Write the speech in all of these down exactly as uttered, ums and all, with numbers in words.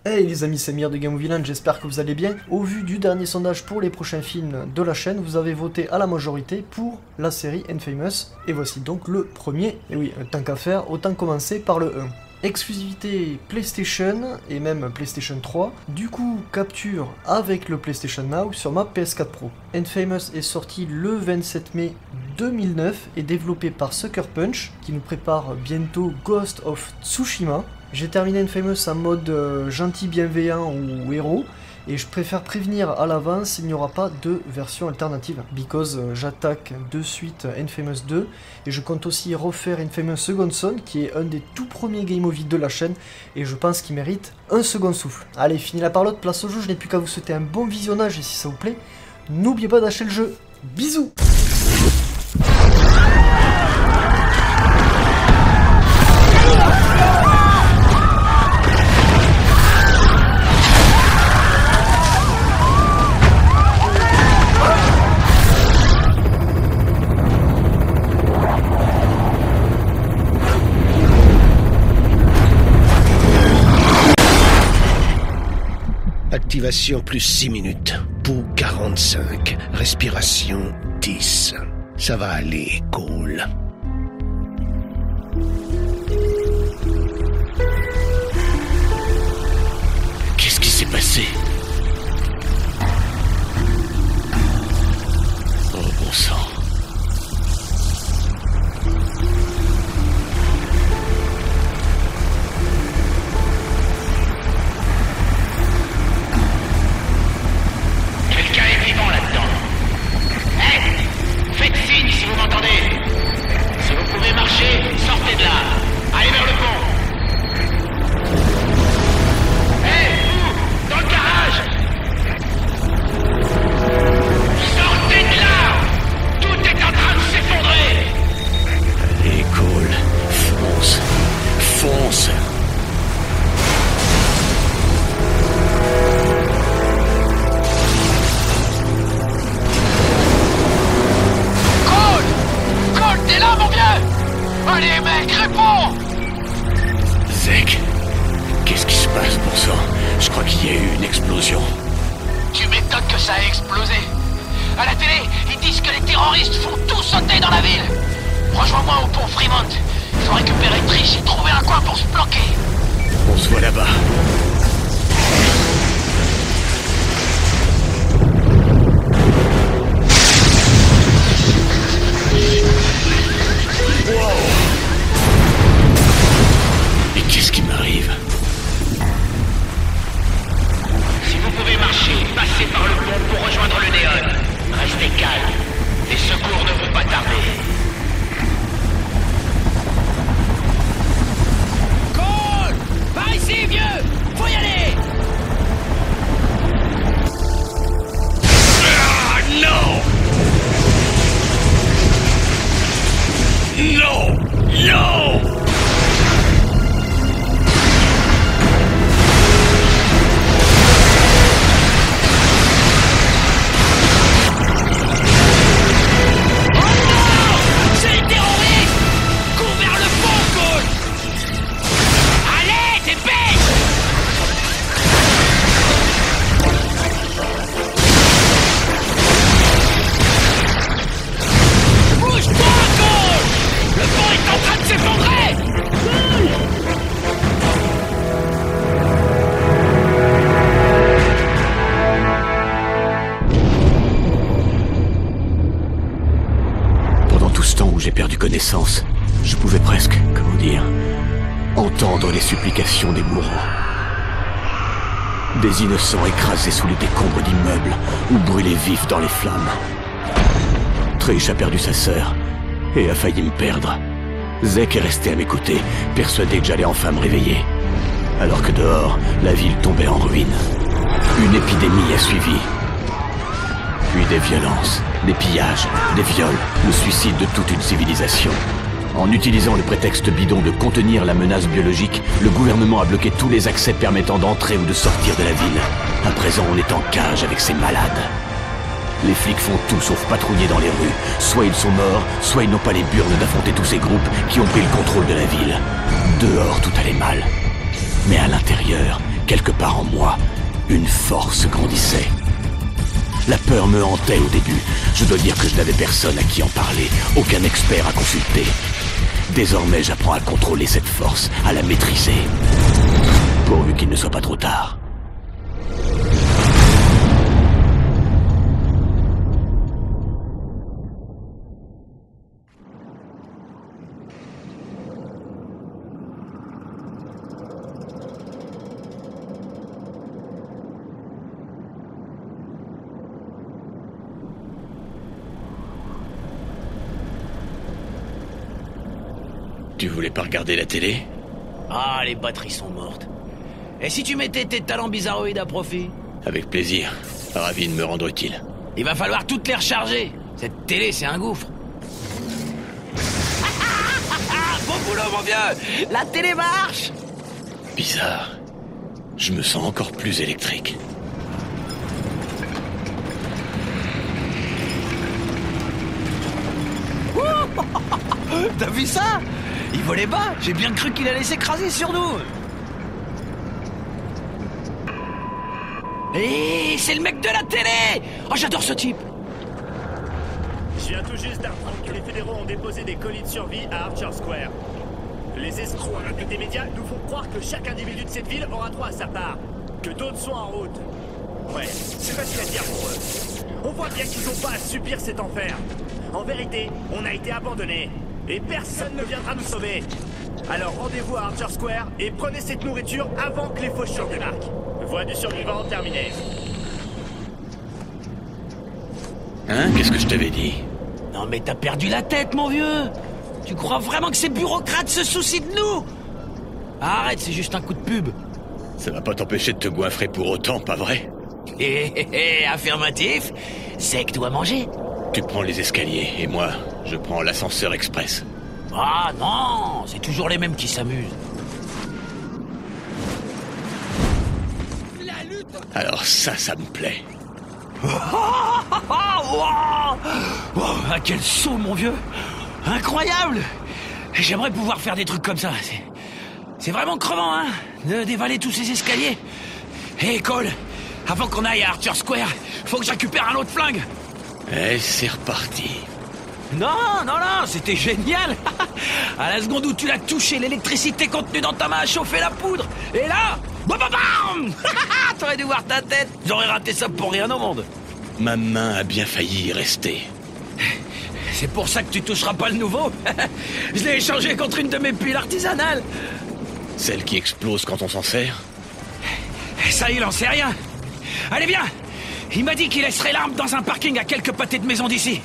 Hey les amis, c'est Mir de Game of Villain, j'espère que vous allez bien. Au vu du dernier sondage pour les prochains films de la chaîne, vous avez voté à la majorité pour la série Infamous. Et voici donc le premier. Et oui, tant qu'à faire, autant commencer par le un. Exclusivité PlayStation et même PlayStation trois, du coup capture avec le PlayStation Now sur ma P S quatre Pro. Infamous est sorti le vingt-sept mai deux mille neuf et développé par Sucker Punch, qui nous prépare bientôt Ghost of Tsushima. J'ai terminé Infamous en mode euh, gentil, bienveillant ou héros, et je préfère prévenir à l'avance, il n'y aura pas de version alternative, because euh, j'attaque de suite Infamous deux, et je compte aussi refaire Infamous Second Son, qui est un des tout premiers Game of de la chaîne, et je pense qu'il mérite un second souffle. Allez, fini la parlotte, place au jeu, je n'ai plus qu'à vous souhaiter un bon visionnage, et si ça vous plaît, n'oubliez pas d'acheter le jeu. Bisous! Activation plus six minutes. Pouls quarante-cinq. Respiration dix. Ça va aller, Cole. Qu'est-ce qui s'est passé? Oh bon sang. Sortez de là! Allez vers le pont! Hé, hey, vous! Dans le garage! Sortez de là! Tout est en train de s'effondrer! Allez, Cole, fonce! Fonce! Cole! Cole, t'es là, mon vieux! Allez mec, réponds! Zek, qu'est-ce qui se passe, bon sang? Je crois qu'il y a eu une explosion. Tu m'étonnes que ça a explosé. À la télé, ils disent que les terroristes font tout sauter dans la ville. Rejoins-moi au pont Fremont. Il faut récupérer Trish et trouver un coin pour se planquer. On se voit là-bas. Mais qu'est-ce qui m'arrive? Si vous pouvez marcher, passez par le pont pour rejoindre le néon. Restez calme. Les secours ne vont pas tarder. Cole! Par ici, vieux! Faut y aller! Ah, non! Non! Non! J'ai perdu connaissance. Je pouvais presque, comment dire, entendre les supplications des mourants. Des innocents écrasés sous les décombres d'immeubles ou brûlés vifs dans les flammes. Trish a perdu sa sœur et a failli me perdre. Zek est resté à mes côtés, persuadé que j'allais enfin me réveiller. Alors que dehors, la ville tombait en ruine. Une épidémie a suivi. Puis des violences, des pillages, des viols, le suicide de toute une civilisation. En utilisant le prétexte bidon de contenir la menace biologique, le gouvernement a bloqué tous les accès permettant d'entrer ou de sortir de la ville. À présent, on est en cage avec ces malades. Les flics font tout sauf patrouiller dans les rues. Soit ils sont morts, soit ils n'ont pas les burnes d'affronter tous ces groupes qui ont pris le contrôle de la ville. Dehors, tout allait mal. Mais à l'intérieur, quelque part en moi, une force grandissait. La peur me hantait au début. Je dois dire que je n'avais personne à qui en parler, aucun expert à consulter. Désormais, j'apprends à contrôler cette force, à la maîtriser. Pourvu qu'il ne soit pas trop tard. Tu voulais pas regarder la télé? Ah, les batteries sont mortes. Et si tu mettais tes talents bizarroïdes à profit? Avec plaisir. Ravi de me rendre utile. Il va falloir toutes les recharger. Cette télé, c'est un gouffre. Bon boulot, mon vieux! La télé marche! Bizarre. Je me sens encore plus électrique. T'as vu ça? Il volait bas. J'ai bien cru qu'il allait s'écraser sur nous. Et c'est le mec de la télé! Oh, j'adore ce type! Je viens tout juste d'apprendre que les fédéraux ont déposé des colis de survie à Archer Square. Les escrocs avec des médias nous font croire que chaque individu de cette ville aura droit à sa part. Que d'autres sont en route. Ouais, c'est facile à dire pour eux. On voit bien qu'ils n'ont pas à subir cet enfer. En vérité, on a été abandonnés. Et personne ne viendra nous sauver. Alors rendez-vous à Archer Square et prenez cette nourriture avant que les faucheurs débarquent. Voie du survivant terminée. Hein? Qu'est-ce que je t'avais dit? Non mais t'as perdu la tête, mon vieux! Tu crois vraiment que ces bureaucrates se soucient de nous? Arrête, c'est juste un coup de pub. Ça va pas t'empêcher de te goinfrer pour autant, pas vrai? Hé hé hé, affirmatif. C'est que doit manger. Tu prends les escaliers, et moi, je prends l'ascenseur express. Ah non, c'est toujours les mêmes qui s'amusent. Alors ça, ça me plaît. Oh, oh, oh, oh, oh, ah, quel saut, mon vieux! Incroyable! J'aimerais pouvoir faire des trucs comme ça. C'est, c'est vraiment crevant, hein, de dévaler tous ces escaliers. Hé, hey, Cole, avant qu'on aille à Archer Square, faut que je récupère un autre flingue. Et c'est reparti. Non, non, non, c'était génial. À la seconde où tu l'as touché, l'électricité contenue dans ta main a chauffé la poudre. Et là, bam, bam, bam. T'aurais dû voir ta tête. J'aurais raté ça pour rien au monde. Ma main a bien failli y rester. C'est pour ça que tu toucheras pas le nouveau. Je l'ai échangé contre une de mes piles artisanales. Celle qui explose quand on s'en sert? Ça, il en sait rien. Allez, viens. Il m'a dit qu'il laisserait l'arme dans un parking à quelques pâtés de maison d'ici.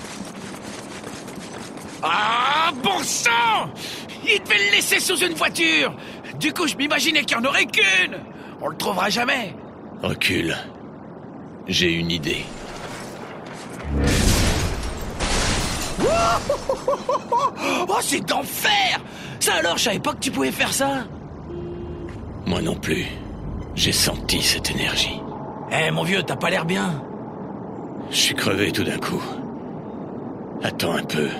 Ah, bon sang! Il devait le laisser sous une voiture. Du coup, je m'imaginais qu'il n'y en aurait qu'une. On le trouvera jamais. Recule. J'ai une idée. Oh, c'est d'enfer! Ça alors, je savais pas que tu pouvais faire ça. Moi non plus. J'ai senti cette énergie. Eh, hey, mon vieux, t'as pas l'air bien. Je suis crevé tout d'un coup. Attends un peu.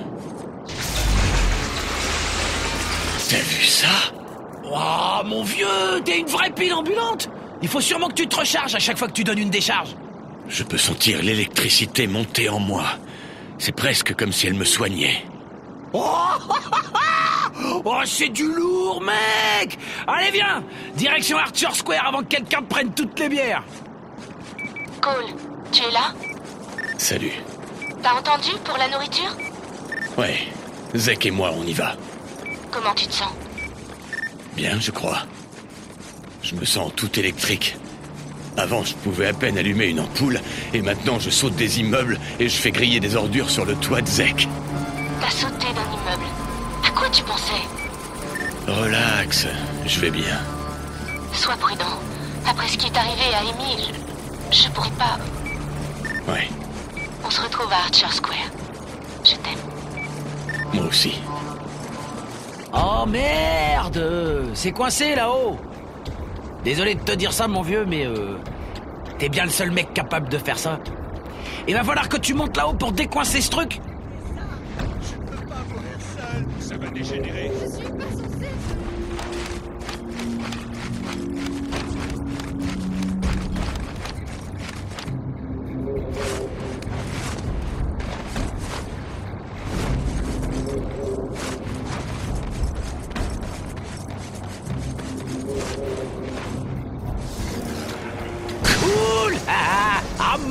T'as vu ça? Oh, mon vieux, t'es une vraie pile ambulante. Il faut sûrement que tu te recharges à chaque fois que tu donnes une décharge. Je peux sentir l'électricité monter en moi. C'est presque comme si elle me soignait. Oh, oh, c'est du lourd, mec! Allez, viens! Direction Archer Square avant que quelqu'un prenne toutes les bières. Cole, tu es là? Salut. T'as entendu pour la nourriture? Ouais, Zek et moi, on y va. Comment tu te sens? Bien, je crois. Je me sens tout électrique. Avant, je pouvais à peine allumer une ampoule, et maintenant je saute des immeubles et je fais griller des ordures sur le toit de Zek. T'as sauté d'un immeuble. À quoi tu pensais? Relax, je vais bien. Sois prudent. Après ce qui est arrivé à Amy, je... je pourrais pas... Ouais. On se retrouve à Archer Square. Je t'aime. Moi aussi. Oh merde! C'est coincé là-haut! Désolé de te dire ça, mon vieux, mais euh, t'es bien le seul mec capable de faire ça. Il va falloir que tu montes là-haut pour décoincer ce truc. Je peux pas mourir seul. Ça va dégénérer. Je suis pas censée.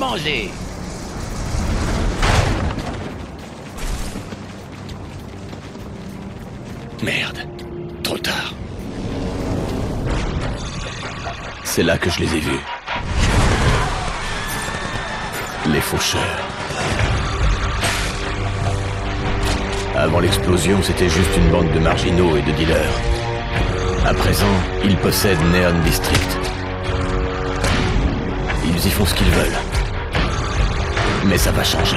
manger. Merde. Trop tard. C'est là que je les ai vus. Les faucheurs. Avant l'explosion, c'était juste une bande de marginaux et de dealers. À présent, ils possèdent Neon District. Ils y font ce qu'ils veulent. Mais ça va changer.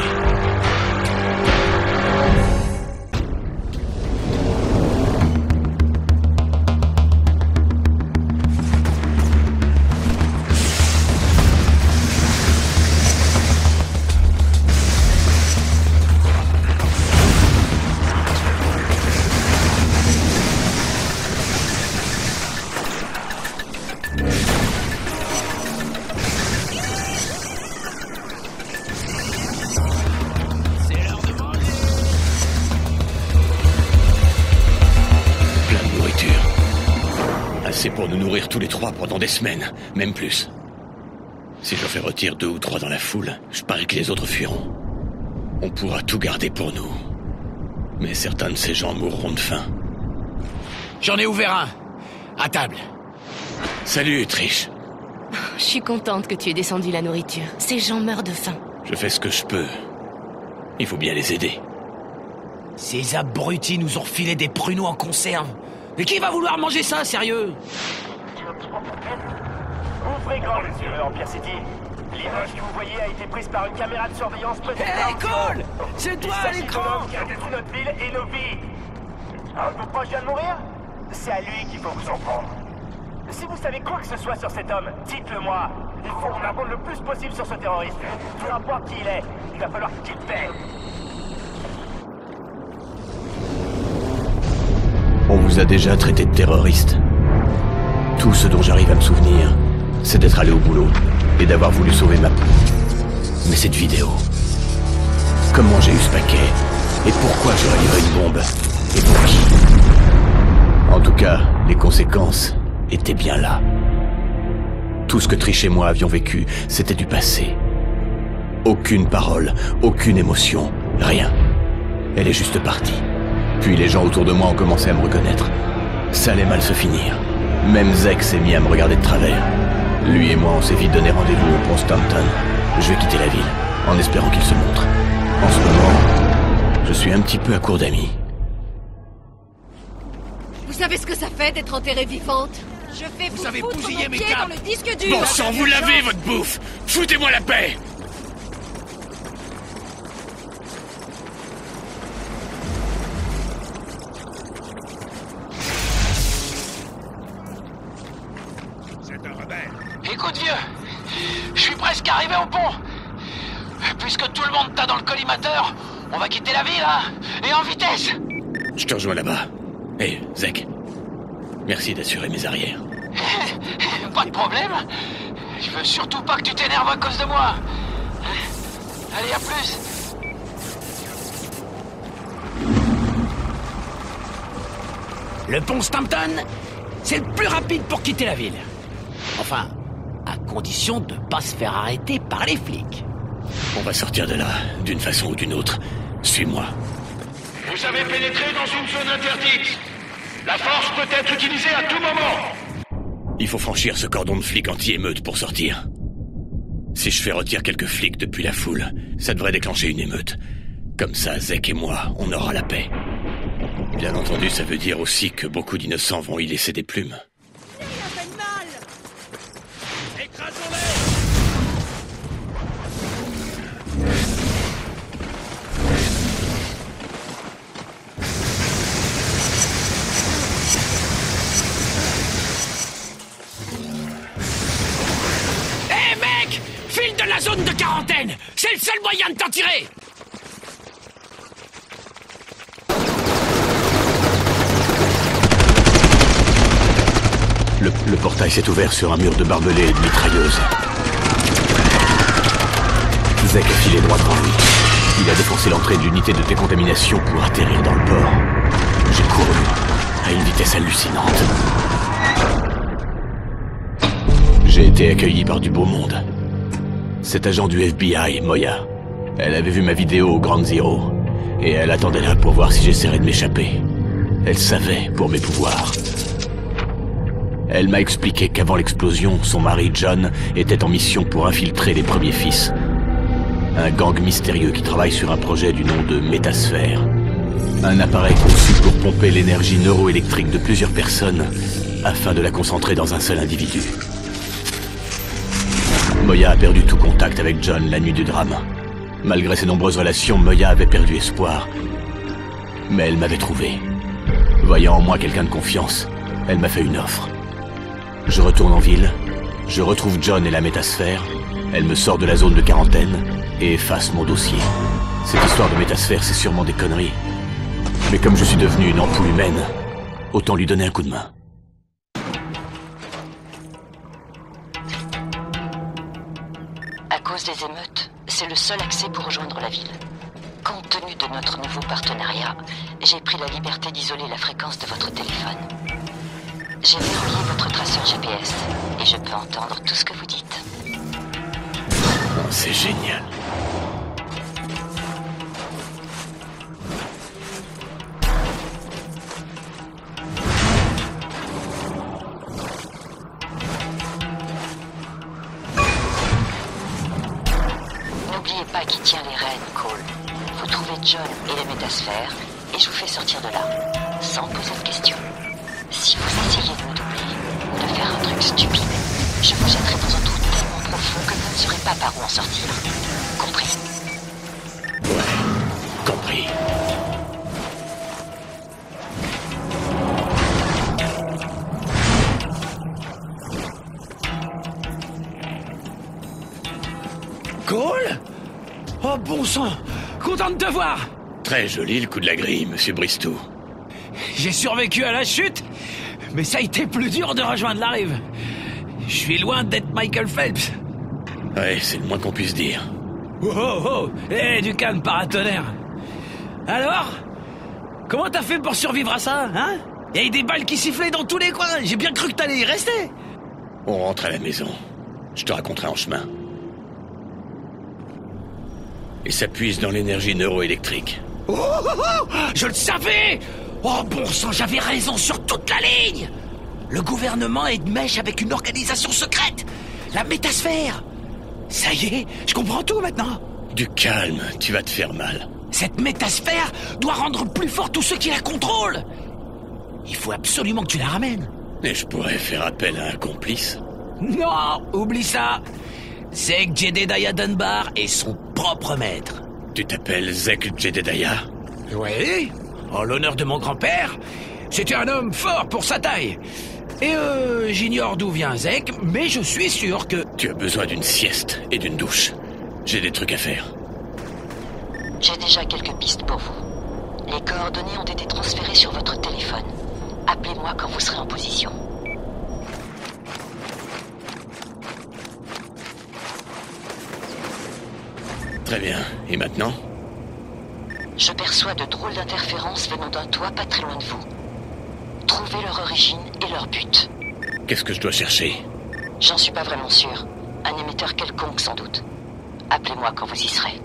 C'est pour nous nourrir tous les trois pendant des semaines, même plus. Si je fais retirer deux ou trois dans la foule, je parie que les autres fuiront. On pourra tout garder pour nous. Mais certains de ces gens mourront de faim. J'en ai ouvert un. À table. Salut, Trish. Je suis contente que tu aies descendu la nourriture. Ces gens meurent de faim. Je fais ce que je peux. Il faut bien les aider. Ces abrutis nous ont refilé des pruneaux en conserve. Mais qui va vouloir manger ça, sérieux? Ouvrez grand les yeux, Empire City. L'image que vous voyez a été prise par une caméra de surveillance peut-être... Hé, Cole! C'est toi à l'écran! Qui a détruit notre ville et nos vies. Un peu proche vient de mourir? C'est à lui qu'il faut vous en prendre. Si vous savez quoi que ce soit sur cet homme, dites-le moi. Il faut en apprendre le plus possible sur ce terroriste. Peu importe qui il est, il va falloir qu'il paie. On vous a déjà traité de terroriste. Tout ce dont j'arrive à me souvenir, c'est d'être allé au boulot et d'avoir voulu sauver ma peau. Mais cette vidéo... Comment j'ai eu ce paquet? Et pourquoi j'aurais livré une bombe? Et pour qui? En tout cas, les conséquences étaient bien là. Tout ce que Trish et moi avions vécu, c'était du passé. Aucune parole, aucune émotion, rien. Elle est juste partie. Puis les gens autour de moi ont commencé à me reconnaître. Ça allait mal se finir. Même Zek s'est mis à me regarder de travers. Lui et moi, on s'est vite donné rendez-vous au pont Stanton. Je vais quitter la ville, en espérant qu'il se montre. En ce moment, je suis un petit peu à court d'amis. Vous savez ce que ça fait d'être enterrée vivante? Je fais vous, vous avez foutre bousillé mon mes pied câbles. dans le disque dur. Bon sang, vous l'avez, votre bouffe! Foutez-moi la paix! Écoute, vieux, je suis presque arrivé au pont. Puisque tout le monde t'a dans le collimateur, on va quitter la ville, hein? Et en vitesse! Je te rejoins là-bas. Hé, hey, Zek. Merci d'assurer mes arrières. Pas de problème. Je veux surtout pas que tu t'énerves à cause de moi. Allez, à plus. Le pont Stampton, c'est le plus rapide pour quitter la ville. Enfin, à condition de pas se faire arrêter par les flics. On va sortir de là, d'une façon ou d'une autre. Suis-moi. Vous avez pénétré dans une zone interdite. La force peut être utilisée à tout moment. Il faut franchir ce cordon de flics anti-émeute pour sortir. Si je fais retirer quelques flics depuis la foule, ça devrait déclencher une émeute. Comme ça, Zek et moi, on aura la paix. Bien entendu, ça veut dire aussi que beaucoup d'innocents vont y laisser des plumes. La zone de quarantaine, c'est le seul moyen de t'en tirer. Le, le portail s'est ouvert sur un mur de barbelés et de mitrailleuses. Zek a filé droit devant lui. Il a défoncé l'entrée de l'unité de décontamination pour atterrir dans le port. J'ai couru à une vitesse hallucinante. J'ai été accueilli par du beau monde. Cet agent du F B I, Moya. Elle avait vu ma vidéo au Ground Zero. Et elle attendait là pour voir si j'essaierais de m'échapper. Elle savait pour mes pouvoirs. Elle m'a expliqué qu'avant l'explosion, son mari John était en mission pour infiltrer les premiers fils. Un gang mystérieux qui travaille sur un projet du nom de Métasphère. Un appareil conçu pour pomper l'énergie neuroélectrique de plusieurs personnes afin de la concentrer dans un seul individu. Moya a perdu tout contact avec John la nuit du drame. Malgré ses nombreuses relations, Moya avait perdu espoir. Mais elle m'avait trouvé. Voyant en moi quelqu'un de confiance, elle m'a fait une offre. Je retourne en ville, je retrouve John et la Métasphère, elle me sort de la zone de quarantaine et efface mon dossier. Cette histoire de Métasphère, c'est sûrement des conneries. Mais comme je suis devenu une ampoule humaine, autant lui donner un coup de main. À cause des émeutes, c'est le seul accès pour rejoindre la ville. Compte tenu de notre nouveau partenariat, j'ai pris la liberté d'isoler la fréquence de votre téléphone. J'ai verrouillé votre traceur G P S et je peux entendre tout ce que vous dites. Oh, c'est génial. N'oubliez pas qui tient les rênes, Cole. Vous trouvez John et la Métasphère et je vous fais sortir de là, sans poser de questions. Si vous essayez de me doubler ou de faire un truc stupide, je vous jetterai dans un trou tellement profond que vous ne saurez pas par où en sortir. Compris? Ouais, compris. Cole? Oh bon sang! Content de te voir! Très joli le coup de la grille, monsieur Bristow. J'ai survécu à la chute, mais ça a été plus dur de rejoindre la rive. Je suis loin d'être Michael Phelps. Ouais, c'est le moins qu'on puisse dire. Oh oh oh! Eh, du calme, paratonnerre. Alors? Comment t'as fait pour survivre à ça, hein? Il y a eu des balles qui sifflaient dans tous les coins, j'ai bien cru que t'allais y rester. On rentre à la maison. Je te raconterai en chemin. Et ça puise dans l'énergie neuroélectrique. Oh, oh, oh! Je le savais! Oh bon sang, j'avais raison sur toute la ligne! Le gouvernement est de mèche avec une organisation secrète! La Métasphère! Ça y est, je comprends tout maintenant! Du calme, tu vas te faire mal. Cette Métasphère doit rendre plus fort tous ceux qui la contrôlent! Il faut absolument que tu la ramènes! Et je pourrais faire appel à un complice. Non, oublie ça! Zek Jedediah Dunbar est son propre maître. Tu t'appelles Zek Jedediah? Oui, en l'honneur de mon grand-père. C'était un homme fort pour sa taille. Et euh, j'ignore d'où vient Zek, mais je suis sûr que... Tu as besoin d'une sieste et d'une douche. J'ai des trucs à faire. J'ai déjà quelques pistes pour vous. Les coordonnées ont été transférées sur votre téléphone. Appelez-moi quand vous serez en position. Très bien. Et maintenant? Je perçois de drôles d'interférences venant d'un toit pas très loin de vous. Trouvez leur origine et leur but. Qu'est-ce que je dois chercher? J'en suis pas vraiment sûr. Un émetteur quelconque sans doute. Appelez-moi quand vous y serez.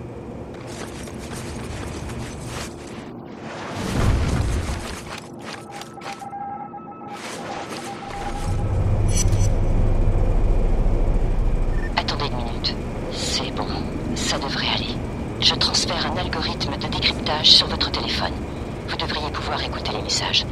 Attendez une minute. C'est bon. Ça devrait aller. Je transfère un algorithme de décryptage sur votre téléphone. Vous devriez pouvoir écouter les messages.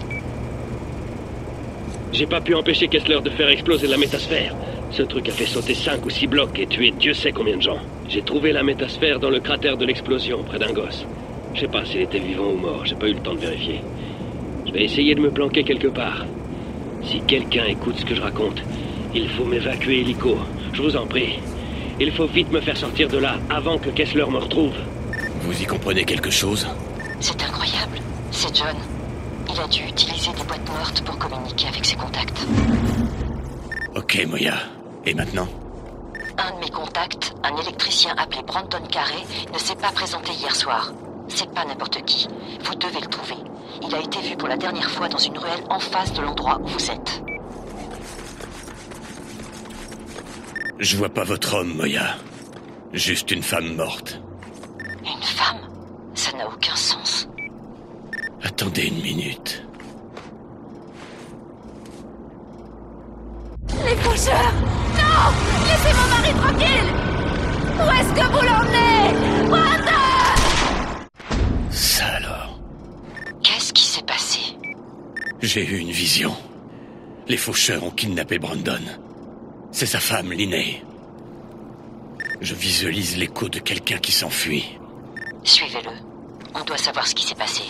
J'ai pas pu empêcher Kessler de faire exploser la métasphère. Ce truc a fait sauter cinq ou six blocs et tuer Dieu sait combien de gens. J'ai trouvé la métasphère dans le cratère de l'explosion, près d'un gosse. Je sais pas s'il était vivant ou mort, j'ai pas eu le temps de vérifier. Je vais essayer de me planquer quelque part. Si quelqu'un écoute ce que je raconte, il faut m'évacuer hélico. Je vous en prie. Il faut vite me faire sortir de là, avant que Kessler me retrouve. Vous y comprenez quelque chose? C'est incroyable. C'est John. Il a dû utiliser des boîtes mortes pour communiquer avec ses contacts. Ok, Moya. Et maintenant? Un de mes contacts, un électricien appelé Brandon Carey, ne s'est pas présenté hier soir. C'est pas n'importe qui. Vous devez le trouver. Il a été vu pour la dernière fois dans une ruelle en face de l'endroit où vous êtes. Je vois pas votre homme, Moya. Juste une femme morte. Une femme? Ça n'a aucun sens. Attendez une minute. Les faucheurs! Non! Laissez mon mari tranquille! Où est-ce que vous l'emmenez? Brandon! Ça alors. Qu'est-ce qui s'est passé? J'ai eu une vision. Les faucheurs ont kidnappé Brandon. C'est sa femme, Linney. Je visualise l'écho de quelqu'un qui s'enfuit. Suivez-le. On doit savoir ce qui s'est passé.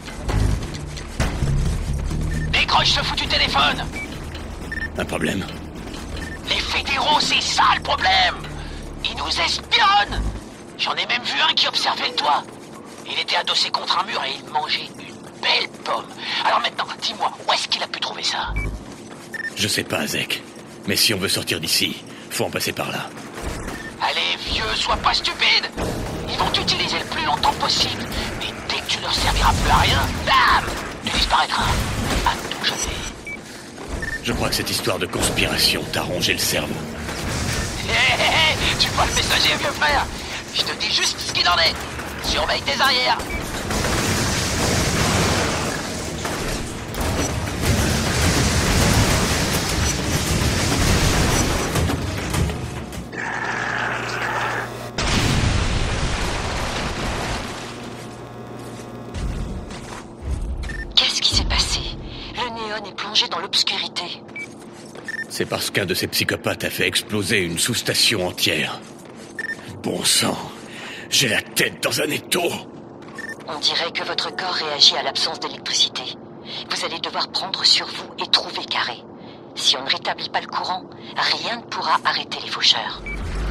Décroche ce foutu téléphone! Un problème? Les fédéraux, c'est ça le problème! Ils nous espionnent! J'en ai même vu un qui observait le toit. Il était adossé contre un mur et il mangeait une belle pomme. Alors maintenant, dis-moi, où est-ce qu'il a pu trouver ça? Je sais pas, Zek. Mais si on veut sortir d'ici, faut en passer par là. Allez, vieux, sois pas stupide! Ils vont t'utiliser le plus longtemps possible. Mais dès que tu leur serviras plus à rien, bam! Tu disparaîtras. À tout jamais. Je crois que cette histoire de conspiration t'a rongé le cerveau. Hé hé hé! Tu vois le messager, vieux frère? Je te dis juste ce qu'il en est. Surveille tes arrières. Qu'est-ce qui s'est passé? Le néon est plongé dans l'obscurité. C'est parce qu'un de ces psychopathes a fait exploser une sous-station entière. Bon sang, j'ai la tête dans un étau. On dirait que votre corps réagit à l'absence d'électricité. Vous allez devoir prendre sur vous et trouver Carré. Si on ne rétablit pas le courant, rien ne pourra arrêter les faucheurs.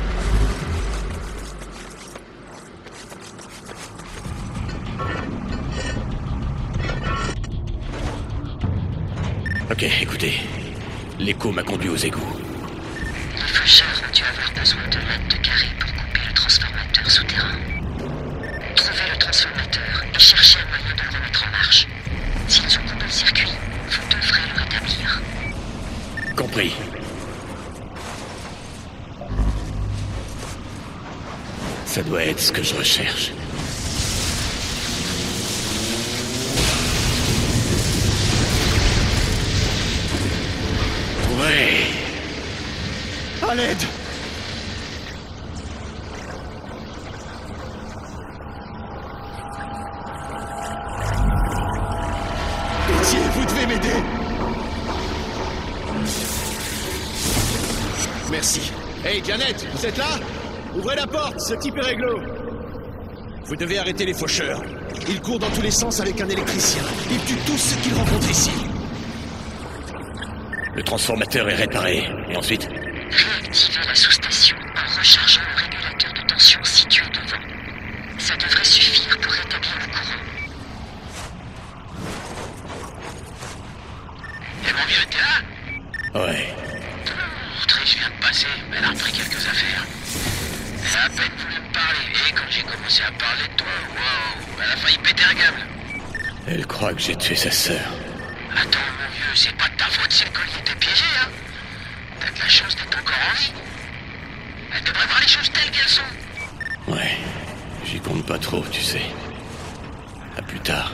Ok, écoutez. L'écho m'a conduit aux égouts. Les faucheurs ont dû avoir besoin de l'aide de Carré pour couper le transformateur souterrain. Trouvez le transformateur et cherchez un moyen de le remettre en marche. S'ils ont coupé le circuit, vous devrez le rétablir. Compris. Ça doit être ce que je recherche. Ouais. À l'aide. Pitié, vous devez m'aider. Merci. Hey, Janet, vous êtes là? Ouvrez la porte, ce type est réglo. Vous devez arrêter les faucheurs. Ils courent dans tous les sens avec un électricien. Ils tuent tous ceux qu'ils rencontrent ici. Le transformateur est réparé. Et ensuite? Réactivez la sous-station en rechargeant le régulateur de tension situé devant. Ça devrait suffire pour rétablir le courant. Et mon vieux, t'es là? Ouais. Montré, je viens de passer, mais elle a repris quelques affaires. Elle a à peine voulu me parler, et quand j'ai commencé à parler de toi, waouh, elle a failli péter un câble. Elle croit que j'ai tué sa sœur. Attends, mon vieux, c'est pas de ta faute si le collier était piégé, hein? T'as de la chance d'être encore en vie. Elle devrait voir les choses telles qu'elles sont. Ouais, j'y compte pas trop, tu sais. À plus tard.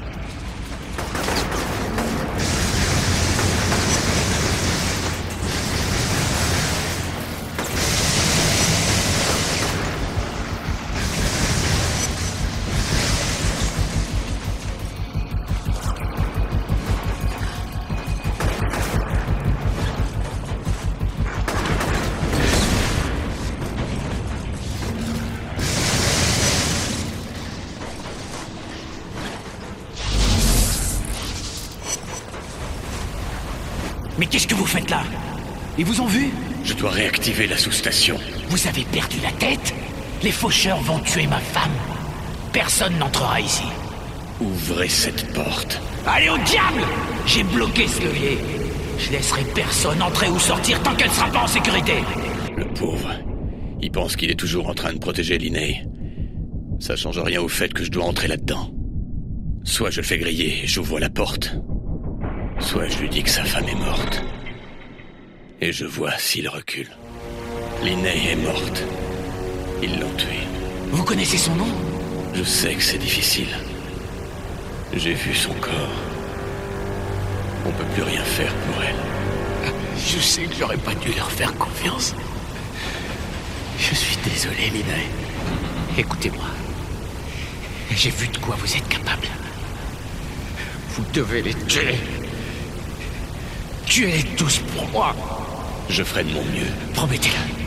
Mais qu'est-ce que vous faites là? Ils vous ont vu? Je dois réactiver la sous-station. Vous avez perdu la tête? Les faucheurs vont tuer ma femme. Personne n'entrera ici. Ouvrez cette porte. Allez au diable! J'ai bloqué ce levier. Je laisserai personne entrer ou sortir tant qu'elle ne sera pas en sécurité. Le pauvre. Il pense qu'il est toujours en train de protéger Linney. Ça change rien au fait que je dois entrer là-dedans. Soit je le fais griller et j'ouvre la porte. Soit je lui dis que sa femme est morte. Et je vois s'il recule. Linney est morte. Ils l'ont tué. Vous connaissez son nom? Je sais que c'est difficile. J'ai vu son corps. On peut plus rien faire pour elle. Je sais que j'aurais pas dû leur faire confiance. Je suis désolé, Lina. Écoutez-moi. J'ai vu de quoi vous êtes capable. Vous devez les tuer. Tuez-les tous pour moi. Je ferai de mon mieux. Promettez-le.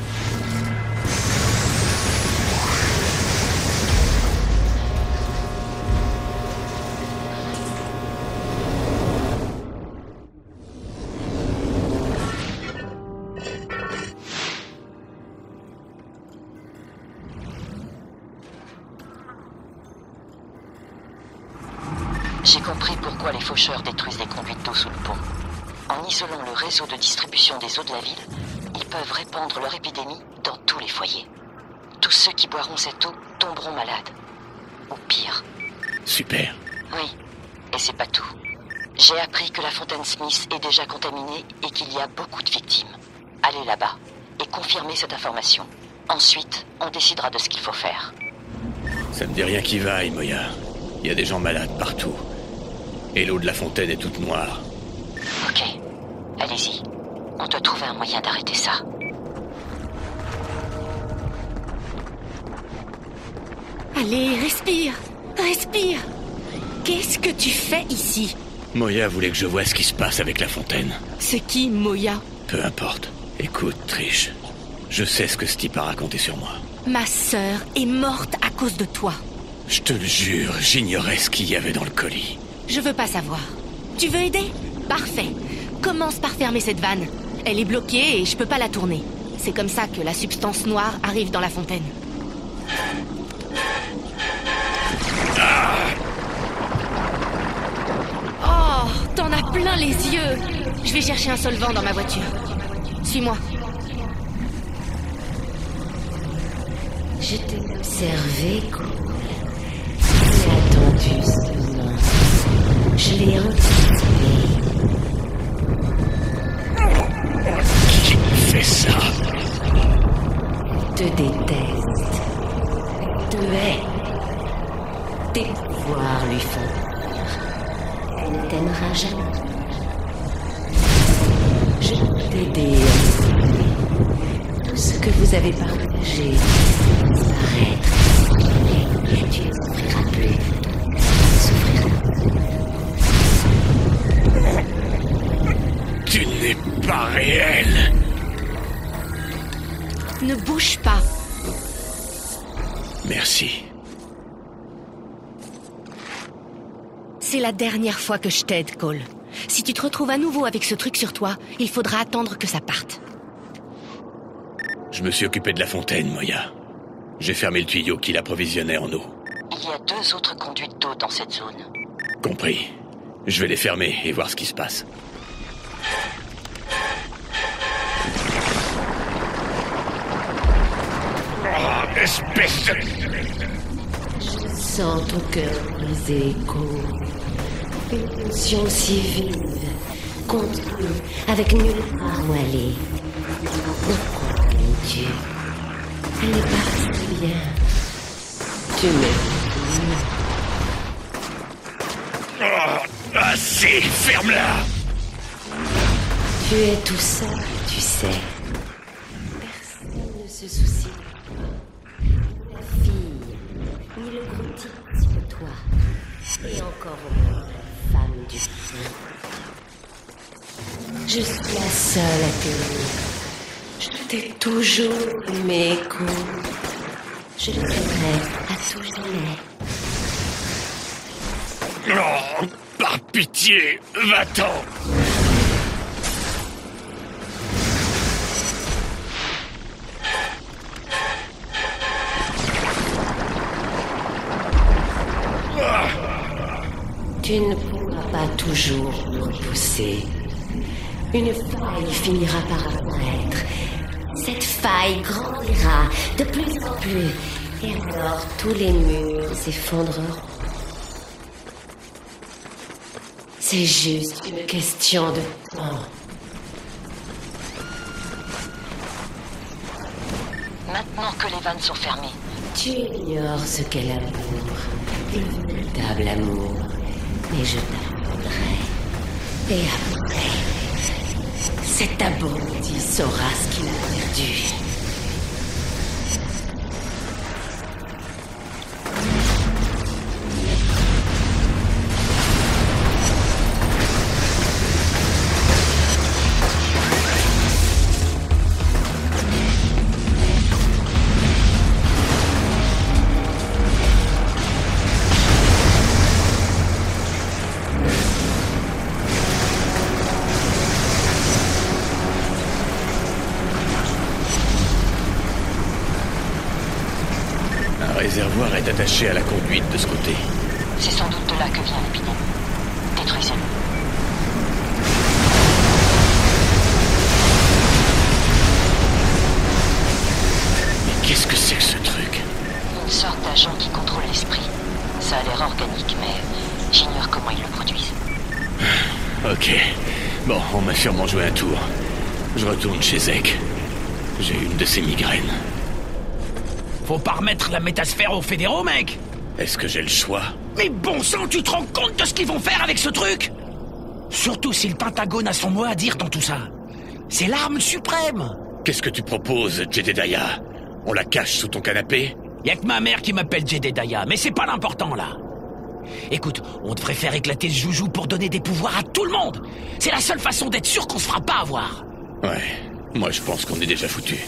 J'ai compris pourquoi les faucheurs détruisent les conduites d'eau sous le pont. En isolant le réseau de distribution des eaux de la ville, ils peuvent répandre leur épidémie dans tous les foyers. Tous ceux qui boiront cette eau tomberont malades. Ou pire. Super. Oui, et c'est pas tout. J'ai appris que la fontaine Smith est déjà contaminée et qu'il y a beaucoup de victimes. Allez là-bas et confirmez cette information. Ensuite, on décidera de ce qu'il faut faire. Ça me dit rien qui vaille, Moya. Il y a des gens malades partout. Et l'eau de la fontaine est toute noire. Ok, allez-y. On doit trouver un moyen d'arrêter ça. Allez, respire. Respire. Qu'est-ce que tu fais ici? Moya voulait que je voie ce qui se passe avec la fontaine. C'est qui, Moya? Peu importe. Écoute, Trish. Je sais ce que ce type a raconté sur moi. Ma sœur est morte à cause de toi. Je te le jure, j'ignorais ce qu'il y avait dans le colis. Je veux pas savoir. Tu veux aider? Parfait. Commence par fermer cette vanne. Elle est bloquée et je peux pas la tourner. C'est comme ça que la substance noire arrive dans la fontaine. Ah! Oh, t'en as plein les yeux. Je vais chercher un solvant dans ma voiture. Suis-moi. Je t'ai observé, Cole. J'ai attendu ce moment. Je l'ai anticipé. Qui fait ça? Te déteste. Te hais. Tes pouvoirs lui font peur. Elle ne t'aimera jamais. Je peux t'aider à oublier tout ce que vous avez partagé. Disparaître. Et tu ne souffriras plus. Tu n'es pas réel. Ne bouge pas. Merci. C'est la dernière fois que je t'aide, Cole. Si tu te retrouves à nouveau avec ce truc sur toi, il faudra attendre que ça parte. Je me suis occupé de la fontaine, Moya. J'ai fermé le tuyau qui l'approvisionnait en eau. Il y a deux autres conduites d'eau dans cette zone. Compris. Je vais les fermer et voir ce qui se passe. Oh, espèce de... Je sens ton cœur brisé, Cole. Une émotion si vive, contenue, avec nulle part où aller. Pourquoi l'aimes-tu? Elle est partie bien. Tu m'aimes. Oh, assez, ferme-la! Tu es tout seul, tu sais. Personne ne se soucie de toi. Ni la fille, ni le gros type de toi. Et encore moins la femme du sein. Je suis la seule à t'aimer. Je t'ai toujours aimé, Cole. Je le t'aimerai à tout jamais. Oh, par pitié, va-t'en! Tu ne pourras pas toujours me repousser. Une faille finira par apparaître. Cette faille grandira de plus en plus. Et alors tous les murs s'effondreront. C'est juste une question de temps. maintenant que les vannes sont fermées. Tu ignores ce qu'est l'amour, le véritable amour. Mais je t'apprendrai. Et après, cet abruti saura ce qu'il a perdu. Le réservoir est attaché à la conduite de ce côté. C'est sans doute de là que vient l'épidémie. Détruisez-le. Mais qu'est-ce que c'est que ce truc? Une sorte d'agent qui contrôle l'esprit. Ça a l'air organique, mais j'ignore comment ils le produisent. Ok. Bon, on m'a sûrement joué un tour. Je retourne chez Zek. J'ai une de ces migraines. Faut pas remettre la métasphère aux fédéraux, mec! Est-ce que j'ai le choix? Mais bon sang, tu te rends compte de ce qu'ils vont faire avec ce truc? Surtout si le Pentagone a son mot à dire dans tout ça. C'est l'arme suprême! Qu'est-ce que tu proposes, Jedediah? On la cache sous ton canapé? Y'a que ma mère qui m'appelle Jedediah, mais c'est pas l'important, là. Écoute, on devrait faire éclater ce joujou pour donner des pouvoirs à tout le monde. C'est la seule façon d'être sûr qu'on se fera pas avoir. Ouais, moi je pense qu'on est déjà foutu.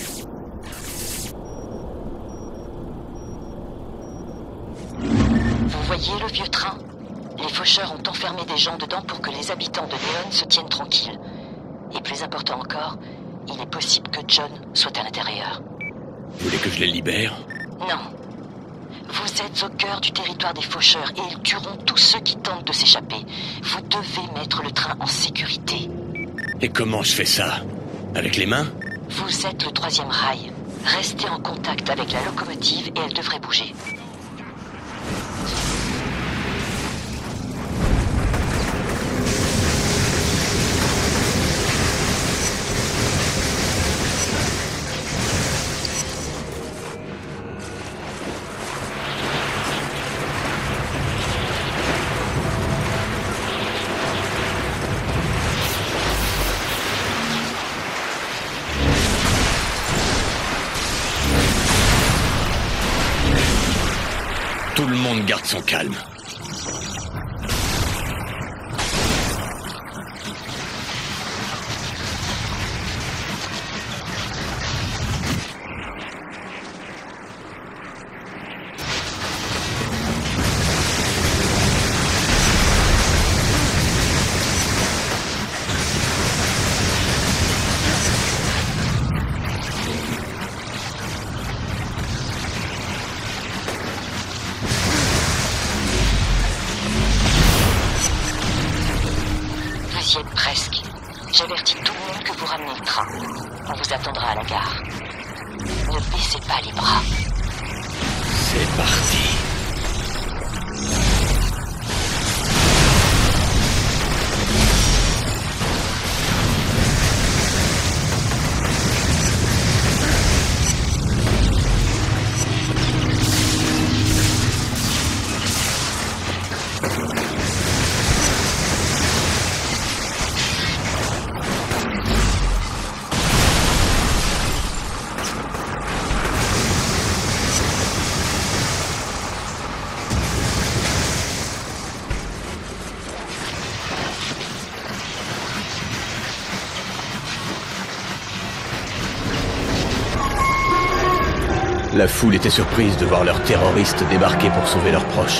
Vous voyez le vieux train? Les faucheurs ont enfermé des gens dedans pour que les habitants de Léon se tiennent tranquilles. Et plus important encore, il est possible que John soit à l'intérieur. Vous voulez que je les libère? Non. Vous êtes au cœur du territoire des faucheurs et ils tueront tous ceux qui tentent de s'échapper. Vous devez mettre le train en sécurité. Et comment je fais ça? Avec les mains? Vous êtes le troisième rail. Restez en contact avec la locomotive et elle devrait bouger. Tout le monde garde son calme. Presque. J'avertis tout le monde que vous ramenez le train. On vous attendra à la gare. Ne baissez pas les bras. C'est parti. La foule était surprise de voir leurs terroristes débarquer pour sauver leurs proches.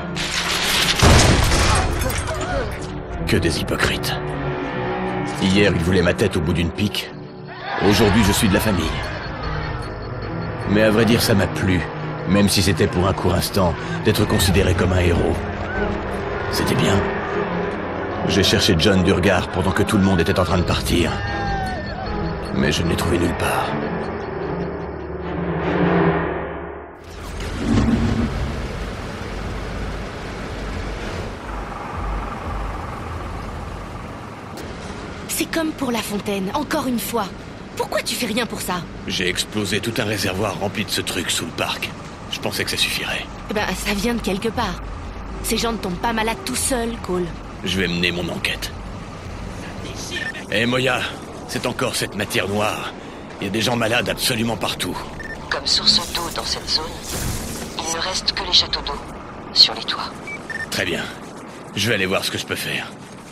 Que des hypocrites. Hier, ils voulaient ma tête au bout d'une pique. Aujourd'hui, je suis de la famille. Mais à vrai dire, ça m'a plu, même si c'était pour un court instant, d'être considéré comme un héros. C'était bien. J'ai cherché John du regard pendant que tout le monde était en train de partir. Mais je ne l'ai trouvé nulle part. C'est comme pour La Fontaine, encore une fois. Pourquoi Pourquoi tu fais rien pour ça? J'ai explosé tout un réservoir rempli de ce truc sous le parc. Je pensais que ça suffirait. Eh ben, ça vient de quelque part. Ces gens ne tombent pas malades tout seuls, Cole. Je vais mener mon enquête. Hé hey, Moya, c'est encore cette matière noire. Il y a des gens malades absolument partout. Comme source d'eau dans cette zone, il ne reste que les châteaux d'eau, sur les toits. Très bien. Je vais aller voir ce que je peux faire.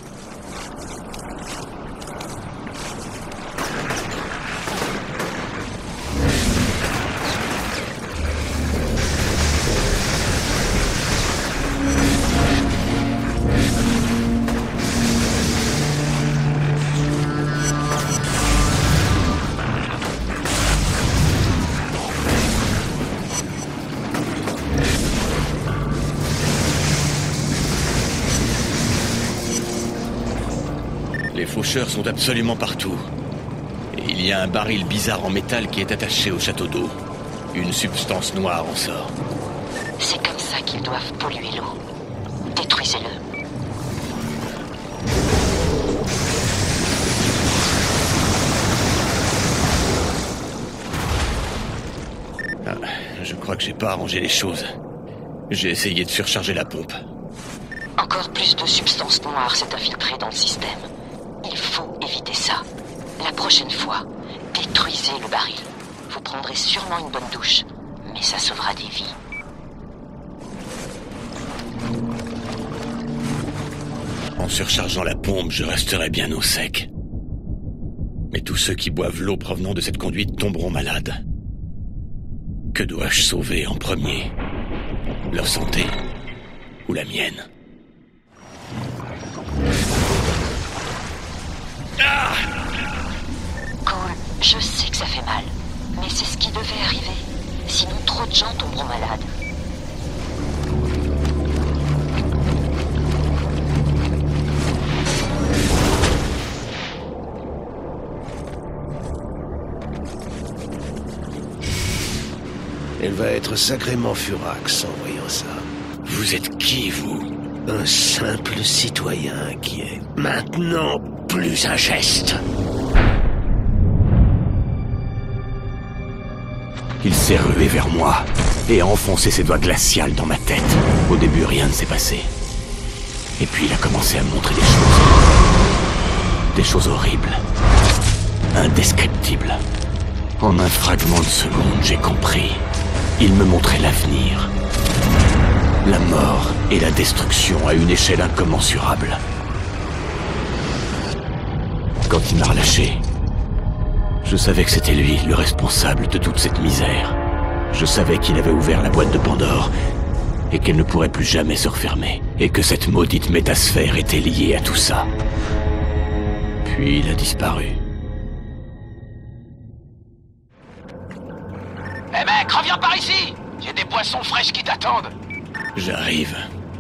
Les faucheurs sont absolument partout. Et il y a un baril bizarre en métal qui est attaché au château d'eau. Une substance noire en sort. C'est comme ça qu'ils doivent polluer l'eau. Détruisez-le. Ah, je crois que j'ai pas arrangé les choses. J'ai essayé de surcharger la pompe. Encore plus de substances noires s'est infiltrée dans le système. Il faut éviter ça. La prochaine fois, détruisez le baril. Vous prendrez sûrement une bonne douche, mais ça sauvera des vies. En surchargeant la pompe, je resterai bien au sec. Mais tous ceux qui boivent l'eau provenant de cette conduite tomberont malades. Que dois-je sauver en premier? Leur santé ou la mienne? Ah! Cole, je sais que ça fait mal, mais c'est ce qui devait arriver. Sinon, trop de gens tomberont malades. Elle va être sacrément furax en voyant ça. Vous êtes qui, vous? Un simple citoyen qui est maintenant plus un geste. Il s'est rué vers moi et a enfoncé ses doigts glaciales dans ma tête. Au début, rien ne s'est passé. Et puis il a commencé à me montrer des choses. Des choses horribles. Indescriptibles. En un fragment de seconde, j'ai compris. Il me montrait l'avenir. La mort et la destruction à une échelle incommensurable. Quand il m'a relâché, je savais que c'était lui, le responsable de toute cette misère. Je savais qu'il avait ouvert la boîte de Pandore et qu'elle ne pourrait plus jamais se refermer. Et que cette maudite métasphère était liée à tout ça. Puis il a disparu. Eh hey mec, reviens par ici! J'ai des boissons fraîches qui t'attendent. J'arrive.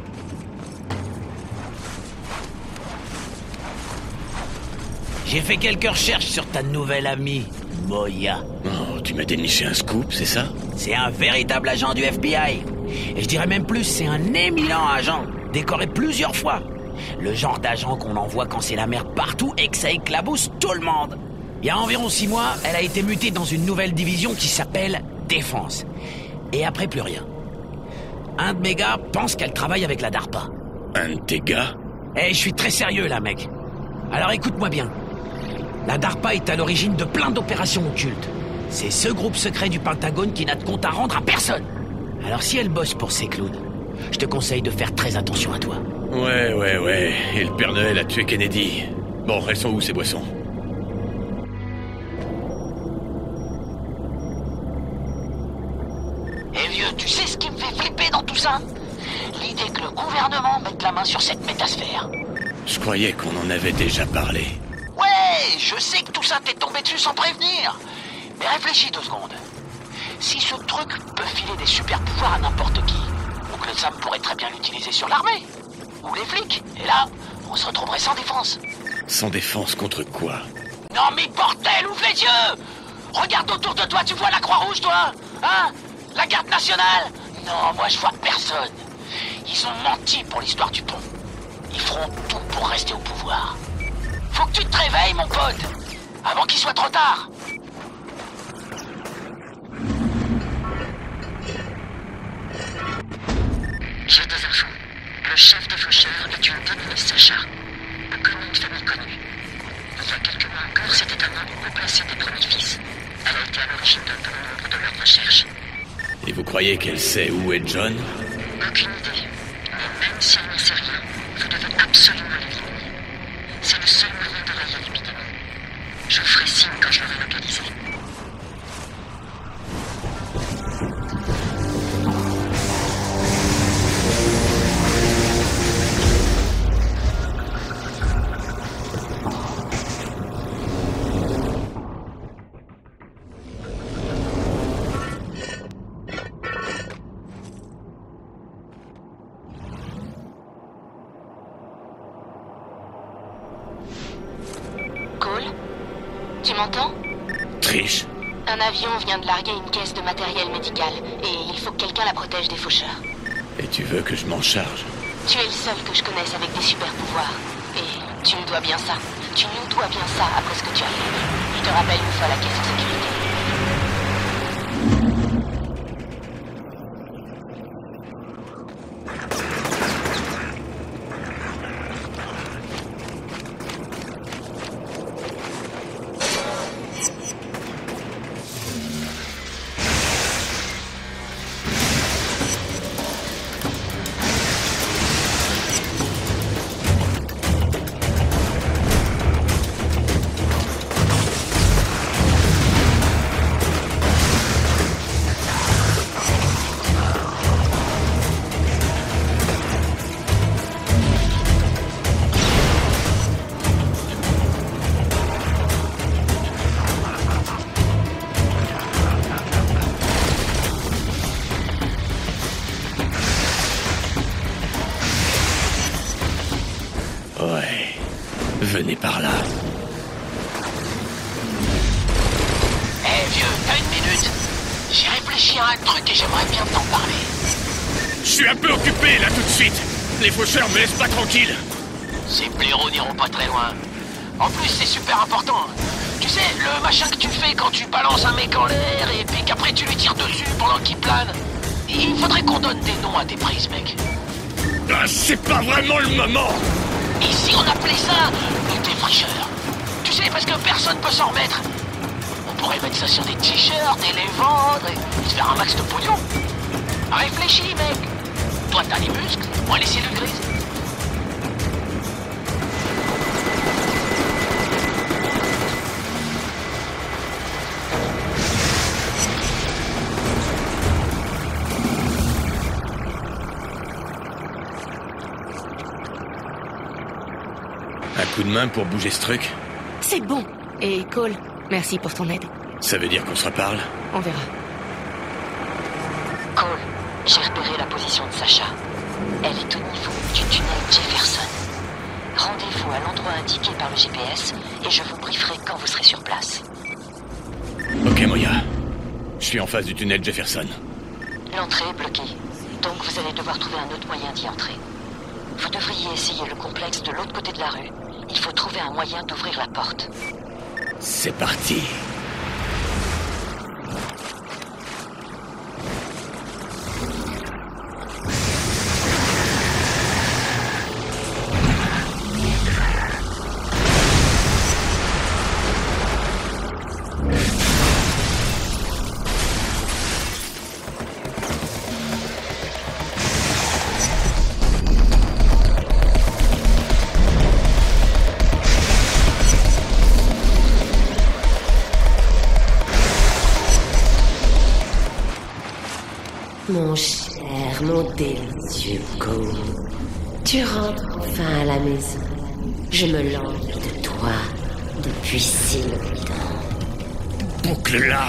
J'ai fait quelques recherches sur ta nouvelle amie, Moya. Oh, tu m'as déniché un scoop, c'est ça? C'est un véritable agent du F B I. Et je dirais même plus, c'est un éminent agent, décoré plusieurs fois. Le genre d'agent qu'on envoie quand c'est la merde partout et que ça éclabousse tout le monde. Il y a environ six mois, elle a été mutée dans une nouvelle division qui s'appelle Défense. Et après, plus rien. Un de mes gars pense qu'elle travaille avec la DARPA. Un de tes gars? Eh, je suis très sérieux là, mec. Alors écoute-moi bien. La DARPA est à l'origine de plein d'opérations occultes. C'est ce groupe secret du Pentagone qui n'a de compte à rendre à personne. Alors si elle bosse pour ces clowns, je te conseille de faire très attention à toi. Ouais, ouais, ouais. Et le Père Noël a tué Kennedy. Bon, elles sont où ces boissons? Eh vieux, tu sais ce qui me fait flipper dans tout ça? L'idée que le gouvernement mette la main sur cette métasphère. Je croyais qu'on en avait déjà parlé. Ouais, je sais que tout ça t'est tombé dessus sans prévenir. Mais réfléchis deux secondes. Si ce truc peut filer des super pouvoirs à n'importe qui, Oncle Sam pourrait très bien l'utiliser sur l'armée. Ou les flics. Et là, on se retrouverait sans défense. Sans défense contre quoi? Non mais bordel, ouvre les yeux! Regarde autour de toi, tu vois la Croix-Rouge, toi? Hein? La garde nationale? Non, moi je vois personne. Ils ont menti pour l'histoire du pont. Ils feront tout pour rester au pouvoir. Faut que tu te réveilles, mon pote, avant qu'il soit trop tard. été à l'origine d'un bon nombre de leurs recherches. Et vous croyez qu'elle sait où est John? Aucune idée. Mais même si elle n'en sait rien, vous devez absolument l'éliminer. C'est le seul moyen de rayer l'épidémie. Je vous ferai signe quand je l'aurai localisé. Tu m'entends? Trish. Un avion vient de larguer une caisse de matériel médical et il faut que quelqu'un la protège des faucheurs. Et tu veux que je m'en charge? Tu es le seul que je connaisse avec des super pouvoirs. Et tu nous dois bien ça. Tu nous dois bien ça après ce que tu as fait. Je te rappelle une fois la caisse en sécurité. Ouais, venez par là. Eh hey, vieux, t'as une minute? J'ai réfléchi à un truc et j'aimerais bien t'en parler. Je suis un peu occupé là tout de suite. Les faucheurs me laissent pas tranquille. Ces blaireaux n'iront pas très loin. En plus, c'est super important. Tu sais, le machin que tu fais quand tu balances un mec en l'air et puis qu'après tu lui tires dessus pendant qu'il plane. Il faudrait qu'on donne des noms à tes prises, mec. Ah, c'est pas vraiment le moment. Ici, on appelait ça le défricheur. Tu sais, parce que personne peut s'en remettre. On pourrait mettre ça sur des t-shirts et les vendre et se faire un max de pognon. Réfléchis, mec. Toi, t'as les muscles, moi les cellules grises. Un coup de main pour bouger ce truc? C'est bon. Et Cole, merci pour ton aide. Ça veut dire qu'on se reparle? On verra. Cole, j'ai repéré la position de Sacha. Elle est au niveau du tunnel Jefferson. Rendez-vous à l'endroit indiqué par le G P S et je vous brieferai quand vous serez sur place. Ok, Moya. Je suis en face du tunnel Jefferson. L'entrée est bloquée, donc vous allez devoir trouver un autre moyen d'y entrer. Vous devriez essayer le complexe de l'autre côté de la rue. Il faut trouver un moyen d'ouvrir la porte. C'est parti. Mon cher, mon délicieux Cole, tu rentres enfin à la maison. Je me lance de toi depuis si longtemps. Boucle-la.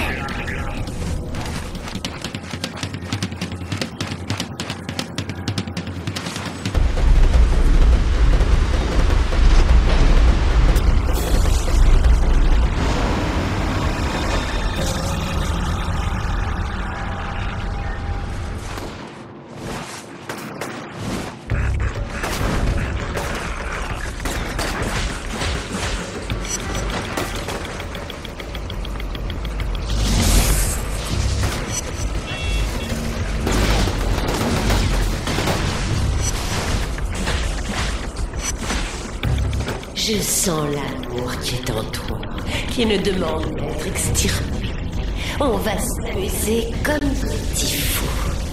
Je sens l'amour qui est en toi, qui ne demande d'être extirpé. On va s'amuser comme des petits fous.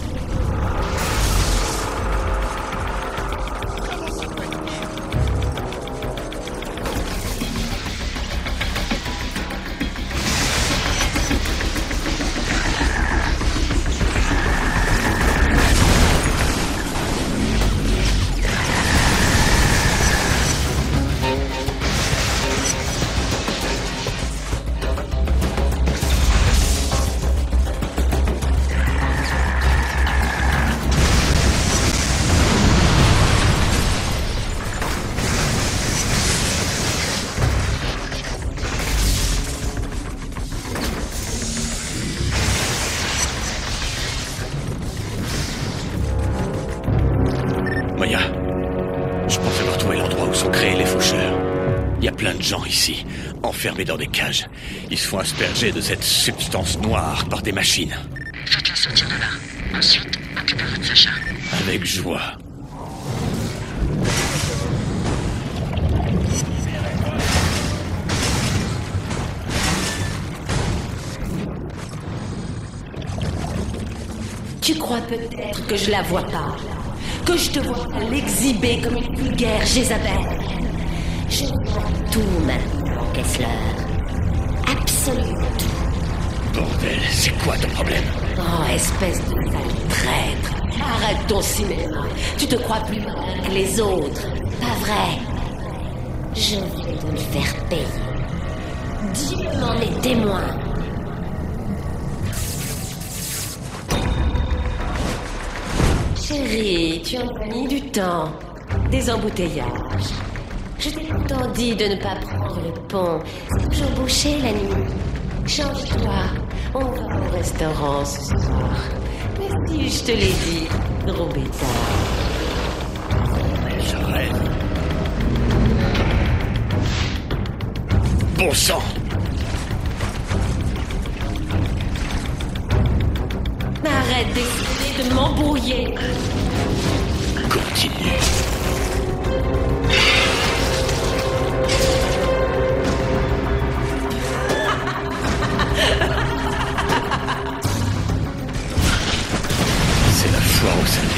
Maya, je pense avoir trouvé l'endroit où sont créés les faucheurs. Il y a plein de gens ici, enfermés dans des cages. Ils se font asperger de cette substance noire par des machines. Faites-la sortir de là. Ensuite, occupez-vous de Sacha. Avec joie. Tu crois peut-être que je la vois pas? Que je te vois l'exhiber comme une vulgaire Jézabel? Je vois tout maintenant, Kessler. Absolument tout. Bordel, c'est quoi ton problème? Oh, espèce de sale traître. Arrête ton cinéma. Tu te crois plus malin que les autres. Pas vrai. Je vais te le faire payer. Dieu m'en est témoin. Chérie, tu as mis du temps. Des embouteillages. Je t'ai pourtant dit de ne pas prendre le pont. C'est toujours bouché la nuit. Change-toi. On va au restaurant ce soir. Mais si je te l'ai dit, gros bêtard. Je rêve. Bon sang! Arrête d'essayer de m'embrouiller. Continue. C'est la foire au salé.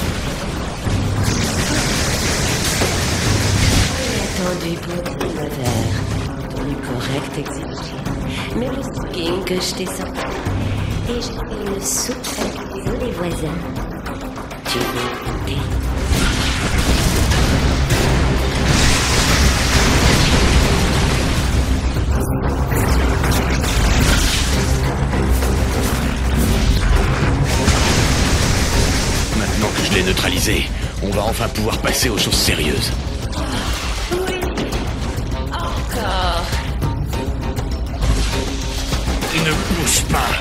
Attendu pour le verre. Attendu correct exigé. Mais le skin que je t'ai sorti. Et j'ai fait une soupe avec les voisins. Tu veux goûter? Maintenant que je l'ai neutralisé, on va enfin pouvoir passer aux choses sérieuses. Oui. Encore. Ne bouge pas.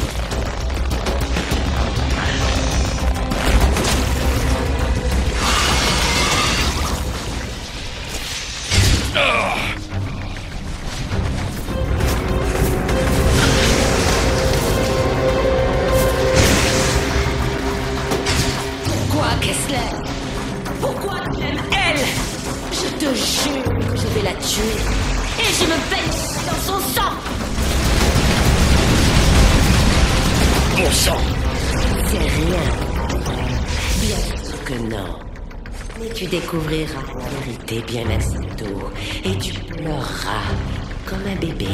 Pourquoi, Kessler? Pourquoi tu aimes elle? Je te jure que je vais la tuer. Et je me baigne dans son sang. Bon sang! C'est rien. Bien sûr que non. Mais tu découvriras la vérité bien assez tôt. Et tu pleureras comme un bébé.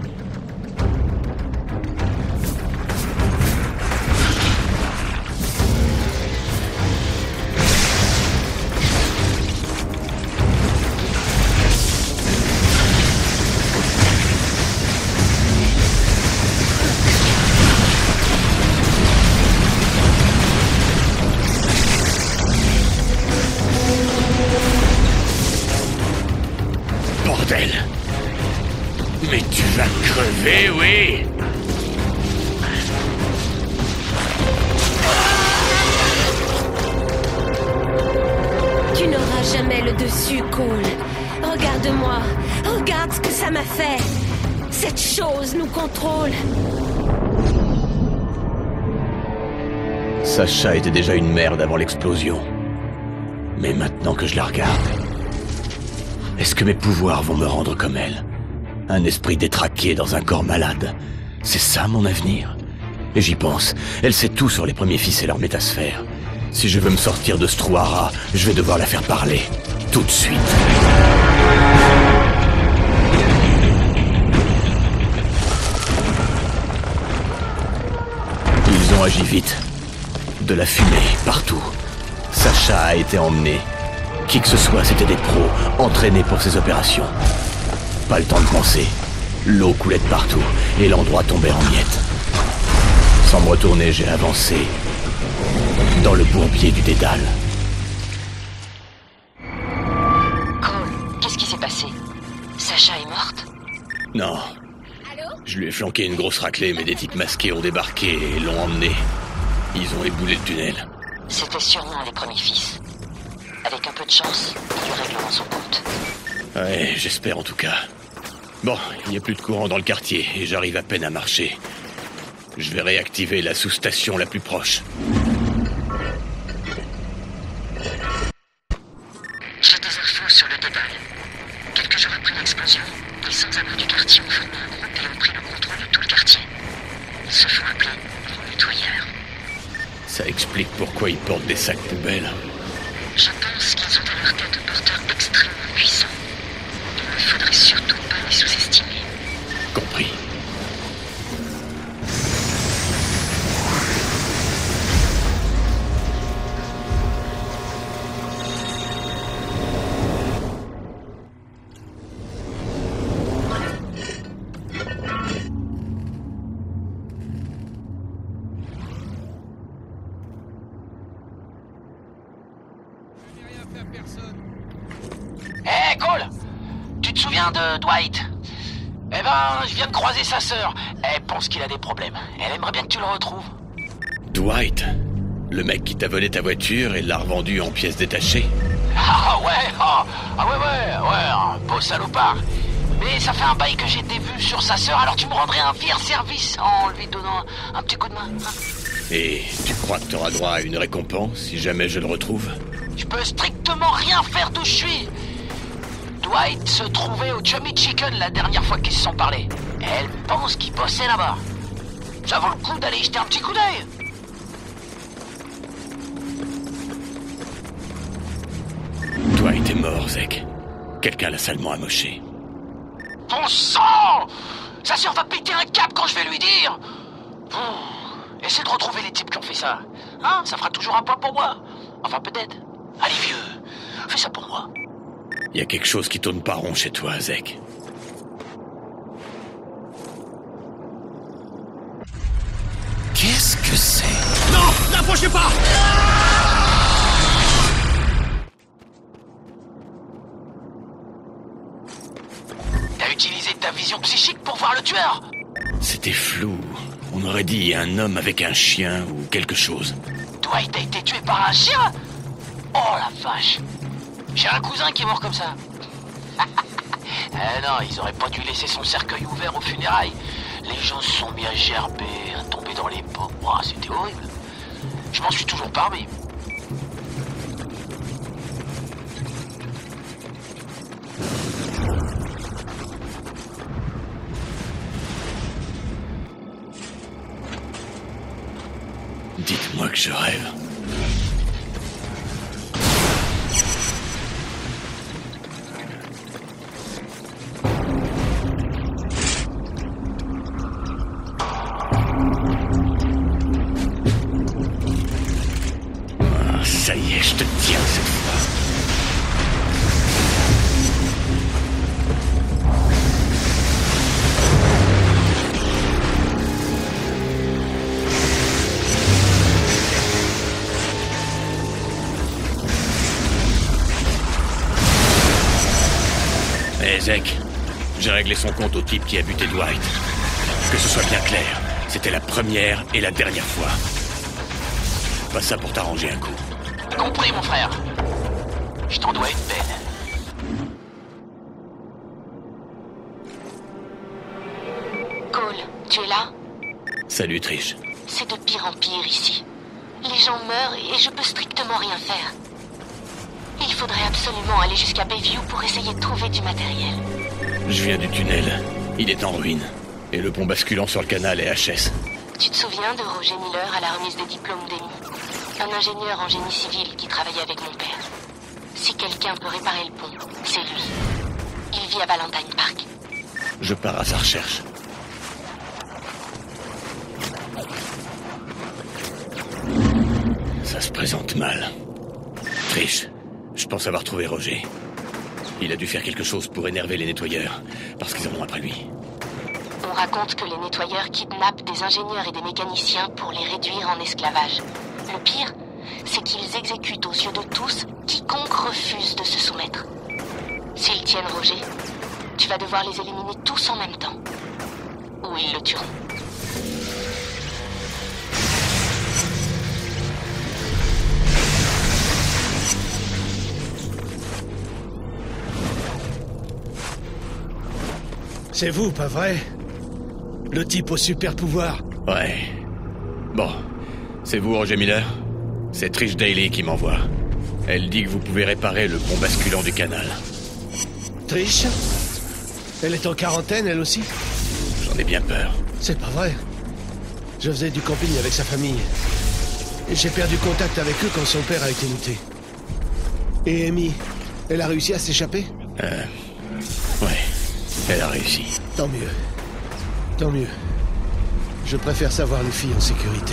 Bordel! Mais tu vas crever, oui! Tu n'auras jamais le dessus, Cole. Regarde-moi. Regarde ce que ça m'a fait. Cette chose nous contrôle. Sacha était déjà une merde avant l'explosion. Mais maintenant que je la regarde... Est-ce que mes pouvoirs vont me rendre comme elle? Un esprit détraqué dans un corps malade. C'est ça mon avenir? Et j'y pense, elle sait tout sur les premiers fils et leur métasphère. Si je veux me sortir de ce trou à rats, je vais devoir la faire parler. Tout de suite. Ils ont agi vite. De la fumée, partout. Sacha a été emmené. Qui que ce soit, c'était des pros, entraînés pour ces opérations. Pas le temps de penser. L'eau coulait de partout, et l'endroit tombait en miettes. Sans me retourner, j'ai avancé dans le bourbier du dédale. Cole, qu'est-ce qui s'est passé? Sacha est morte? Non. Je lui ai flanqué une grosse raclée, mais des types masqués ont débarqué et l'ont emmené. Ils ont éboulé le tunnel. C'était sûrement les premiers fils. Avec un peu de chance, ils lui régleront son compte. Ouais, j'espère en tout cas. Bon, il n'y a plus de courant dans le quartier et j'arrive à peine à marcher. Je vais réactiver la sous-station la plus proche. J'ai des infos sur le dédale. Quelques jours après l'explosion, les sans-abri du quartier ont formé un groupe et ont pris le contrôle de tout le quartier. Ils se font appeler les nettoyeurs. Ça explique pourquoi ils portent des sacs poubelles. Je pense qu'ils ont à leur tête un porteur extrêmement puissant. Il ne faudrait surtout pas les sous-estimer. Compris. Hé, hey, Cole! Tu te souviens de Dwight? Eh ben, je viens de croiser sa sœur. Elle pense qu'il a des problèmes. Elle aimerait bien que tu le retrouves. Dwight? Le mec qui t'a volé ta voiture et l'a revendue en pièces détachées? Ah ouais, ah, ah ouais, ouais, ouais, un beau salopard. Mais ça fait un bail que j'ai des vues sur sa sœur, alors tu me rendrais un fier service en lui donnant un, un petit coup de main. Hein? Et tu crois que t'auras droit à une récompense si jamais je le retrouve? Je peux strictement rien faire d'où je suis. Dwight se trouvait au Chummy Chicken la dernière fois qu'ils se sont parlé. Elle pense qu'il bossait là-bas. Ça vaut le coup d'aller y jeter un petit coup d'œil. Dwight est mort, Zek. Quelqu'un l'a salement amoché. Bon sang! Sa sœur va péter un câble quand je vais lui dire. Oh, essaie de retrouver les types qui ont fait ça. Hein? Ça fera toujours un pas pour moi. Enfin, peut-être. Allez, vieux, fais ça pour moi. Il y a quelque chose qui tourne pas rond chez toi, Zek. Qu'est-ce que c'est? Non! N'approchez pas! T'as utilisé ta vision psychique pour voir le tueur? C'était flou. On aurait dit un homme avec un chien ou quelque chose. Dwight a été tué par un chien? Oh la vache! J'ai un cousin qui est mort comme ça. Eh non, ils auraient pas dû laisser son cercueil ouvert aux funérailles. Les gens se sont mis à gerber, à tomber dans les pommes. Oh, c'était horrible. Je m'en suis toujours parmi. Dites-moi que je rêve. Ah, ça y est, je te tiens cette fois. Hé, Zek, j'ai réglé son compte au type qui a buté Dwight. Que ce soit bien clair, c'était la première et la dernière fois. Pas ça pour t'arranger un coup. Compris, mon frère. Je t'en dois une belle. Cole, tu es là? Salut, Trish. C'est de pire en pire ici. Les gens meurent et je peux strictement rien faire. Il faudrait absolument aller jusqu'à Bayview pour essayer de trouver du matériel. Je viens du tunnel. Il est en ruine. Et le pont basculant sur le canal est H S. Tu te souviens de Roger Miller à la remise des diplômes d'Amy? Un ingénieur en génie civil qui travaillait avec mon père. Si quelqu'un peut réparer le pont, c'est lui. Il vit à Valentine Park. Je pars à sa recherche. Ça se présente mal. Trish, je pense avoir trouvé Roger. Il a dû faire quelque chose pour énerver les nettoyeurs, parce qu'ils en ont après lui. On raconte que les nettoyeurs kidnappent des ingénieurs et des mécaniciens pour les réduire en esclavage. Le pire, c'est qu'ils exécutent aux yeux de tous quiconque refuse de se soumettre. S'ils tiennent Roger, tu vas devoir les éliminer tous en même temps. Ou ils le tueront. C'est vous, pas vrai? Le type au super pouvoir. Ouais. Bon. C'est vous, Roger Miller? C'est Trish Daly qui m'envoie. Elle dit que vous pouvez réparer le pont basculant du canal. Trish? Elle est en quarantaine, elle aussi? J'en ai bien peur. C'est pas vrai. Je faisais du camping avec sa famille. Et j'ai perdu contact avec eux quand son père a été muté. Et Amy, elle a réussi à s'échapper? Euh... Ouais. Elle a réussi. Tant mieux. Tant mieux. Je préfère savoir les filles en sécurité.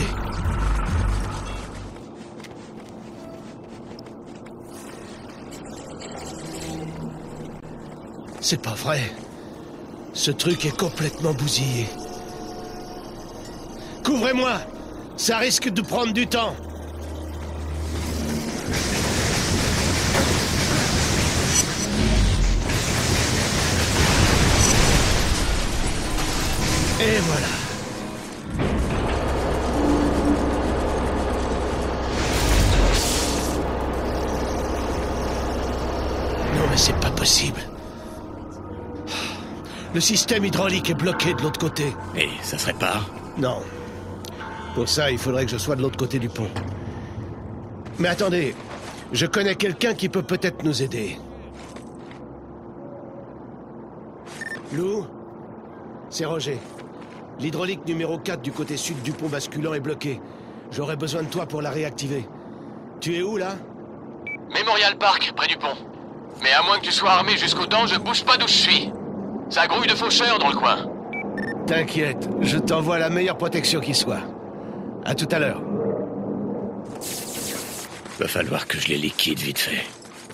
C'est pas vrai. Ce truc est complètement bousillé. Couvrez-moi! Ça risque de prendre du temps. Et voilà. Non mais c'est pas possible. Le système hydraulique est bloqué de l'autre côté. Et ça se répare? Non. Pour ça, il faudrait que je sois de l'autre côté du pont. Mais attendez, je connais quelqu'un qui peut peut-être nous aider. Lou? C'est Roger. L'hydraulique numéro quatre du côté sud du pont basculant est bloquée. J'aurais besoin de toi pour la réactiver. Tu es où, là? Memorial Park, près du pont. Mais à moins que tu sois armé jusqu'aux dents, je bouge pas d'où je suis. Ça grouille de faucheurs dans le coin. T'inquiète, je t'envoie la meilleure protection qui soit. À tout à l'heure. Va falloir que je les liquide vite fait.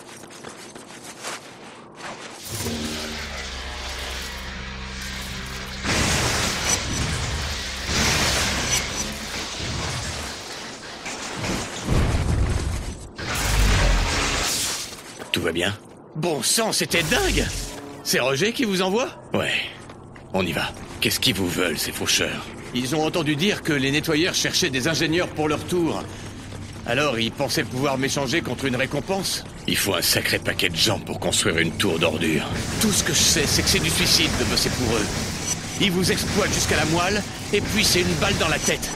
Tout va bien? Bon sang, c'était dingue! C'est Roger qui vous envoie? Ouais. On y va. Qu'est-ce qu'ils vous veulent, ces faucheurs? Ils ont entendu dire que les nettoyeurs cherchaient des ingénieurs pour leur tour. Alors, ils pensaient pouvoir m'échanger contre une récompense? Il faut un sacré paquet de gens pour construire une tour d'ordures. Tout ce que je sais, c'est que c'est du suicide de bosser pour eux. Ils vous exploitent jusqu'à la moelle, et puis c'est une balle dans la tête.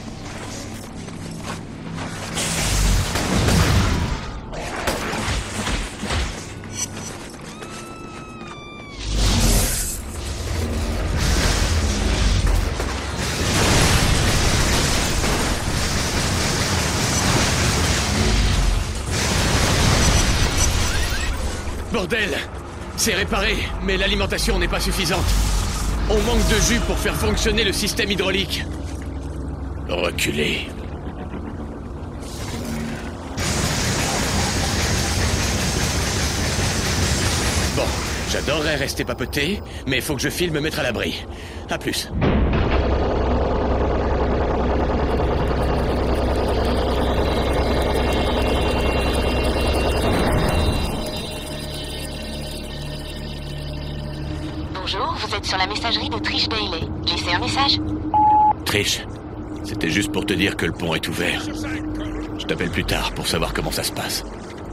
Bordel! C'est réparé, mais l'alimentation n'est pas suffisante. On manque de jus pour faire fonctionner le système hydraulique. Reculez. Bon, j'adorerais rester papoté, mais faut que je file me mettre à l'abri. À plus. Bonjour, vous êtes sur la messagerie de Trish Daly. Laissez un message. Trish, c'était juste pour te dire que le pont est ouvert. Je t'appelle plus tard pour savoir comment ça se passe.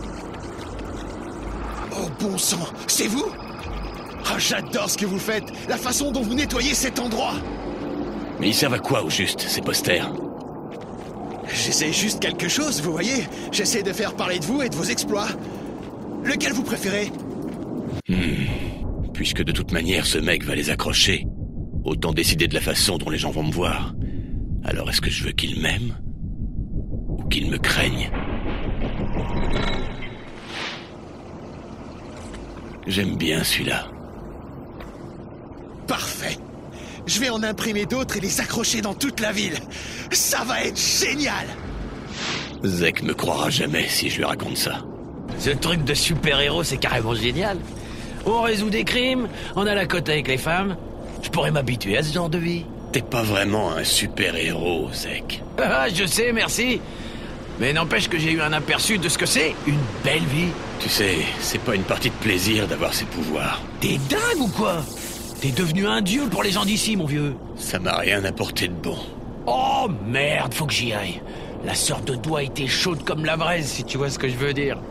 Oh bon sang, c'est vous? Ah, j'adore ce que vous faites, la façon dont vous nettoyez cet endroit. Mais ils servent à quoi au juste, ces posters? J'essaie juste quelque chose, vous voyez. J'essaie de faire parler de vous et de vos exploits. Lequel vous préférez? Hmm. Puisque de toute manière ce mec va les accrocher, autant décider de la façon dont les gens vont me voir. Alors est-ce que je veux qu'il m'aime? Ou qu'il me craigne? J'aime bien celui-là. Parfait. Je vais en imprimer d'autres et les accrocher dans toute la ville. Ça va être génial! Zek me croira jamais si je lui raconte ça. Ce truc de super-héros, c'est carrément génial. On résout des crimes, on a la cote avec les femmes. Je pourrais m'habituer à ce genre de vie. T'es pas vraiment un super-héros, Zek. Ah, je sais, merci. Mais n'empêche que j'ai eu un aperçu de ce que c'est une belle vie. Tu sais, c'est pas une partie de plaisir d'avoir ces pouvoirs. T'es dingue ou quoi? T'es devenu un dieu pour les gens d'ici, mon vieux. Ça m'a rien apporté de bon. Oh merde, faut que j'y aille. La sœur de Dwight est chaude comme la braise, si tu vois ce que je veux dire.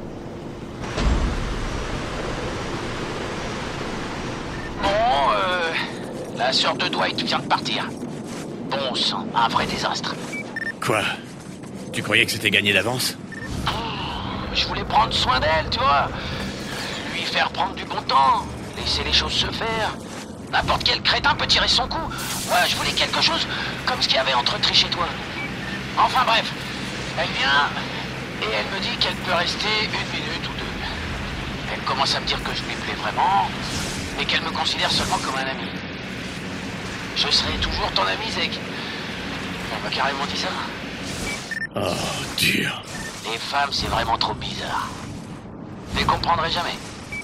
Bon, euh... la sœur de Dwight vient de partir. Bon sang, un vrai désastre. Quoi? Tu croyais que c'était gagné d'avance? Je voulais prendre soin d'elle, tu vois. Lui faire prendre du bon temps. Laisser les choses se faire. N'importe quel crétin peut tirer son coup. Ouais, je voulais quelque chose comme ce qu'il y avait entre Trish et toi. Enfin bref, elle vient et elle me dit qu'elle peut rester une minute ou deux. Elle commence à me dire que je lui plais vraiment, mais qu'elle me considère seulement comme un ami. Je serai toujours ton ami, Zek. Elle m'a carrément dit ça. Oh, dur. Les femmes, c'est vraiment trop bizarre. Je les comprendrai jamais.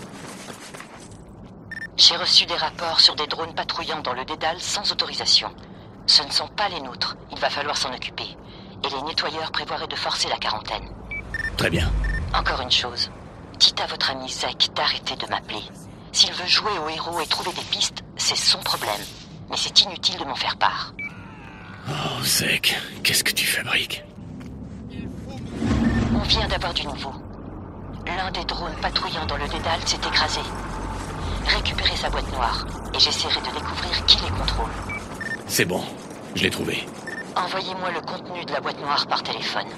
J'ai reçu des rapports sur des drones patrouillant dans le dédale sans autorisation. Ce ne sont pas les nôtres, il va falloir s'en occuper. Et les nettoyeurs prévoiraient de forcer la quarantaine. Très bien. Encore une chose, dites à votre ami Zek d'arrêter de m'appeler. S'il veut jouer au héros et trouver des pistes, c'est son problème. Mais c'est inutile de m'en faire part. Oh, Zek, qu'est-ce que tu fabriques? On vient d'avoir du nouveau. L'un des drones patrouillant dans le dédale s'est écrasé. Récupérez sa boîte noire, et j'essaierai de découvrir qui les contrôle. C'est bon, je l'ai trouvé. Envoyez-moi le contenu de la boîte noire par téléphone.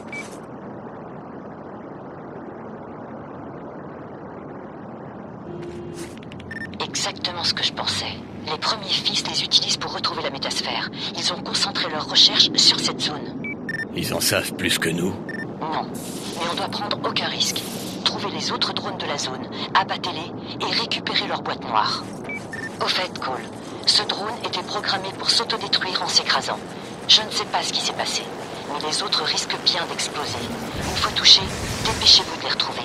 Exactement ce que je pensais. Les premiers fils les utilisent pour retrouver la métasphère. Ils ont concentré leurs recherches sur cette zone. Ils en savent plus que nous? Non, mais on doit prendre aucun risque. Trouvez les autres drones de la zone, abattez-les et récupérez leur boîte noire. Au fait, Cole, ce drone était programmé pour s'autodétruire en s'écrasant. Je ne sais pas ce qui s'est passé, mais les autres risquent bien d'exploser. Une fois touchés, dépêchez-vous de les retrouver.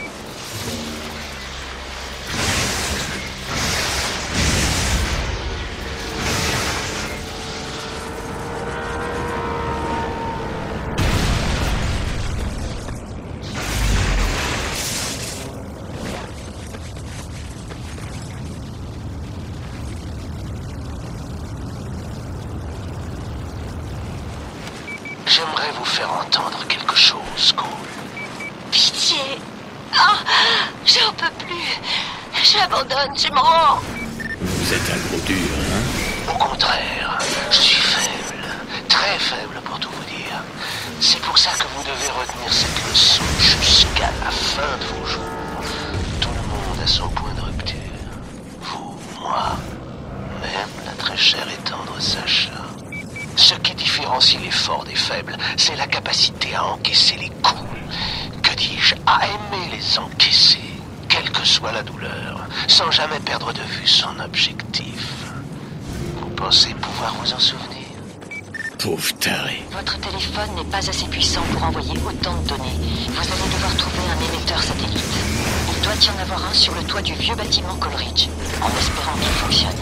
J'aimerais vous faire entendre quelque chose, Cole. Pitié. Oh, j'en peux plus. J'abandonne, je me rends. Vous êtes un gros dur, hein? Au contraire, je suis faible. Très faible, pour tout vous dire. C'est pour ça que vous devez retenir cette leçon jusqu'à la fin de vos jours. Tout le monde a son point de rupture. Vous, moi, même la très chère et tendre Sacha. Ce qui différencie les forts des faibles, c'est la capacité à encaisser les coups. Que dis-je, à aimer les encaisser, quelle que soit la douleur, sans jamais perdre de vue son objectif. Vous pensez pouvoir vous en souvenir? Pauvre taré. Votre téléphone n'est pas assez puissant pour envoyer autant de données. Vous allez devoir trouver un émetteur satellite. Il doit y en avoir un sur le toit du vieux bâtiment Coleridge, en espérant qu'il fonctionne.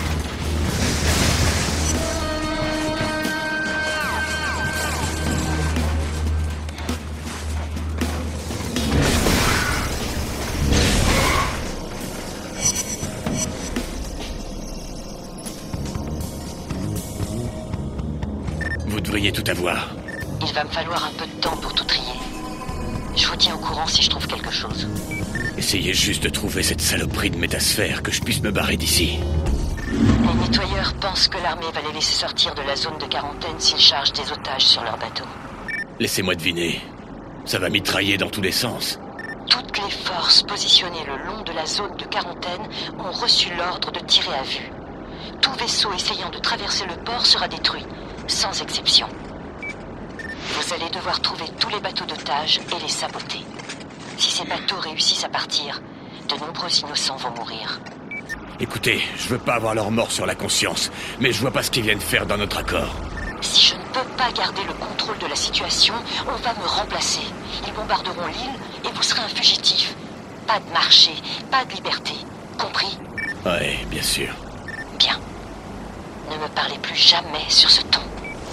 Vous devriez tout avoir. Il va me falloir un peu de temps pour tout trier. Je vous tiens au courant si je trouve quelque chose. Essayez juste de trouver cette saloperie de métasphère, que je puisse me barrer d'ici. Les nettoyeurs pensent que l'armée va les laisser sortir de la zone de quarantaine s'ils chargent des otages sur leur bateau. Laissez-moi deviner. Ça va mitrailler dans tous les sens. Toutes les forces positionnées le long de la zone de quarantaine ont reçu l'ordre de tirer à vue. Tout vaisseau essayant de traverser le port sera détruit. sans exception. Vous allez devoir trouver tous les bateaux d'otages et les saboter. Si ces bateaux réussissent à partir, de nombreux innocents vont mourir. Écoutez, je veux pas avoir leur mort sur la conscience, mais je vois pas ce qu'ils viennent faire dans notre accord. Si je ne peux pas garder le contrôle de la situation, on va me remplacer. Ils bombarderont l'île et vous serez un fugitif. Pas de marché, pas de liberté. Compris? Ouais, bien sûr. Bien. Ne me parlez plus jamais sur ce ton.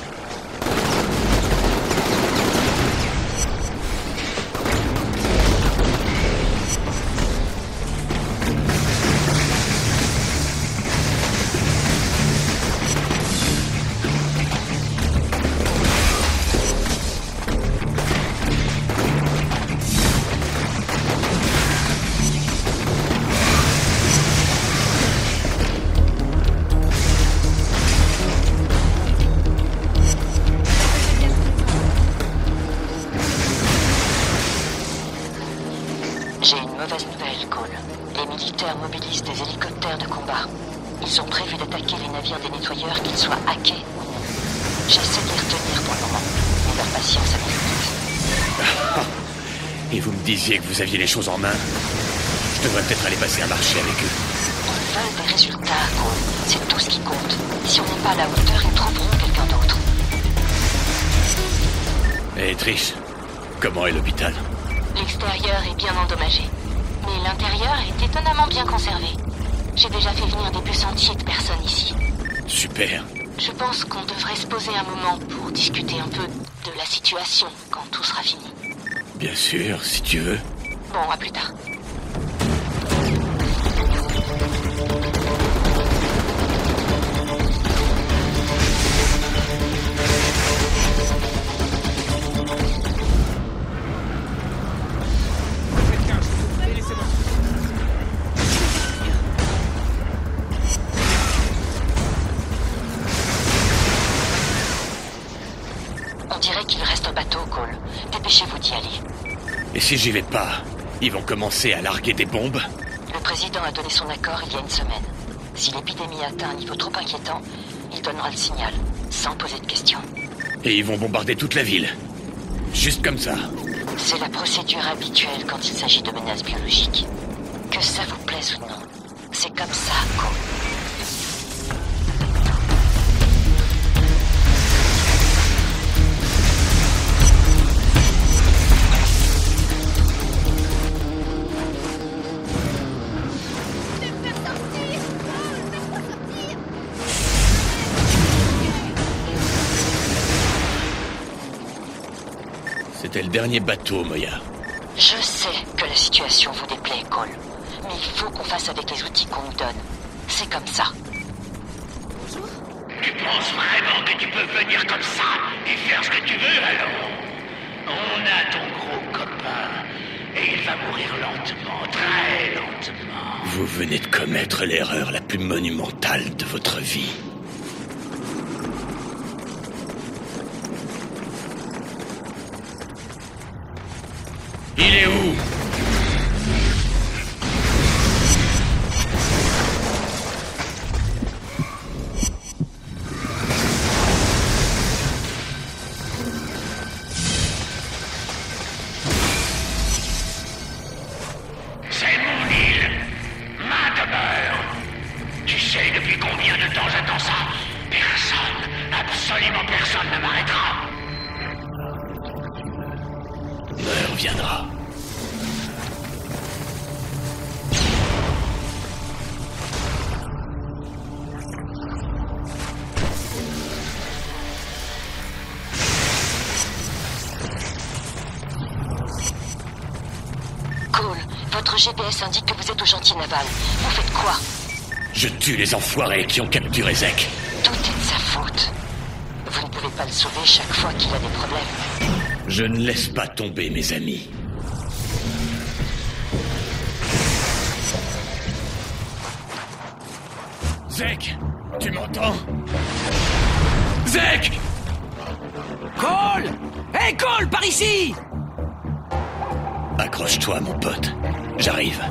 J'ai une mauvaise nouvelle, Cole. Les militaires mobilisent des hélicoptères de combat. Ils ont prévu d'attaquer les navires des nettoyeurs, qu'ils soient hackés ou non. J'essaie de les retenir pour le moment, mais leur patience a mes limites. Et vous me disiez que vous aviez les choses en main. Je devrais peut-être aller passer un marché avec eux. Ils veulent des résultats, Cole. C'est tout ce qui compte. Si on n'est pas à la hauteur, ils trouveront quelqu'un d'autre. Et Trish, comment est l'hôpital? L'extérieur est bien endommagé, mais l'intérieur est étonnamment bien conservé. J'ai déjà fait venir des bus entiers de personnes ici. Super. Je pense qu'on devrait se poser un moment pour discuter un peu de la situation quand tout sera fini. Bien sûr, si tu veux. Bon, à plus tard. On dirait qu'il reste un bateau, Cole. Dépêchez-vous d'y aller. Et si j'y vais pas, ils vont commencer à larguer des bombes? Le président a donné son accord il y a une semaine. Si l'épidémie atteint un niveau trop inquiétant, il donnera le signal, sans poser de questions. Et ils vont bombarder toute la ville. Juste comme ça. C'est la procédure habituelle quand il s'agit de menaces biologiques. Que ça vous plaise ou non, c'est comme ça, Cole. C'était le dernier bateau, Moya. Je sais que la situation vous déplaît, Cole. Mais il faut qu'on fasse avec les outils qu'on nous donne. C'est comme ça. Tu penses vraiment que tu peux venir comme ça et faire ce que tu veux, alors? On a ton gros copain, et il va mourir lentement, très lentement. Vous venez de commettre l'erreur la plus monumentale de votre vie. Il est où? C'est mon île, ma demeure. Tu sais depuis combien de temps j'attends ça? Personne, absolument personne ne m'arrêtera. L'heure viendra. Cole, votre G P S indique que vous êtes au chantier naval. Vous faites quoi? Je tue les enfoirés qui ont capturé Zek. Tout est de sa faute. Vous ne pouvez pas le sauver chaque fois qu'il a des problèmes. Je ne laisse pas tomber mes amis. Zek, tu m'entends? Zek! Cole! Hé, hey, Cole, par ici! Accroche-toi, mon pote. J'arrive.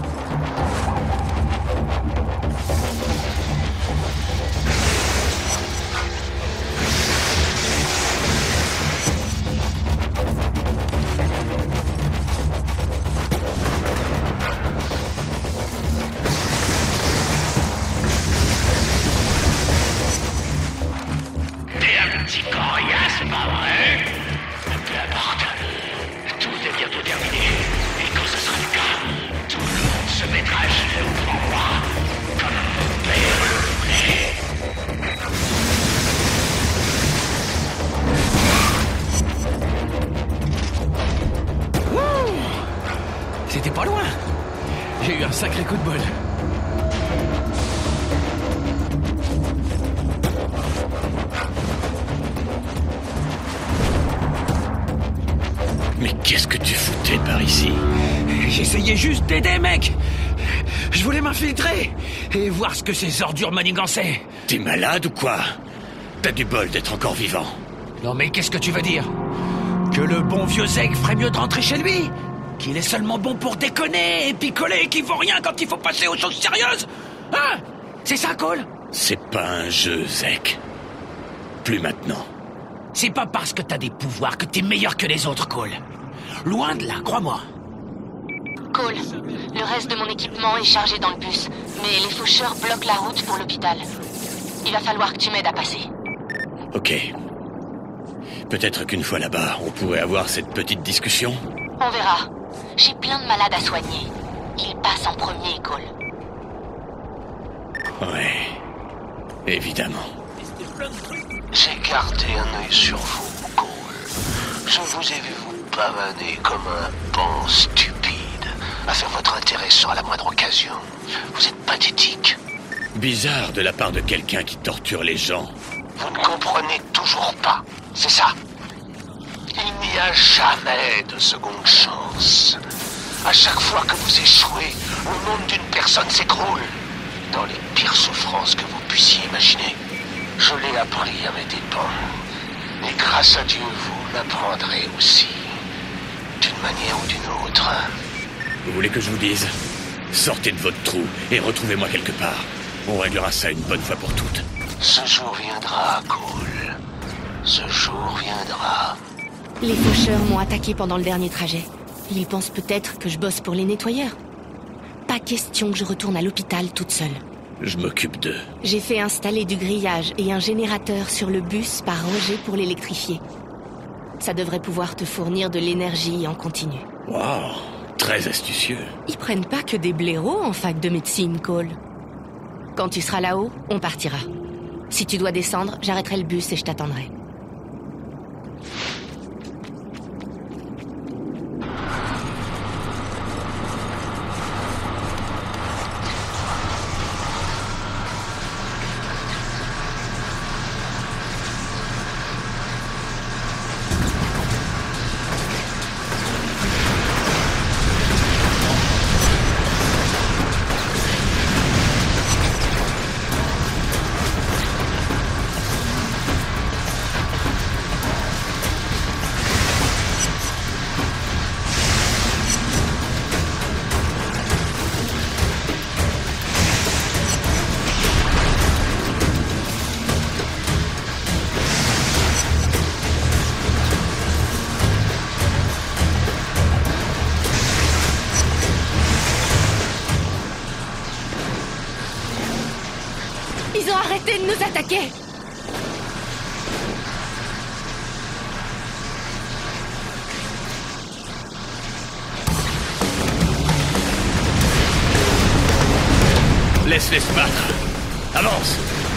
j'étais pas loin. J'ai eu un sacré coup de bol. Mais qu'est-ce que tu foutais par ici? J'essayais juste d'aider, mec. Je voulais m'infiltrer et voir ce que ces ordures manigançaient. T'es malade ou quoi? T'as du bol d'être encore vivant. Non mais qu'est-ce que tu veux dire? Que le bon vieux Zeg ferait mieux de rentrer chez lui? Qu'il est seulement bon pour déconner et picoler et qu'il vaut rien quand il faut passer aux choses sérieuses? Hein? C'est ça, Cole? C'est pas un jeu, Zeg. Plus maintenant. C'est pas parce que t'as des pouvoirs que t'es meilleur que les autres, Cole. Loin de là, crois-moi. Cole, le reste de mon équipement est chargé dans le bus, mais les faucheurs bloquent la route pour l'hôpital. Il va falloir que tu m'aides à passer. Ok. Peut-être qu'une fois là-bas, on pourrait avoir cette petite discussion. On verra. J'ai plein de malades à soigner. Il passe en premier, Cole. Ouais. Évidemment. J'ai gardé un œil sur vous, Cole. Je vous ai vu vous pavaner comme un pan stupide, à faire votre intéressant à la moindre occasion. Vous êtes pathétique. Bizarre de la part de quelqu'un qui torture les gens. Vous ne comprenez toujours pas, c'est ça? Il n'y a jamais de seconde chance. À chaque fois que vous échouez, le monde d'une personne s'écroule. Dans les pires souffrances que vous puissiez imaginer. Je l'ai appris à mes dépens. Et grâce à Dieu, vous l'apprendrez aussi. D'une manière ou d'une autre. Vous voulez que je vous dise? Sortez de votre trou et retrouvez-moi quelque part. On réglera ça une bonne fois pour toutes. Ce jour viendra, Cole. Ce jour viendra. Les faucheurs m'ont attaqué pendant le dernier trajet. Ils pensent peut-être que je bosse pour les nettoyeurs. Pas question que je retourne à l'hôpital toute seule. Je m'occupe d'eux. J'ai fait installer du grillage et un générateur sur le bus par Roger pour l'électrifier. Ça devrait pouvoir te fournir de l'énergie en continu. Waouh, très astucieux. Ils prennent pas que des blaireaux en fac de médecine, Cole. Quand tu seras là-haut, on partira. Si tu dois descendre, j'arrêterai le bus et je t'attendrai. Ils ont arrêté de nous attaquer! Laisse-les se battre. Avance.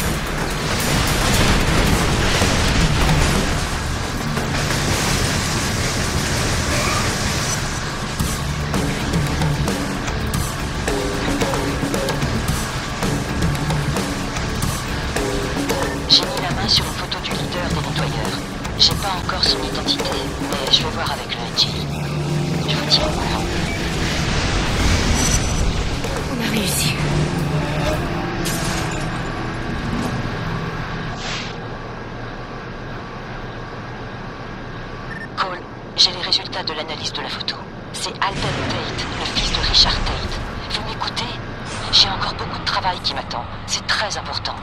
J'ai mis la main sur une photo du leader des nettoyeurs. J'ai pas encore son identité, mais je vais voir avec le N J. Je vous tiens au courant. On a réussi. Cole, j'ai les résultats de l'analyse de la photo. C'est Alden Tate, le fils de Richard Tate. Vous m'écoutez? J'ai encore beaucoup de travail qui m'attend. C'est très important.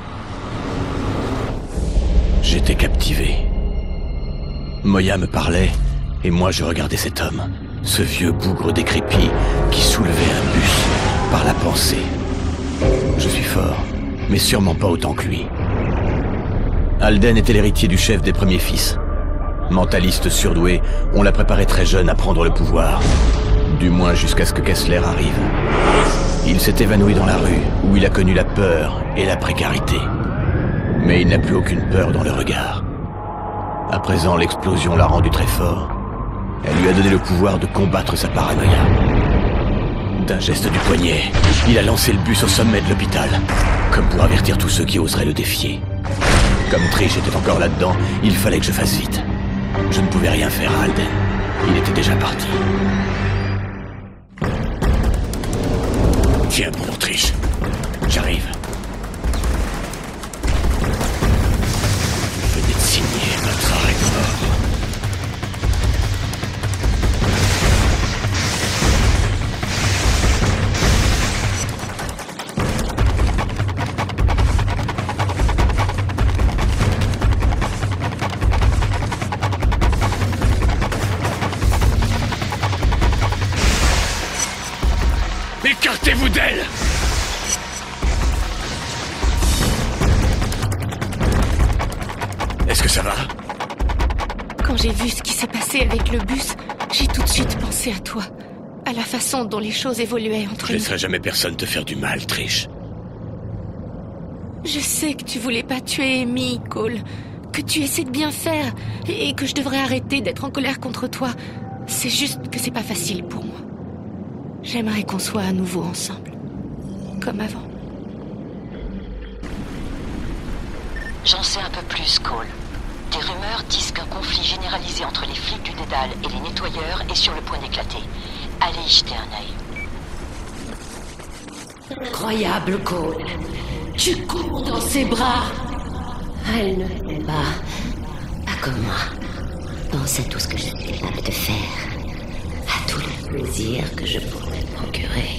J'étais captivé. Moya me parlait, et moi je regardais cet homme, ce vieux bougre décrépit qui soulevait un bus par la pensée. Je suis fort, mais sûrement pas autant que lui. Alden était l'héritier du chef des premiers fils. Mentaliste surdoué, on l'a préparé très jeune à prendre le pouvoir. Du moins jusqu'à ce que Kessler arrive. Il s'est évanoui dans la rue, où il a connu la peur et la précarité. Mais il n'a plus aucune peur dans le regard. À présent, l'explosion l'a rendu très fort. Elle lui a donné le pouvoir de combattre sa paranoïa. D'un geste du poignet, il a lancé le bus au sommet de l'hôpital, comme pour avertir tous ceux qui oseraient le défier. Comme Trish était encore là-dedans, il fallait que je fasse vite. Je ne pouvais rien faire à Alden. Il était déjà parti. Tiens bon, Trish. J'arrive. Venez de signer votre arrêt de mort. Écartez-vous d'elle! Est-ce que ça va? Quand j'ai vu ce qui s'est passé avec le bus, j'ai tout de suite pensé à toi. À la façon dont les choses évoluaient entre Je nous. ne laisserai jamais personne te faire du mal, Trish. Je sais que tu voulais pas tuer Amy, Cole. Que tu essaies de bien faire. Et que je devrais arrêter d'être en colère contre toi. C'est juste que c'est pas facile pour moi. J'aimerais qu'on soit à nouveau ensemble. Comme avant. J'en sais un peu plus, Cole. Des rumeurs disent qu'un conflit généralisé entre les flics du Dédale et les nettoyeurs est sur le point d'éclater. Allez y jeter un œil. Incroyable, Cole. Tu cours dans ses bras. Elle ne l'est pas. Pas comme moi. Pense à tout ce que je suis capable de faire. À tout le plaisir que je pourrais me procurer.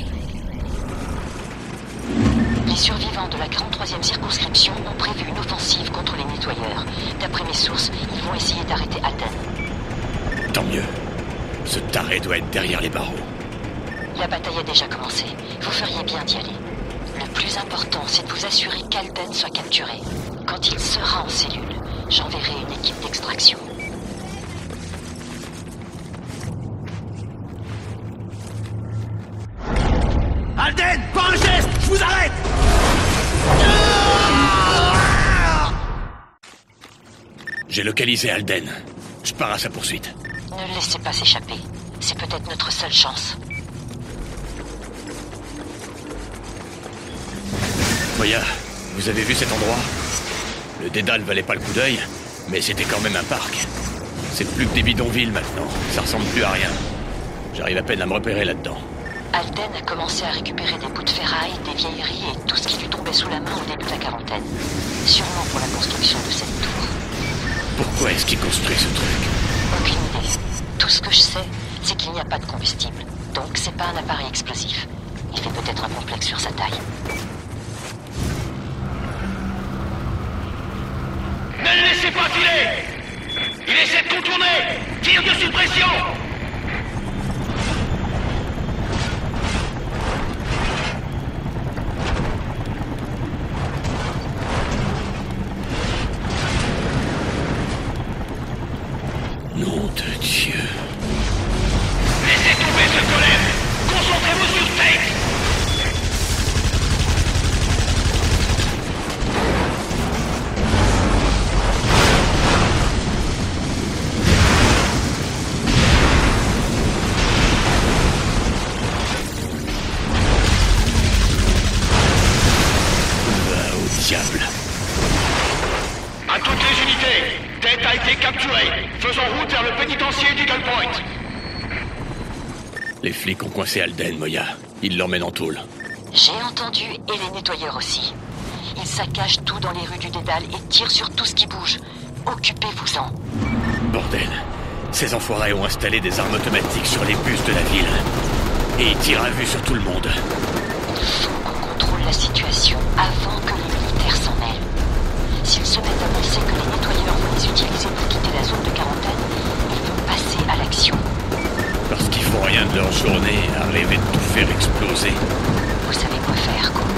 Les survivants de la quarante-troisième circonscription ont prévu une offensive contre les nettoyeurs. D'après mes sources, ils vont essayer d'arrêter Alden. Tant mieux. Ce taré doit être derrière les barreaux. La bataille a déjà commencé. Vous feriez bien d'y aller. Le plus important, c'est de vous assurer qu'Alden soit capturé. Quand il sera en cellule, j'enverrai une équipe d'extraction. Alden, pas un geste, je vous arrête! J'ai localisé Alden. Je pars à sa poursuite. Ne le laissez pas s'échapper. C'est peut-être notre seule chance. Moya, vous avez vu cet endroit? Le Dédale valait pas le coup d'œil, mais c'était quand même un parc. C'est plus que des bidonvilles maintenant. Ça ressemble plus à rien. J'arrive à peine à me repérer là-dedans. Alden a commencé à récupérer des bouts de ferraille, des vieilleries et tout ce qui lui tombait sous la main au début de la quarantaine. Sûrement pour la construction de cette tour. Pourquoi est-ce qu'il construit ce truc? Aucune idée. Tout ce que je sais, c'est qu'il n'y a pas de combustible. Donc c'est pas un appareil explosif. Il fait peut-être un complexe sur sa taille. Ne le laissez pas filer! Il essaie de contourner! Tire de suppression! Nom de Dieu. Laissez tomber ce colère! Concentrez-vous sur Snake! Va au diable. À toutes les unités, Ted a été capturé. Faisons route vers le pénitencier d'Eagle Point. Les flics ont coincé Alden, Moya. Ils l'emmènent en tôle. J'ai entendu, et les nettoyeurs aussi. Ils saccagent tout dans les rues du Dédale et tirent sur tout ce qui bouge. Occupez-vous-en. Bordel. Ces enfoirés ont installé des armes automatiques sur les bus de la ville. Et ils tirent à vue sur tout le monde. Il faut qu'on contrôle la situation avant que les militaires s'en mêlent. S'ils se mettent à penser que les nettoyeurs vont les utiliser pour quitter la zone de quarantaine, ils vont passer à l'action. Parce qu'ils font rien de leur journée à rêver de tout faire exploser. Vous savez quoi faire, Cole.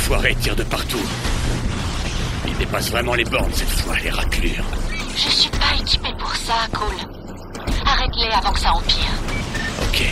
enfoirés tirent de partout. Ils dépassent vraiment les bornes cette fois, les raclures. Je suis pas équipée pour ça, Cole. Arrête-les avant que ça empire. Ok.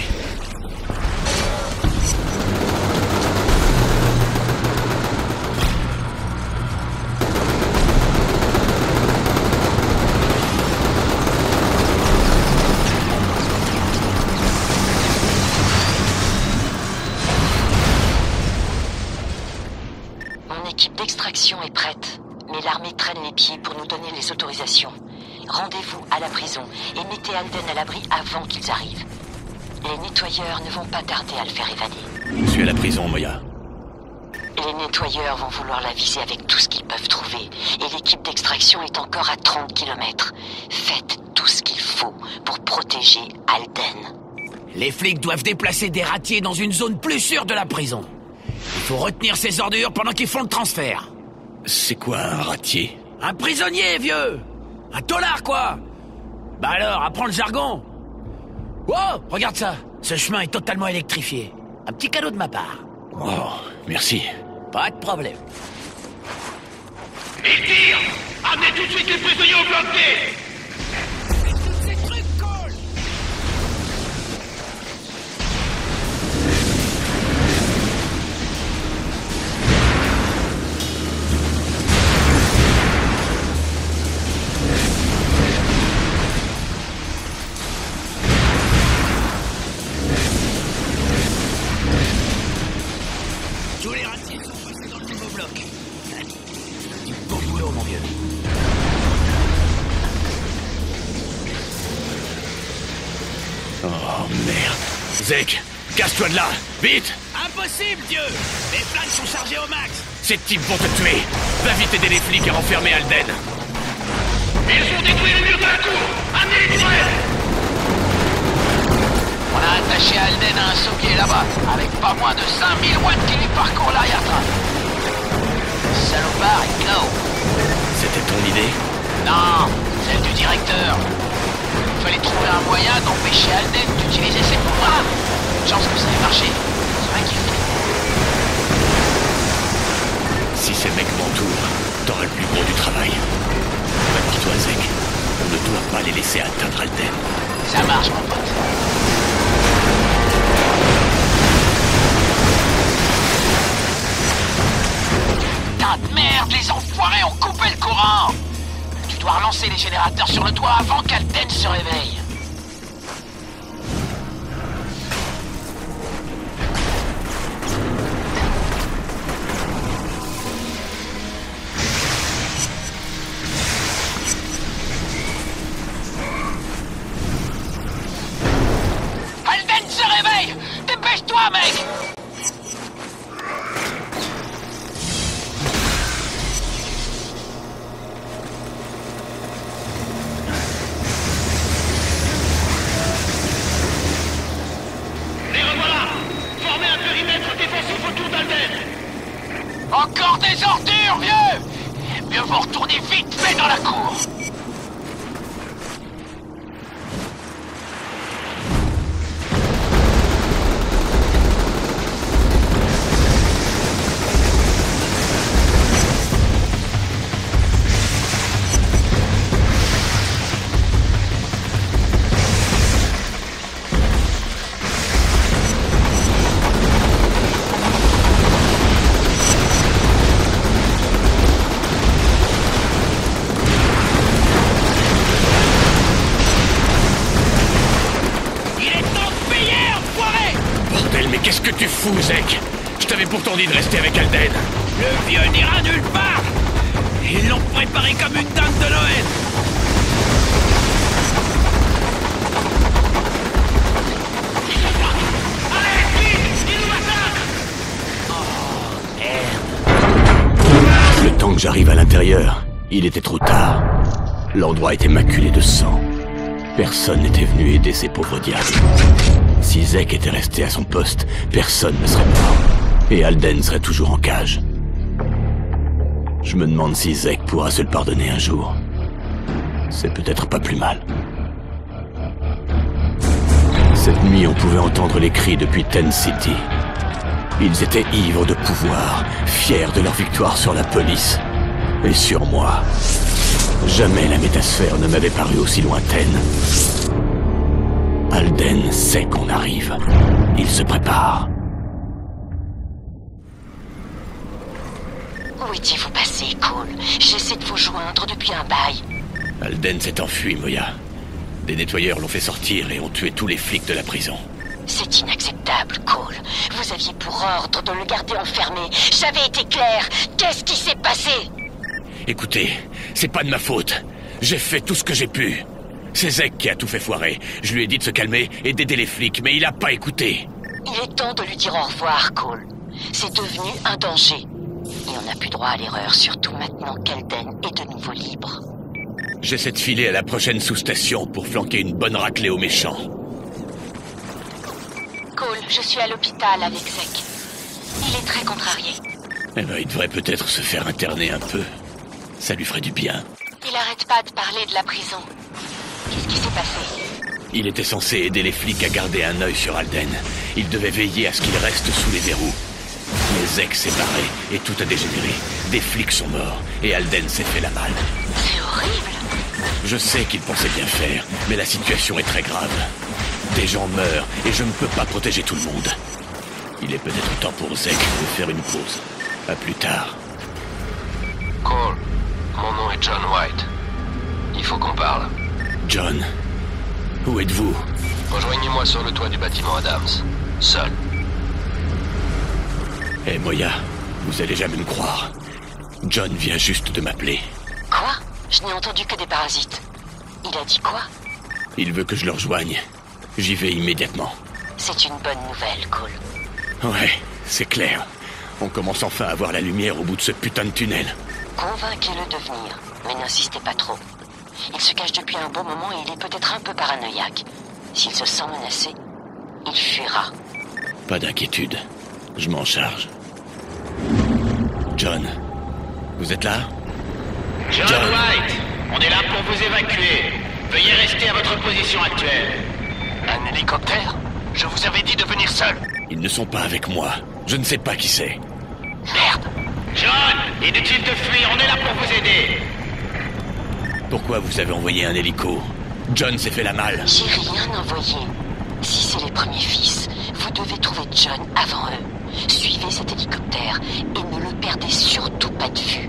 Mon équipe d'extraction est prête, mais l'armée traîne les pieds pour nous donner les autorisations. Rendez-vous à la prison et mettez Alden à l'abri avant qu'ils arrivent. Les nettoyeurs ne vont pas tarder à le faire évader. Je suis à la prison, Moya. Les nettoyeurs vont vouloir la viser avec tout ce qu'ils peuvent trouver, et l'équipe d'extraction est encore à trente kilomètres. Faites tout ce qu'il faut pour protéger Alden. Les flics doivent déplacer des ratiers dans une zone plus sûre de la prison. Il faut retenir ces ordures pendant qu'ils font le transfert. C'est quoi un ratier? Un prisonnier, vieux! Un tolard, quoi! Bah alors, apprends le jargon! Oh, regarde ça! Ce chemin est totalement électrifié. Un petit cadeau de ma part. Oh, merci. Pas de problème. Ils tirent! Amenez tout de suite les prisonniers au bloqué! Tous les ratiers sont passés dans le nouveau bloc. Du bon boulot, mon vieux. Oh, merde. Zek, casse-toi de là, vite! Impossible, Dieu! Les flingues sont chargées au max! Ces types vont te tuer! Va vite aider les flics à renfermer Alden! Ils ont détruit les murs de la cour! Amenez les toilettes! On a attaché Alden à un sommier là-bas, avec pas moins de cinq mille watts qui lui parcourent l'arrière-train. Salopard est K O. C'était ton idée? Non, celle du directeur. Il fallait trouver un moyen d'empêcher Alden d'utiliser ses pouvoirs. Chance que ça ait marché. C'est vrai qu'il fait. Si ces mecs m'entourent, t'auras le plus gros du travail. Rappelle-toi, Zek, on ne doit pas les laisser atteindre Alden. Ça marche, mon pote. Putain de merde, les enfoirés ont coupé le courant! Tu dois relancer les générateurs sur le toit avant qu'Alden se réveille. Alden se réveille! Dépêche-toi, mec! Encore des ordures, vieux! Mieux vous retourner vite fait dans la cour! Qu'est-ce que tu fous, Zek? Je t'avais pourtant dit de rester avec Alden. Le vieux n'ira nulle part! Ils l'ont préparé comme une dinde de Noël! Allez, vite! Il nous attaque! Oh, merde! Le temps que j'arrive à l'intérieur, il était trop tard. L'endroit était maculé de sang. Personne n'était venu aider ces pauvres diables. Si Zek était resté à son poste, personne ne serait mort. Et Alden serait toujours en cage. Je me demande si Zek pourra se le pardonner un jour. C'est peut-être pas plus mal. Cette nuit, on pouvait entendre les cris depuis Ten City. Ils étaient ivres de pouvoir, fiers de leur victoire sur la police. Et sur moi. Jamais la métasphère ne m'avait paru aussi lointaine. Alden sait qu'on arrive. Il se prépare. Où étiez-vous passé, Cole? J'essaie de vous joindre depuis un bail. Alden s'est enfui, Moya. Des nettoyeurs l'ont fait sortir et ont tué tous les flics de la prison. C'est inacceptable, Cole. Vous aviez pour ordre de le garder enfermé. J'avais été clair. Qu'est-ce qui s'est passé? Écoutez, c'est pas de ma faute. J'ai fait tout ce que j'ai pu. C'est Zek qui a tout fait foirer. Je lui ai dit de se calmer et d'aider les flics, mais il a pas écouté. Il est temps de lui dire au revoir, Cole. C'est devenu un danger. Et on n'a plus droit à l'erreur, surtout maintenant qu'Alden est de nouveau libre. J'essaie de filer à la prochaine sous-station pour flanquer une bonne raclée aux méchants. Cole, je suis à l'hôpital avec Zek. Il est très contrarié. Eh ben, il devrait peut-être se faire interner un peu. Ça lui ferait du bien. Il arrête pas de parler de la prison. Qu'est-ce qui s'est passé? Il était censé aider les flics à garder un œil sur Alden. Il devait veiller à ce qu'il reste sous les verrous. Mais Zek s'est barré et tout a dégénéré. Des flics sont morts et Alden s'est fait la malle. C'est horrible. Je sais qu'il pensait bien faire, mais la situation est très grave. Des gens meurent et je ne peux pas protéger tout le monde. Il est peut-être temps pour Zek de faire une pause. À plus tard. Cole, mon nom est John White. Il faut qu'on parle. John, où êtes-vous? Rejoignez-moi sur le toit du bâtiment Adams. Seul. Eh, Moya, vous allez jamais me croire. John vient juste de m'appeler. Quoi? Je n'ai entendu que des parasites. Il a dit quoi? Il veut que je le rejoigne. J'y vais immédiatement. C'est une bonne nouvelle, Cole. Ouais, c'est clair. On commence enfin à voir la lumière au bout de ce putain de tunnel. Convainquez-le de venir, mais n'insistez pas trop. Il se cache depuis un bon moment et il est peut-être un peu paranoïaque. S'il se sent menacé, il fuira. Pas d'inquiétude. Je m'en charge. John, vous êtes là? John, John White, on est là pour vous évacuer. Veuillez rester à votre position actuelle. Un hélicoptère? Je vous avais dit de venir seul. Ils ne sont pas avec moi. Je ne sais pas qui c'est. Merde. John, inutile de fuir, on est là pour vous aider. Pourquoi vous avez envoyé un hélico? John s'est fait la malle. J'ai rien envoyé. Si c'est les premiers fils, vous devez trouver John avant eux. Suivez cet hélicoptère et ne le perdez surtout pas de vue.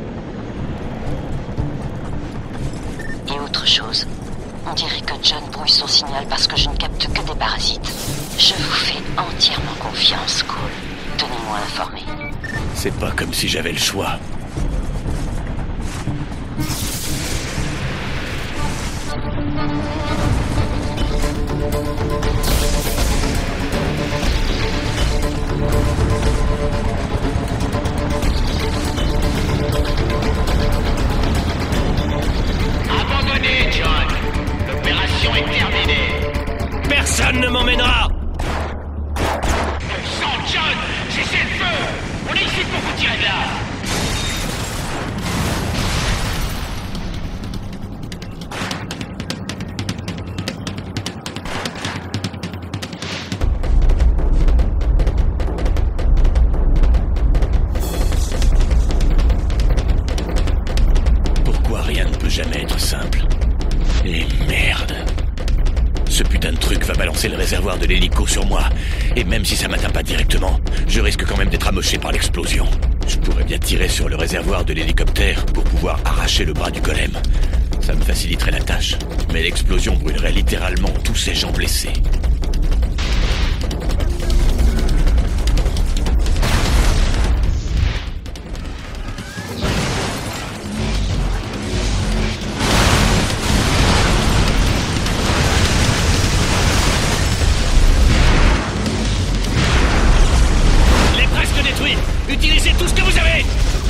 Et autre chose, on dirait que John brouille son signal parce que je ne capte que des parasites. Je vous fais entièrement confiance, Cole. Tenez-moi informé. C'est pas comme si j'avais le choix. Abandonnez, John. L'opération est terminée. Personne ne m'emmènera. Sans John, cessez le feu. On est ici pour vous tirer de là. Jamais être simple. Et merde. Ce putain de truc va balancer le réservoir de l'hélico sur moi. Et même si ça m'atteint pas directement, je risque quand même d'être amoché par l'explosion. Je pourrais bien tirer sur le réservoir de l'hélicoptère pour pouvoir arracher le bras du golem. Ça me faciliterait la tâche. Mais l'explosion brûlerait littéralement tous ces gens blessés. Utilisez tout ce que vous avez.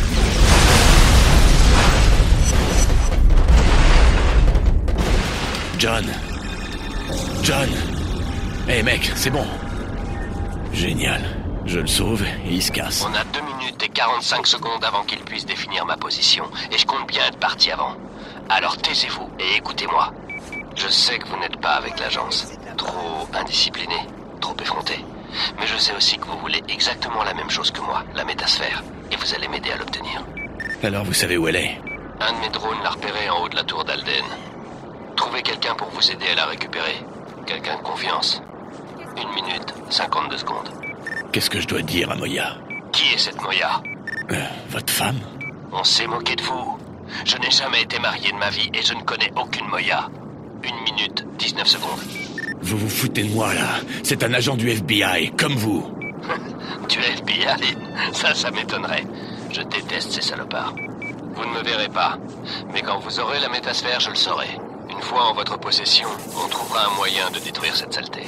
John. John. Eh hey mec, c'est bon. Génial. Je le sauve et il se casse. On a deux minutes et quarante-cinq secondes avant qu'il puisse définir ma position. Et je compte bien être parti avant. Alors taisez-vous et écoutez-moi. Je sais que vous n'êtes pas avec l'agence. Trop indiscipliné, trop effronté. Mais je sais aussi que vous voulez exactement la même chose que moi, la métasphère. Et vous allez m'aider à l'obtenir. Alors vous savez où elle est? Un de mes drones l'a repérée en haut de la tour d'Alden. Trouvez quelqu'un pour vous aider à la récupérer. Quelqu'un de confiance. Une minute, cinquante-deux secondes. Qu'est-ce que je dois dire à Moya? Qui est cette Moya? Euh, votre femme? On s'est moqué de vous. Je n'ai jamais été marié de ma vie et je ne connais aucune Moya. Une minute, dix-neuf secondes. Vous vous foutez de moi, là. C'est un agent du F B I, comme vous. Tu es F B I? Ça, ça m'étonnerait. Je déteste ces salopards. Vous ne me verrez pas. Mais quand vous aurez la métasphère, je le saurai. Une fois en votre possession, on trouvera un moyen de détruire cette saleté.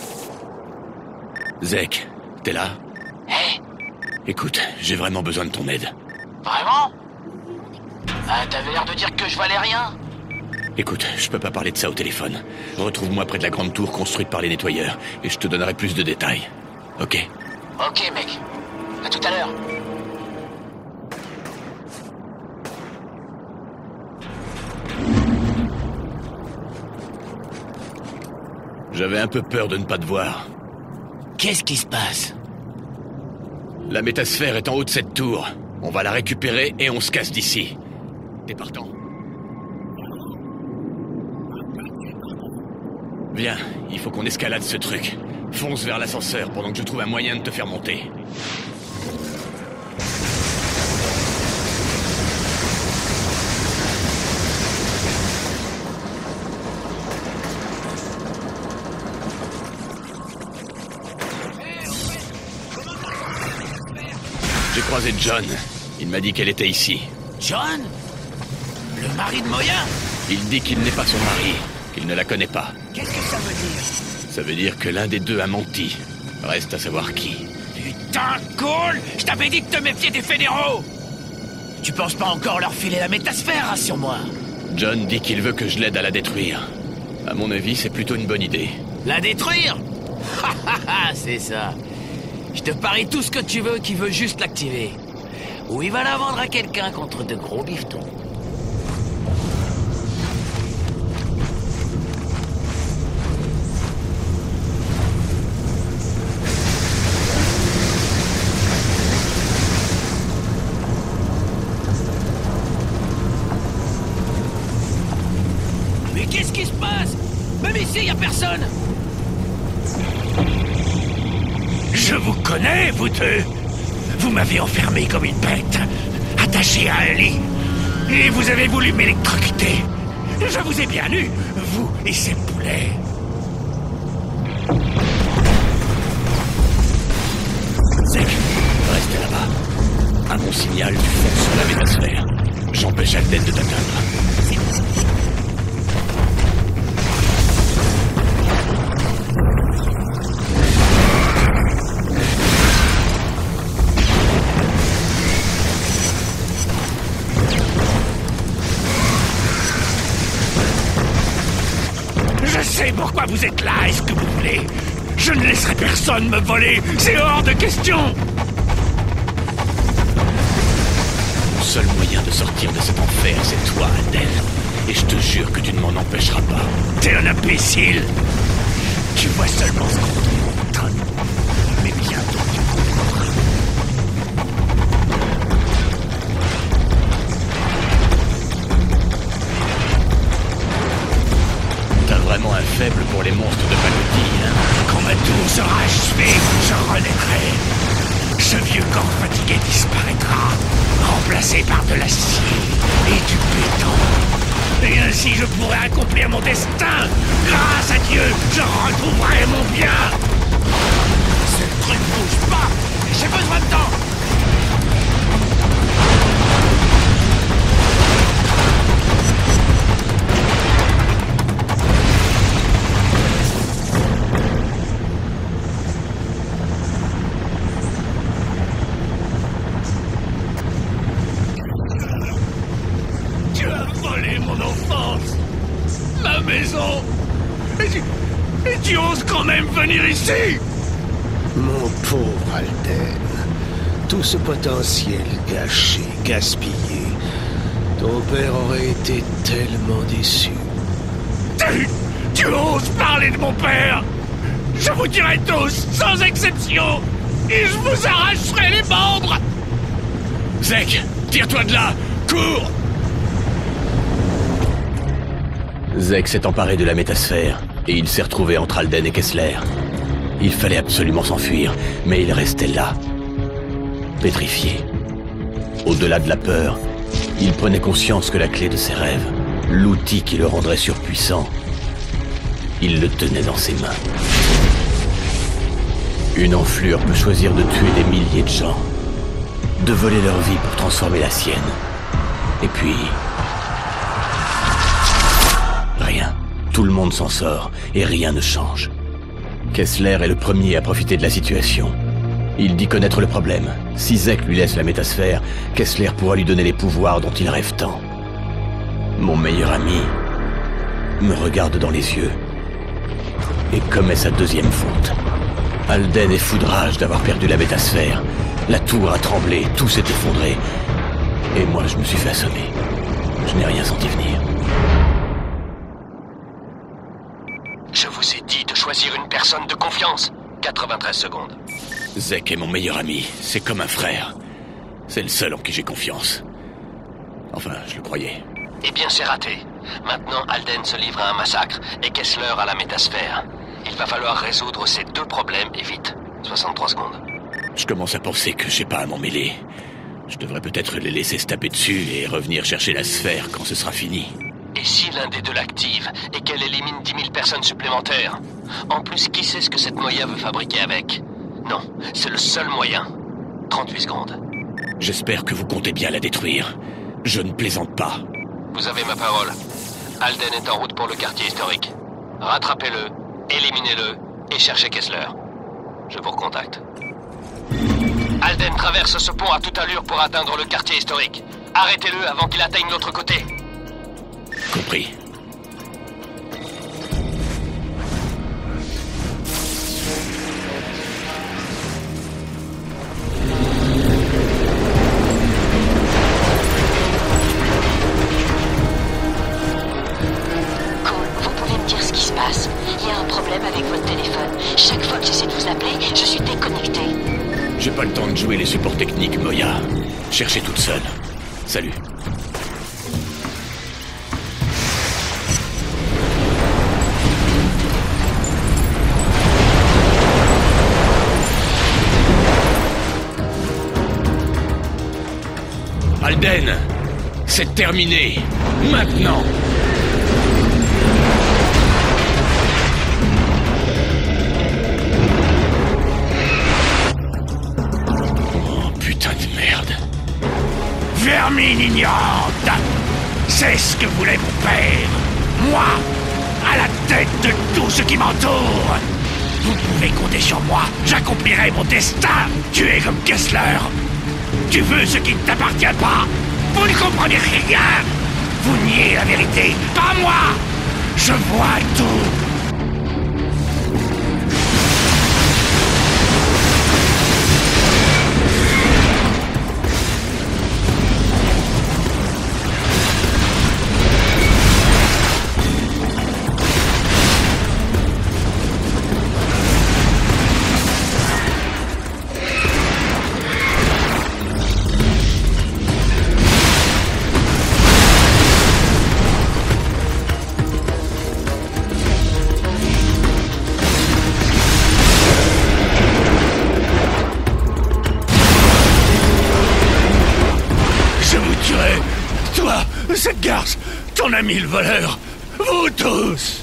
Zek, t'es là? Hé hey. Écoute, j'ai vraiment besoin de ton aide. Vraiment? Ah, t'avais l'air de dire que je valais rien. Écoute, je peux pas parler de ça au téléphone. Retrouve-moi près de la grande tour construite par les nettoyeurs, et je te donnerai plus de détails. Ok? Ok, mec. À tout à l'heure. J'avais un peu peur de ne pas te voir. Qu'est-ce qui se passe? La métasphère est en haut de cette tour. On va la récupérer et on se casse d'ici. T'es partant? Viens, il faut qu'on escalade ce truc. Fonce vers l'ascenseur pendant que je trouve un moyen de te faire monter. J'ai croisé John. Il m'a dit qu'elle était ici. John? Le mari de Moya? Il dit qu'il n'est pas son mari, qu'il ne la connaît pas. Qu'est-ce que ça veut dire? Ça veut dire que l'un des deux a menti. Reste à savoir qui. Putain, Cole! Je t'avais dit de te méfier des fédéraux! Tu penses pas encore leur filer la métasphère, rassure-moi? John dit qu'il veut que je l'aide à la détruire. À mon avis, c'est plutôt une bonne idée. La détruire? Ha ha ha, c'est ça. Je te parie tout ce que tu veux qu'il veut juste l'activer. Ou il va la vendre à quelqu'un contre de gros bifetons. Mais qu'est-ce qui se passe? Même ici, y a personne! Je vous connais, vous deux. Vous m'avez enfermé comme une bête, attaché à un lit. Et vous avez voulu m'électrocuter. Je vous ai bien eu, vous et ces poulets. Zek, restez là-bas. À mon signal, tu fonces sur la métasphère. J'empêche Alden de t'atteindre. Je sais pourquoi vous êtes là et ce que vous voulez. Je ne laisserai personne me voler. C'est hors de question. Le seul moyen de sortir de cet enfer, c'est toi, Alden. Et je te jure que tu ne m'en empêcheras pas. T'es un imbécile. Tu vois seulement ce qu'on te montre. Mais bientôt tu comprendras. T'as vraiment un faible pour les monstres de pacotille, hein? Quand ma tour sera achevée, je renaîtrai. Ce vieux corps fatigué disparaîtra, remplacé par de l'acier et du béton. Et ainsi je pourrai accomplir mon destin. Grâce à Dieu, je retrouverai mon bien. Ce truc bouge pas. J'ai besoin de temps. Et tu, et tu oses quand même venir ici? Mon pauvre Alden, tout ce potentiel gâché, gaspillé, ton père aurait été tellement déçu. Tu, tu oses parler de mon père? Je vous tuerai tous, sans exception, et je vous arracherai les membres. Zek, tire-toi de là! Cours! Zek s'est emparé de la métasphère, et il s'est retrouvé entre Alden et Kessler. Il fallait absolument s'enfuir, mais il restait là, pétrifié. Au-delà de la peur, il prenait conscience que la clé de ses rêves, l'outil qui le rendrait surpuissant, il le tenait dans ses mains. Une enflure peut choisir de tuer des milliers de gens, de voler leur vie pour transformer la sienne. Et puis... rien. Tout le monde s'en sort, et rien ne change. Kessler est le premier à profiter de la situation. Il dit connaître le problème. Si Zek lui laisse la métasphère, Kessler pourra lui donner les pouvoirs dont il rêve tant. Mon meilleur ami me regarde dans les yeux et commet sa deuxième faute. Alden est fou de rage d'avoir perdu la métasphère. La tour a tremblé, tout s'est effondré. Et moi, je me suis fait assommer. Je n'ai rien senti venir. Je vous ai dit de choisir une personne de confiance. quatre-vingt-treize secondes. Zek est mon meilleur ami. C'est comme un frère. C'est le seul en qui j'ai confiance. Enfin, je le croyais. Eh bien, c'est raté. Maintenant, Alden se livre à un massacre et Kessler à la métasphère. Il va falloir résoudre ces deux problèmes et vite. soixante-trois secondes. Je commence à penser que j'ai pas à m'en mêler. Je devrais peut-être les laisser se taper dessus et revenir chercher la sphère quand ce sera fini. Et si l'un des deux l'active et qu'elle élimine dix mille personnes supplémentaires? En plus, qui sait ce que cette Moya veut fabriquer avec? Non, c'est le seul moyen. trente-huit secondes. J'espère que vous comptez bien la détruire. Je ne plaisante pas. Vous avez ma parole. Alden est en route pour le quartier historique. Rattrapez-le, éliminez-le et cherchez Kessler. Je vous recontacte. Alden traverse ce pont à toute allure pour atteindre le quartier historique. Arrêtez-le avant qu'il atteigne l'autre côté. Compris. Il y a un problème avec votre téléphone. Chaque fois que j'essaie de vous appeler, je suis déconnecté. J'ai pas le temps de jouer les supports techniques, Moya. Cherchez toute seule. Salut. Alden, c'est terminé. Maintenant. Vermine ignorante! C'est ce que voulait mon père! Moi, à la tête de tout ce qui m'entoure! Vous pouvez compter sur moi, j'accomplirai mon destin! Tu es comme Kessler! Tu veux ce qui ne t'appartient pas! Vous ne comprenez rien! Vous niez la vérité, pas moi! Je vois tout! Cette garce, ton ami le voleur, vous tous!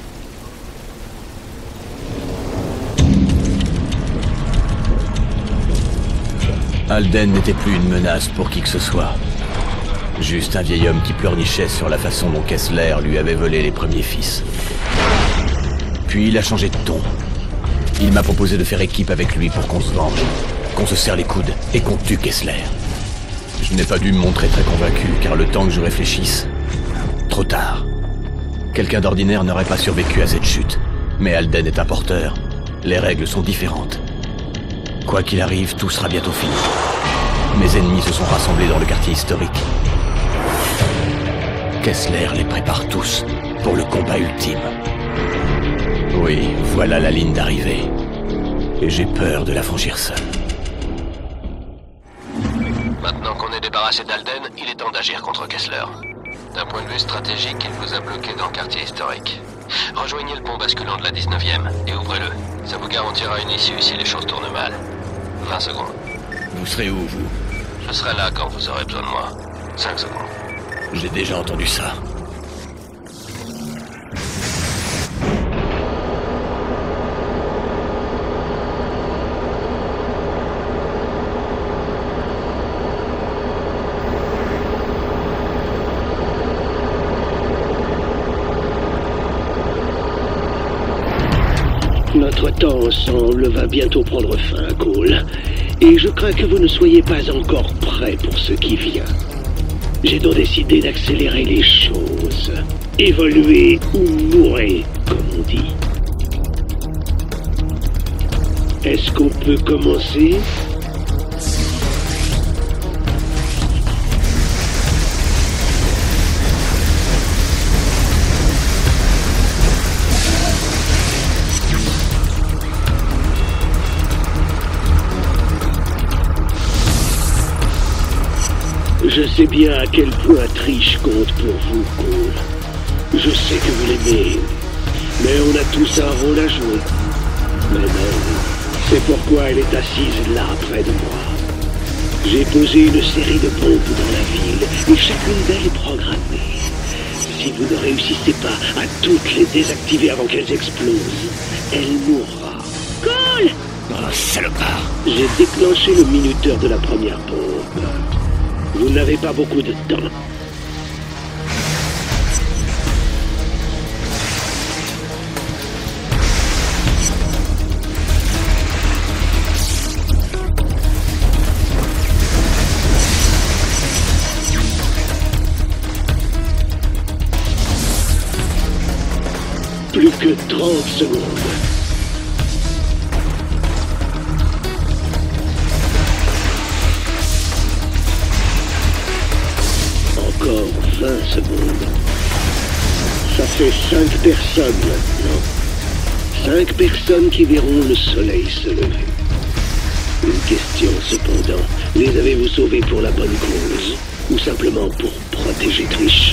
Alden n'était plus une menace pour qui que ce soit. Juste un vieil homme qui pleurnichait sur la façon dont Kessler lui avait volé les premiers fils. Puis il a changé de ton. Il m'a proposé de faire équipe avec lui pour qu'on se venge, qu'on se serre les coudes et qu'on tue Kessler. Je n'ai pas dû me montrer très convaincu, car le temps que je réfléchisse... Trop tard. Quelqu'un d'ordinaire n'aurait pas survécu à cette chute. Mais Alden est un porteur. Les règles sont différentes. Quoi qu'il arrive, tout sera bientôt fini. Mes ennemis se sont rassemblés dans le quartier historique. Kessler les prépare tous pour le combat ultime. Oui, voilà la ligne d'arrivée. Et j'ai peur de la franchir seul. Maintenant qu'on est débarrassé d'Alden, il est temps d'agir contre Kessler. D'un point de vue stratégique, il vous a bloqué dans le quartier historique. Rejoignez le pont basculant de la dix-neuvième et ouvrez-le. Ça vous garantira une issue si les choses tournent mal. vingt secondes. Vous serez où, vous? Je serai là quand vous aurez besoin de moi. cinq secondes. J'ai déjà entendu ça. Notre temps ensemble va bientôt prendre fin, Cole. Et je crains que vous ne soyez pas encore prêt pour ce qui vient. J'ai donc décidé d'accélérer les choses. Évoluer ou mourir, comme on dit. Est-ce qu'on peut commencer ? Je sais bien à quel point Trish compte pour vous, Cole. Je sais que vous l'aimez, mais on a tous un rôle à jouer. Mais non, c'est pourquoi elle est assise là, près de moi. J'ai posé une série de bombes dans la ville, et chacune d'elles est programmée. Si vous ne réussissez pas à toutes les désactiver avant qu'elles explosent, elle mourra. Cole! Oh, salopard! J'ai déclenché le minuteur de la première bombe. Vous n'avez pas beaucoup de temps. Plus que trente secondes. Encore vingt secondes. Ça fait cinq personnes maintenant. Cinq personnes qui verront le soleil se lever. Une question cependant. Les avez-vous sauvés pour la bonne cause? Ou simplement pour protéger Trish?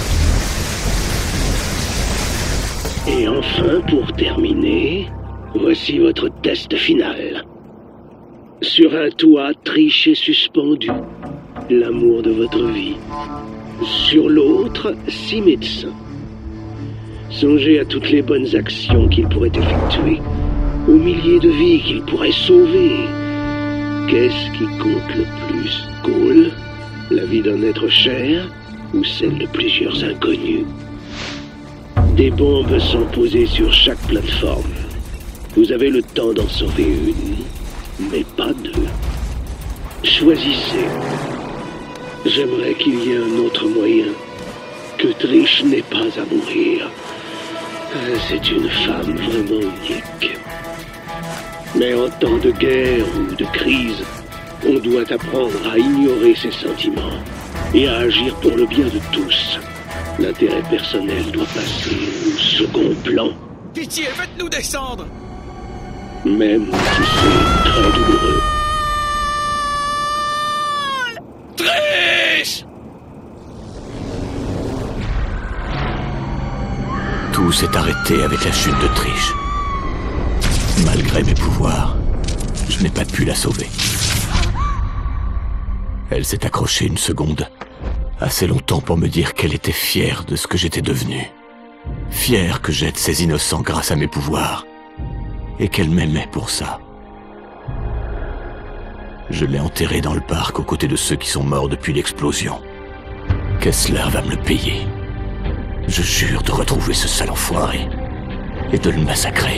Et enfin, pour terminer, voici votre test final. Sur un toit, Trish est suspendu. L'amour de votre vie. Sur l'autre, six médecins. Songez à toutes les bonnes actions qu'il pourrait effectuer, aux milliers de vies qu'il pourrait sauver. Qu'est-ce qui compte le plus, Cole? La vie d'un être cher ou celle de plusieurs inconnus? Des bombes sont posées sur chaque plateforme. Vous avez le temps d'en sauver une, mais pas deux. Choisissez. J'aimerais qu'il y ait un autre moyen, que Trish n'ait pas à mourir. C'est une femme vraiment unique. Mais en temps de guerre ou de crise, on doit apprendre à ignorer ses sentiments et à agir pour le bien de tous. L'intérêt personnel doit passer au second plan. Pitié, faites-nous descendre! Même si c'est très douloureux. Trish! Tout s'est arrêté avec la chute de Trish. Malgré mes pouvoirs, je n'ai pas pu la sauver. Elle s'est accrochée une seconde, assez longtemps pour me dire qu'elle était fière de ce que j'étais devenu. Fière que j'aide ces innocents grâce à mes pouvoirs, et qu'elle m'aimait pour ça. Je l'ai enterrée dans le parc aux côtés de ceux qui sont morts depuis l'explosion. Kessler va me le payer. Je jure de retrouver ce sale enfoiré et de le massacrer.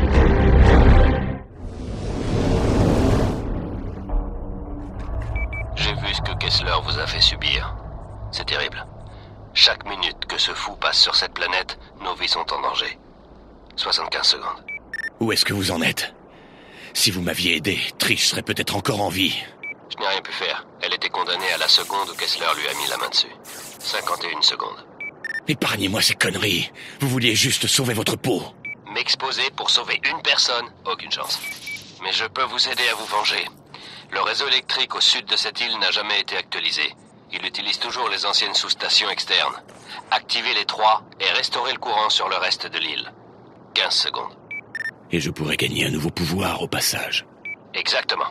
J'ai vu ce que Kessler vous a fait subir. C'est terrible. Chaque minute que ce fou passe sur cette planète, nos vies sont en danger. soixante-quinze secondes. Où est-ce que vous en êtes? Si vous m'aviez aidé, Trish serait peut-être encore en vie. Je n'ai rien pu faire. Elle était condamnée à la seconde où Kessler lui a mis la main dessus. cinquante et une secondes. Épargnez-moi ces conneries. Vous vouliez juste sauver votre peau. M'exposer pour sauver une personne, aucune chance. Mais je peux vous aider à vous venger. Le réseau électrique au sud de cette île n'a jamais été actualisé. Il utilise toujours les anciennes sous-stations externes. Activez les trois et restaurez le courant sur le reste de l'île. quinze secondes. Et je pourrais gagner un nouveau pouvoir au passage. Exactement.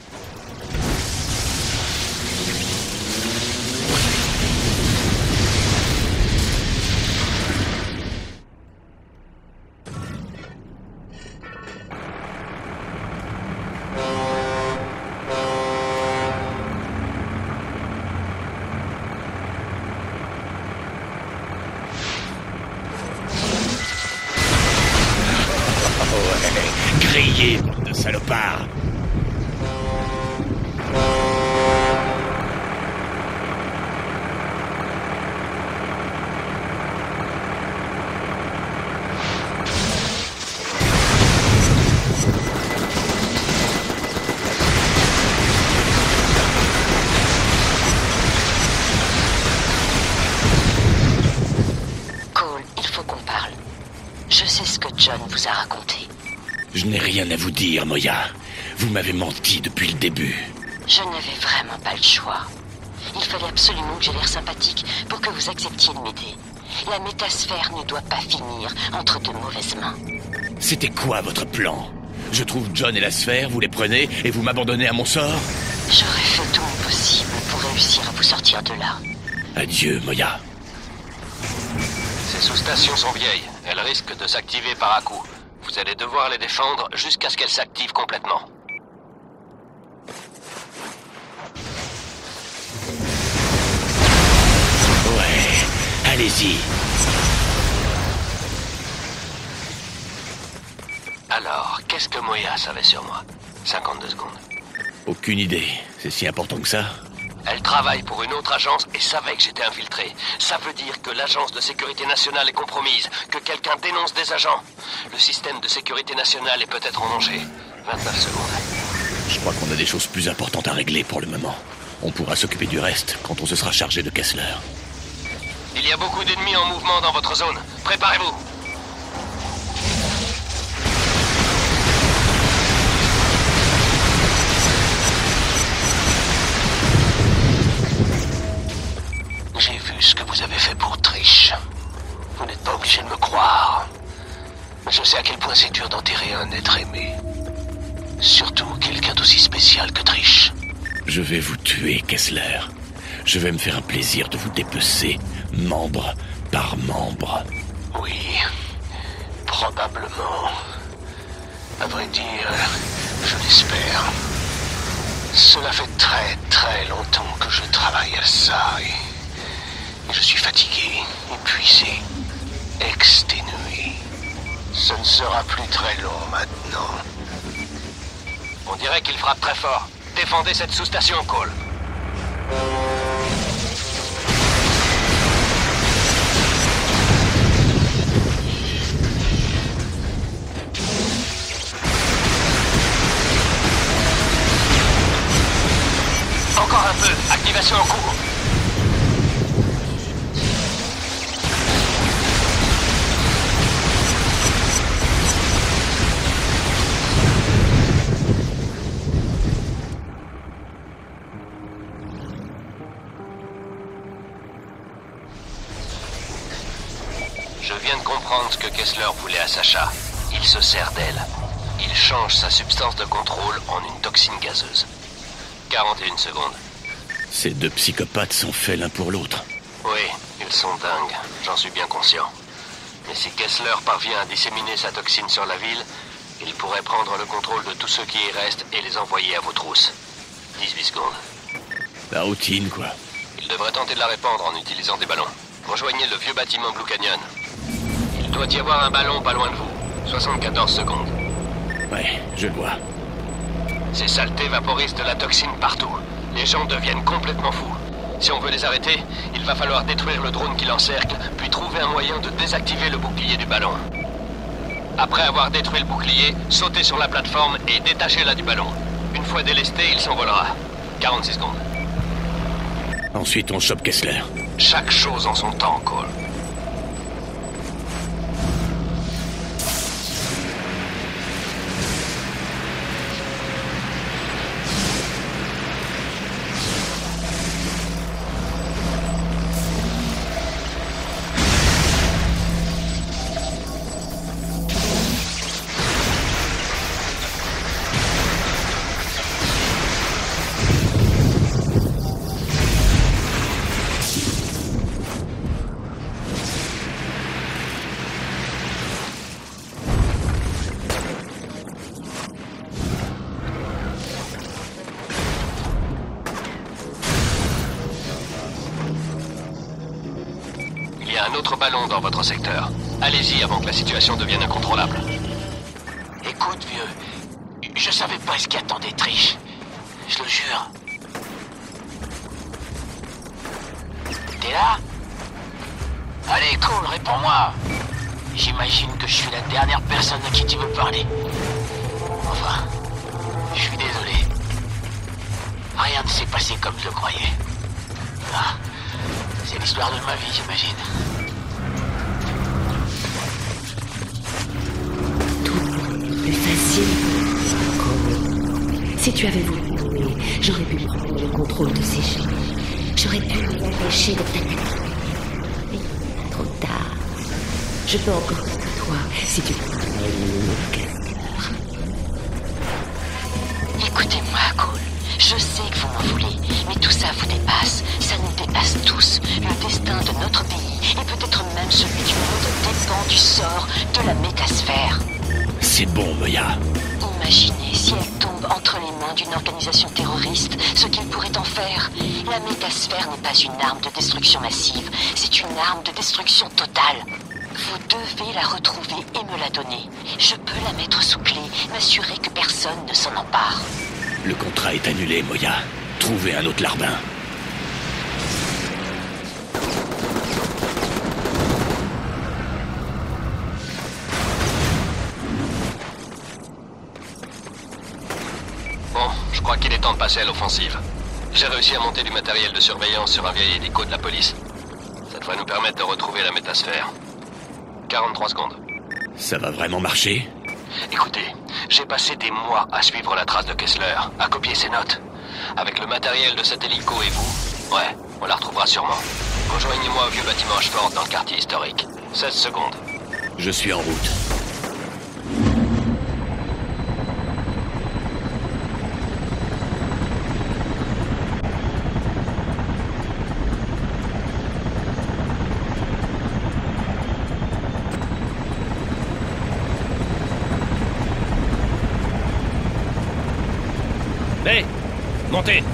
Grillé, bande de salopards! Cole, il faut qu'on parle. Je sais ce que John vous a raconté. Je n'ai rien à vous dire, Moya. Vous m'avez menti depuis le début. Je n'avais vraiment pas le choix. Il fallait absolument que j'ai l'air sympathique pour que vous acceptiez de m'aider. La métasphère ne doit pas finir entre de mauvaises mains. C'était quoi votre plan? Je trouve John et la sphère, vous les prenez et vous m'abandonnez à mon sort? J'aurais fait tout mon possible pour réussir à vous sortir de là. Adieu, Moya. Ces sous-stations sont vieilles. Elles risquent de s'activer par à coup. Vous allez devoir les défendre jusqu'à ce qu'elles s'activent complètement. Ouais, allez-y. Alors, qu'est-ce que Moya savait sur moi? cinquante-deux secondes. Aucune idée. C'est si important que ça? Elle travaille pour une autre agence et savait que j'étais infiltré. Ça veut dire que l'agence de sécurité nationale est compromise, que quelqu'un dénonce des agents. Le système de sécurité nationale est peut-être en danger. vingt-neuf secondes. Je crois qu'on a des choses plus importantes à régler pour le moment. On pourra s'occuper du reste quand on se sera chargé de Kessler. Il y a beaucoup d'ennemis en mouvement dans votre zone. Préparez-vous. J'ai vu ce que vous avez fait pour Trish. Vous n'êtes pas obligé de me croire. Je sais à quel point c'est dur d'enterrer un être aimé. Surtout quelqu'un d'aussi spécial que Trish. Je vais vous tuer, Kessler. Je vais me faire un plaisir de vous dépecer, membre par membre. Oui, probablement. À vrai dire, je l'espère. Cela fait très très longtemps que je travaille à ça et... Je suis fatigué, épuisé, exténué. Ce ne sera plus très long maintenant. On dirait qu'il frappe très fort. Défendez cette sous-station, Cole. Encore un peu. Activation en cours. Je viens de comprendre ce que Kessler voulait à Sacha. Il se sert d'elle. Il change sa substance de contrôle en une toxine gazeuse. quarante et une secondes. Ces deux psychopathes sont faits l'un pour l'autre. Oui, ils sont dingues, j'en suis bien conscient. Mais si Kessler parvient à disséminer sa toxine sur la ville, il pourrait prendre le contrôle de tous ceux qui y restent et les envoyer à vos trousses. dix-huit secondes. La routine, quoi. Il devrait tenter de la répandre en utilisant des ballons. Rejoignez le vieux bâtiment Blue Canyon. Il doit y avoir un ballon pas loin de vous. soixante-quatorze secondes. Ouais, je le vois. Ces saletés vaporisent de la toxine partout. Les gens deviennent complètement fous. Si on veut les arrêter, il va falloir détruire le drone qui l'encercle, puis trouver un moyen de désactiver le bouclier du ballon. Après avoir détruit le bouclier, sautez sur la plateforme et détachez-la du ballon. Une fois délesté, il s'envolera. quarante-six secondes. Ensuite, on chope Kessler. Chaque chose en son temps, Cole. Il y a un autre ballon dans votre secteur. Allez-y avant que la situation devienne incontrôlable. Écoute, vieux, je savais pas ce qui attendait Trish. Je le jure. T'es là? Allez, cool, réponds-moi. J'imagine que je suis la dernière personne à qui tu veux parler. Enfin, je suis désolé. Rien ne s'est passé comme je le croyais. Ah, c'est l'histoire de ma vie, j'imagine. Tout plus facile. Si tu avais voulu m'aimer, j'aurais pu prendre le contrôle de ces gens. J'aurais pu m'empêcher de t'attaquer. Mais trop tard. Je peux encore être toi si tu veux me cœur. Écoutez-moi, Cole. Je sais que vous m'en voulez, mais tout ça vous dépasse. Ça nous dépasse tous. Le destin de notre pays, et peut-être même celui du monde, dépend du sort de la métasphère. C'est bon, Moya. Imaginez si elle tombe entre les mains d'une organisation terroriste, ce qu'il pourrait en faire. La métasphère n'est pas une arme de destruction massive, c'est une arme de destruction totale. Vous devez la retrouver et me la donner. Je peux la mettre sous clé, m'assurer que personne ne s'en empare. Le contrat est annulé, Moya. Trouvez un autre larbin. Bon, je crois qu'il est temps de passer à l'offensive. J'ai réussi à monter du matériel de surveillance sur un vieil hélico de la police. Ça devrait nous permettre de retrouver la métasphère. quarante-trois secondes. Ça va vraiment marcher? Écoutez, j'ai passé des mois à suivre la trace de Kessler, à copier ses notes. Avec le matériel de cet hélico et vous, ouais, on la retrouvera sûrement. Rejoignez-moi au vieux bâtiment Ashford dans le quartier historique. seize secondes. Je suis en route. Hey, montez.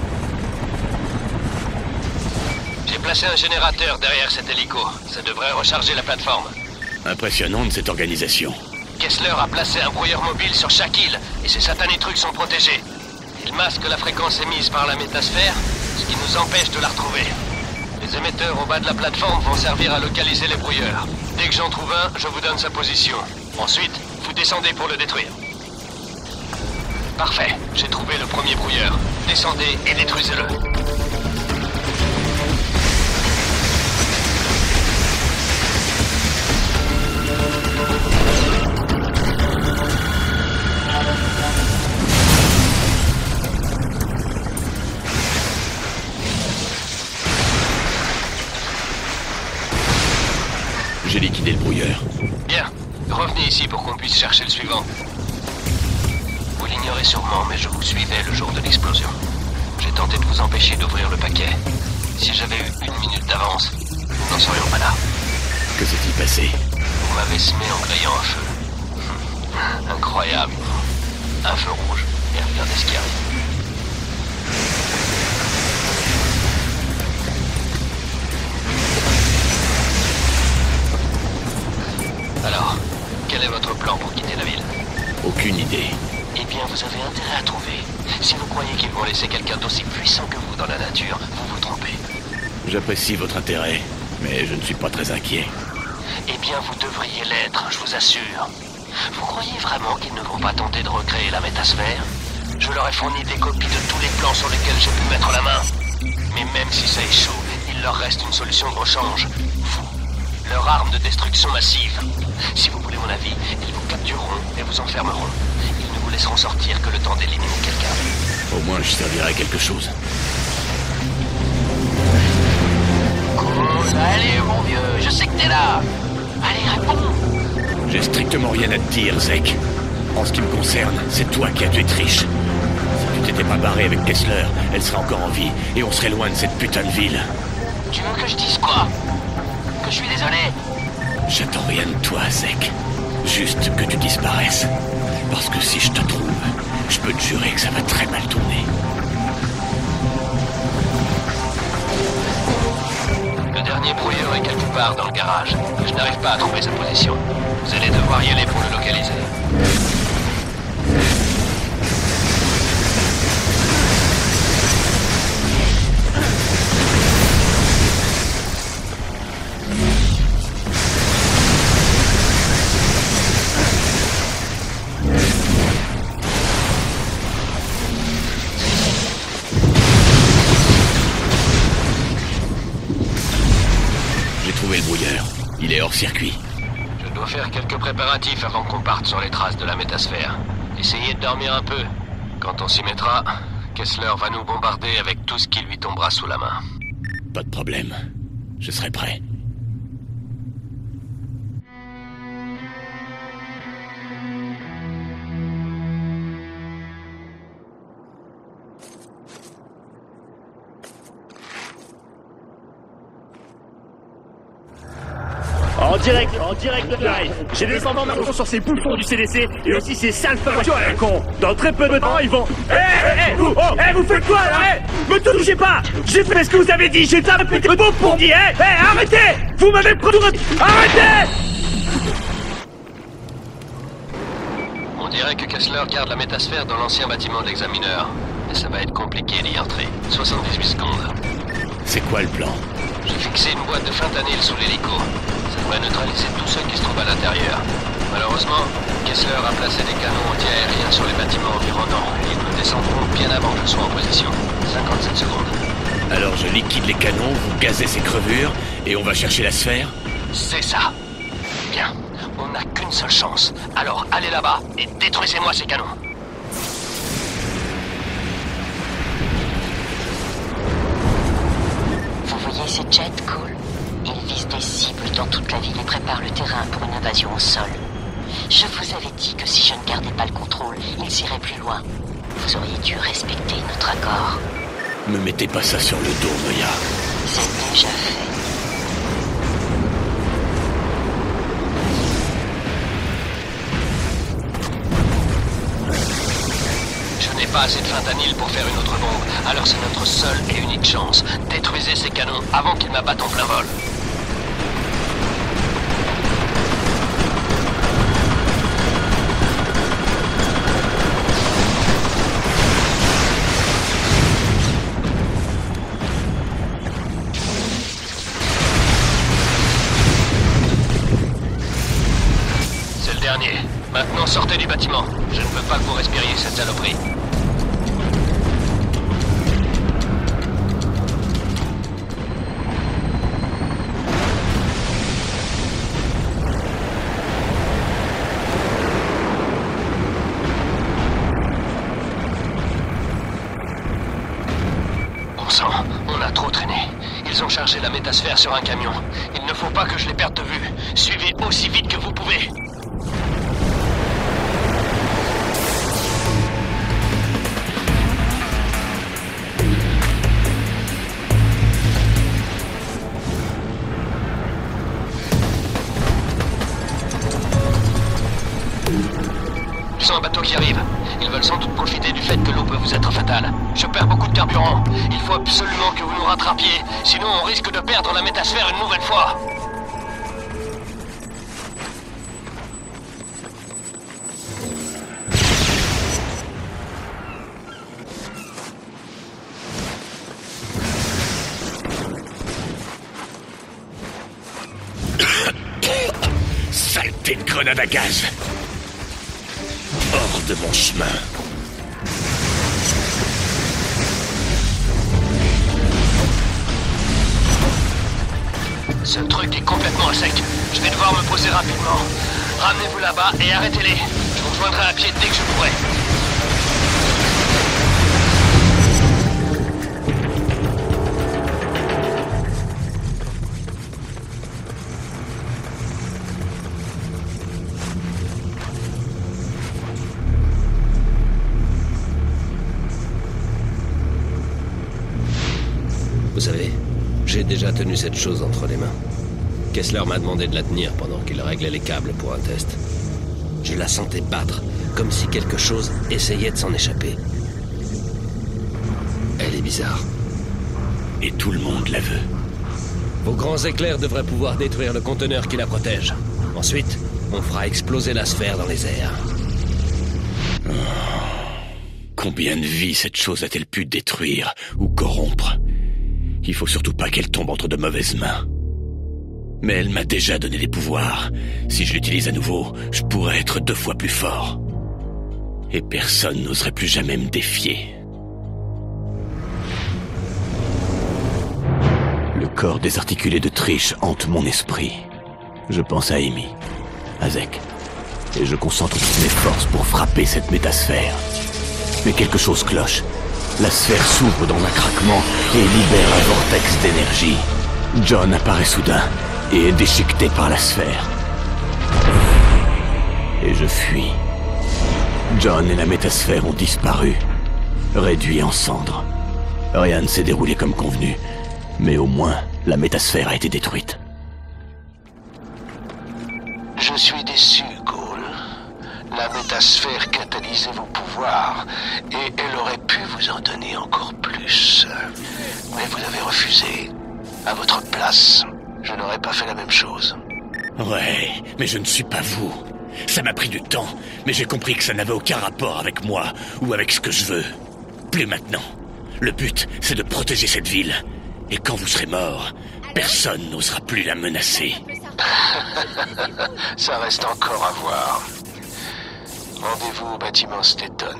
J'ai placé un générateur derrière cet hélico. Ça devrait recharger la plateforme. Impressionnante cette organisation. Kessler a placé un brouilleur mobile sur chaque île, et ces satanés trucs sont protégés. Ils masquent la fréquence émise par la métasphère, ce qui nous empêche de la retrouver. Les émetteurs au bas de la plateforme vont servir à localiser les brouilleurs. Dès que j'en trouve un, je vous donne sa position. Ensuite, vous descendez pour le détruire. Parfait, j'ai trouvé le premier brouilleur. Descendez et détruisez-le. J'ai liquidé le brouilleur. Bien, revenez ici pour qu'on puisse chercher le suivant. Vous l'ignorez sûrement, mais je vous suivais le jour de l'explosion. J'ai tenté de vous empêcher d'ouvrir le paquet. Si j'avais eu une minute d'avance, nous n'en serions pas là. Que s'est-il passé? Vous m'avez semé en grillant un feu. Hum, incroyable. Un feu rouge, et regardez ce qui arrive. Alors, quel est votre plan pour quitter la ville? Aucune idée. Eh bien, vous avez intérêt à trouver. Si vous croyez qu'ils vont laisser quelqu'un d'aussi puissant que vous dans la nature, vous vous trompez. J'apprécie votre intérêt, mais je ne suis pas très inquiet. Eh bien, vous devriez l'être, je vous assure. Vous croyez vraiment qu'ils ne vont pas tenter de recréer la métasphère? Je leur ai fourni des copies de tous les plans sur lesquels j'ai pu mettre la main. Mais même si ça échoue, il leur reste une solution de rechange. Vous. Leur arme de destruction massive. Si vous voulez mon avis, ils vous captureront et vous enfermeront. Ils ne vous laisseront sortir que le temps d'éliminer quelqu'un. Au moins, je servirai à quelque chose. Cool, allez mon vieux, je sais que t'es là. Allez, réponds. J'ai strictement rien à te dire, Zek. En ce qui me concerne, c'est toi qui as tué Trish. Si tu t'étais pas barré avec Kessler, elle serait encore en vie et on serait loin de cette putain de ville. Tu veux que je dise quoi? Que je suis désolé? J'attends rien de toi, Zek. Juste que tu disparaisses. Parce que si je te trouve, je peux te jurer que ça va très mal tourner. Le dernier brouilleur est quelque part dans le garage. Je n'arrive pas à trouver sa position. Vous allez devoir y aller pour le localiser. Le brouilleur. Il est hors circuit. Je dois faire quelques préparatifs avant qu'on parte sur les traces de la métasphère. Essayez de dormir un peu. Quand on s'y mettra, Kessler va nous bombarder avec tout ce qui lui tombera sous la main. Pas de problème. Je serai prêt. En direct, en direct live. J'ai des informations sur ces bouffons du C D C et aussi ces sales factures à la con. Dans très peu de temps, ils vont... Eh, eh, eh, vous, oh, eh, vous faites quoi, là, eh? Me touchez pas. J'ai fait ce que vous avez dit, j'ai tapé de beau pour dire, eh, eh, arrêtez. Vous m'avez produit... Arrêtez. On dirait que Kessler garde la métasphère dans l'ancien bâtiment de l'examineur. Mais ça va être compliqué d'y entrer. soixante-dix-huit secondes. C'est quoi le plan? J'ai fixé une boîte de fentanyl sous l'hélico. Ça devrait neutraliser tous ceux qui se trouvent à l'intérieur. Malheureusement, Kessler a placé des canons anti-aériens sur les bâtiments environnants. Ils nous descendront bien avant que je sois en position. cinquante-sept secondes. Alors je liquide les canons, vous gazez ces crevures, et on va chercher la sphère? C'est ça. Bien. On n'a qu'une seule chance. Alors allez là-bas et détruisez-moi ces canons. Vous voyez ces jets, Cole? Ils visent des cibles dans toute la ville et préparent le terrain pour une invasion au sol. Je vous avais dit que si je ne gardais pas le contrôle, ils iraient plus loin. Vous auriez dû respecter notre accord. Me mettez pas ça sur le dos, Moya. C'est déjà fait. Je n'ai pas assez de fentanyl pour faire une autre bombe, alors c'est notre seule et unique chance. Détruisez ces canons avant qu'ils m'abattent en plein vol. C'est le dernier. Maintenant, sortez du bâtiment. Je ne veux pas que vous respiriez cette saloperie. Bon sang, on a trop traîné. Ils ont chargé la métasphère sur un camion. Il ne faut pas que je les perde de vue. Suivez aussi vite que vous pouvez. Un bateau qui arrive. Ils veulent sans doute profiter du fait que l'eau peut vous être fatale. Je perds beaucoup de carburant. Il faut absolument que vous nous rattrapiez. Sinon, on risque de perdre la métasphère une nouvelle fois. Saleté de grenade à gaz! Hors de mon chemin. Ce truc est complètement à sec. Je vais devoir me poser rapidement. Ramenez-vous là-bas et arrêtez-les. Je vous rejoindrai à pied dès que je pourrai. Vous savez, j'ai déjà tenu cette chose entre les mains. Kessler m'a demandé de la tenir pendant qu'il réglait les câbles pour un test. Je la sentais battre, comme si quelque chose essayait de s'en échapper. Elle est bizarre. Et tout le monde la veut. Vos grands éclairs devraient pouvoir détruire le conteneur qui la protège. Ensuite, on fera exploser la sphère dans les airs. Oh. Combien de vies cette chose a-t-elle pu détruire ou corrompre? Il faut surtout pas qu'elle tombe entre de mauvaises mains. Mais elle m'a déjà donné des pouvoirs. Si je l'utilise à nouveau, je pourrais être deux fois plus fort. Et personne n'oserait plus jamais me défier. Le corps désarticulé de Trish hante mon esprit. Je pense à Amy, à Zek, et je concentre toutes mes forces pour frapper cette métasphère. Mais quelque chose cloche. La sphère s'ouvre dans un craquement et libère un vortex d'énergie. John apparaît soudain et est déchiqueté par la sphère. Et je fuis. John et la métasphère ont disparu, réduits en cendres. Rien ne s'est déroulé comme convenu, mais au moins, la métasphère a été détruite. Je suis déçu, Cole. La métasphère catalysait vos pouvoirs, et elle aurait pu vous en donner encore plus. Mais vous avez refusé. À votre place, je n'aurais pas fait la même chose. Ouais, mais je ne suis pas vous. Ça m'a pris du temps, mais j'ai compris que ça n'avait aucun rapport avec moi, ou avec ce que je veux. Plus maintenant. Le but, c'est de protéger cette ville. Et quand vous serez mort, personne n'osera plus la menacer. Ça reste encore à voir. Rendez-vous au bâtiment Stetton.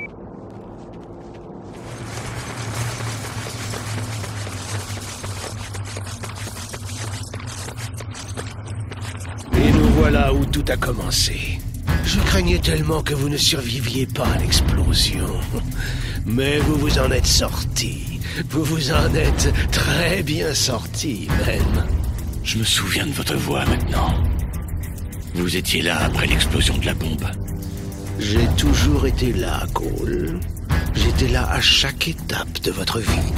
Et nous voilà où tout a commencé. Je craignais tellement que vous ne surviviez pas à l'explosion. Mais vous vous en êtes sortis. Vous vous en êtes très bien sortis, même. Je me souviens de votre voix maintenant. Vous étiez là après l'explosion de la bombe. J'ai toujours été là, Cole. J'étais là à chaque étape de votre vie.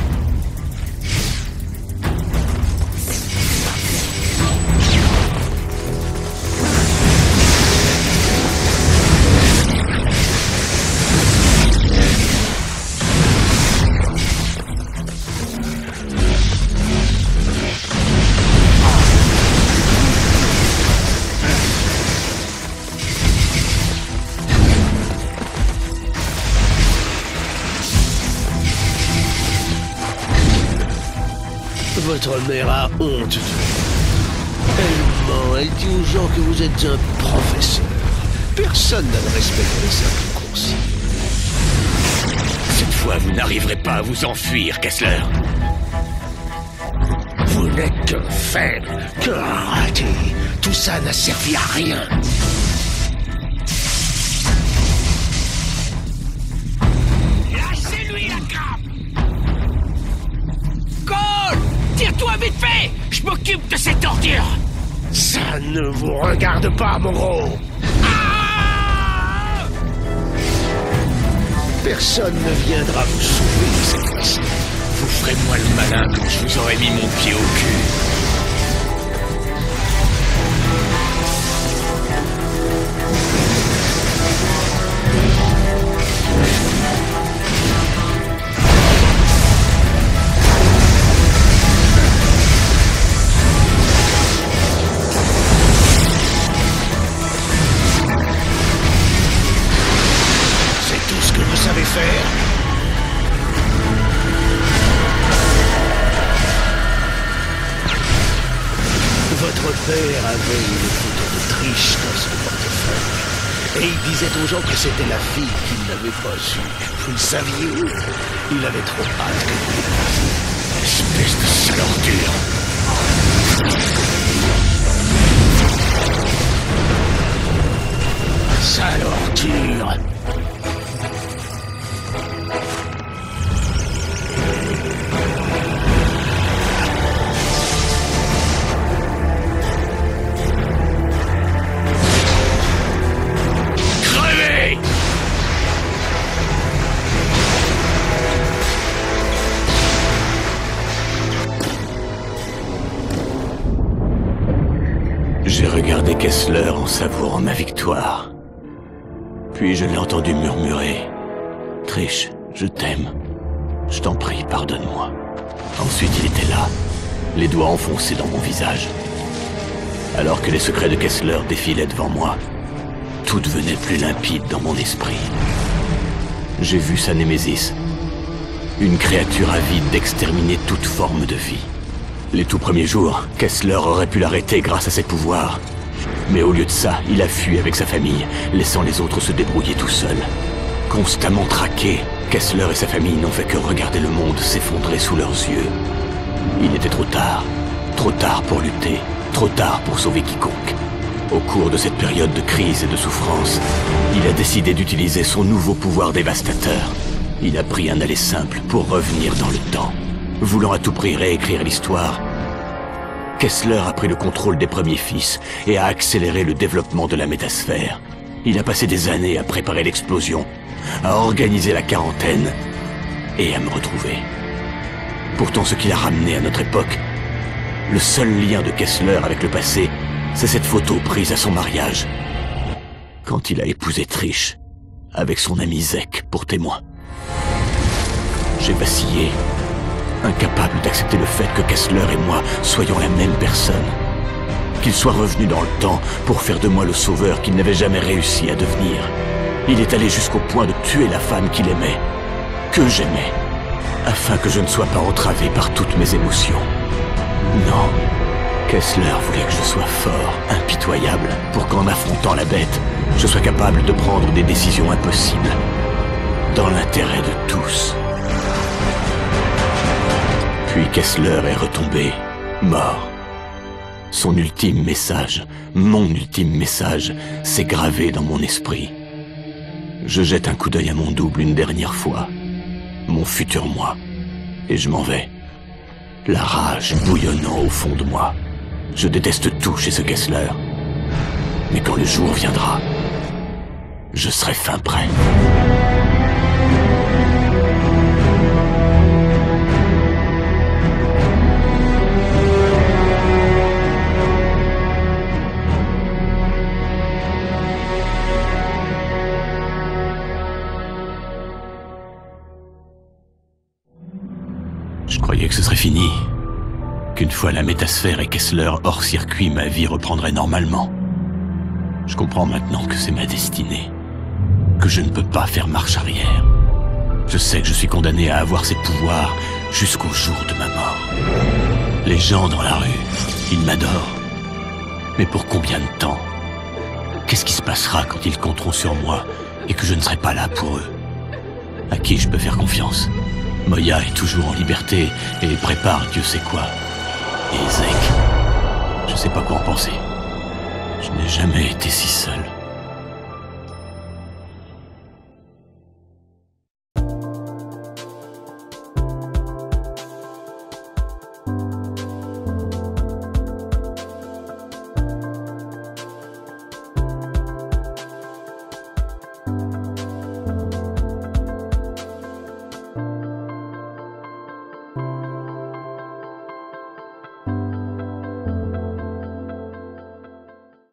Votre mère a honte de vous. Elle ment, elle dit aux gens que vous êtes un professeur. Personne n'a le respect pour les simples consignes. Cette fois, vous n'arriverez pas à vous enfuir, Kessler. Vous n'êtes qu'un faible, qu'un raté. Tout ça n'a servi à rien. Lâchez-lui la grappe! Cole! Tire-toi vite fait! Je m'occupe de cette ordure! Ça ne vous regarde pas, mon gros! Ah! Personne ne viendra vous sauver cette fois-ci. Vous ferez moi le malin quand je vous aurai mis mon pied au cul. Votre père avait une photo de Trish dans son portefeuille. Et il disait aux gens que c'était la fille qu'il n'avait pas eue. Vous le saviez? Il avait trop hâte que vous l'ayez. Espèce de sale ordure. Sale ordure. J'ai regardé Kessler en savourant ma victoire. Puis je l'ai entendu murmurer. « Trish, je t'aime. Je t'en prie, pardonne-moi. » Ensuite, il était là, les doigts enfoncés dans mon visage. Alors que les secrets de Kessler défilaient devant moi, tout devenait plus limpide dans mon esprit. J'ai vu sa némésis, une créature avide d'exterminer toute forme de vie. Les tout premiers jours, Kessler aurait pu l'arrêter grâce à ses pouvoirs. Mais au lieu de ça, il a fui avec sa famille, laissant les autres se débrouiller tout seuls. Constamment traqués, Kessler et sa famille n'ont fait que regarder le monde s'effondrer sous leurs yeux. Il était trop tard. Trop tard pour lutter. Trop tard pour sauver quiconque. Au cours de cette période de crise et de souffrance, il a décidé d'utiliser son nouveau pouvoir dévastateur. Il a pris un aller simple pour revenir dans le temps. Voulant à tout prix réécrire l'histoire, Kessler a pris le contrôle des premiers fils et a accéléré le développement de la métasphère. Il a passé des années à préparer l'explosion, à organiser la quarantaine et à me retrouver. Pourtant, ce qui l'a ramené à notre époque, le seul lien de Kessler avec le passé, c'est cette photo prise à son mariage, quand il a épousé Trish, avec son ami Zek pour témoin. J'ai vacillé, incapable d'accepter le fait que Kessler et moi soyons la même personne. Qu'il soit revenu dans le temps pour faire de moi le sauveur qu'il n'avait jamais réussi à devenir. Il est allé jusqu'au point de tuer la femme qu'il aimait, que j'aimais, afin que je ne sois pas entravé par toutes mes émotions. Non, Kessler voulait que je sois fort, impitoyable, pour qu'en affrontant la bête, je sois capable de prendre des décisions impossibles, dans l'intérêt de tous. Puis Kessler est retombé, mort. Son ultime message, mon ultime message, s'est gravé dans mon esprit. Je jette un coup d'œil à mon double une dernière fois, mon futur moi, et je m'en vais. La rage bouillonnant au fond de moi. Je déteste tout chez ce Kessler. Mais quand le jour viendra, je serai fin prêt. Je croyais que ce serait fini. Qu'une fois la métasphère et Kessler hors circuit, ma vie reprendrait normalement. Je comprends maintenant que c'est ma destinée. Que je ne peux pas faire marche arrière. Je sais que je suis condamné à avoir ces pouvoirs jusqu'au jour de ma mort. Les gens dans la rue, ils m'adorent. Mais pour combien de temps? Qu'est-ce qui se passera quand ils compteront sur moi et que je ne serai pas là pour eux? À qui je peux faire confiance? Moya est toujours en liberté et prépare Dieu sait quoi. Et Zek, je sais pas quoi en penser. Je n'ai jamais été si seul.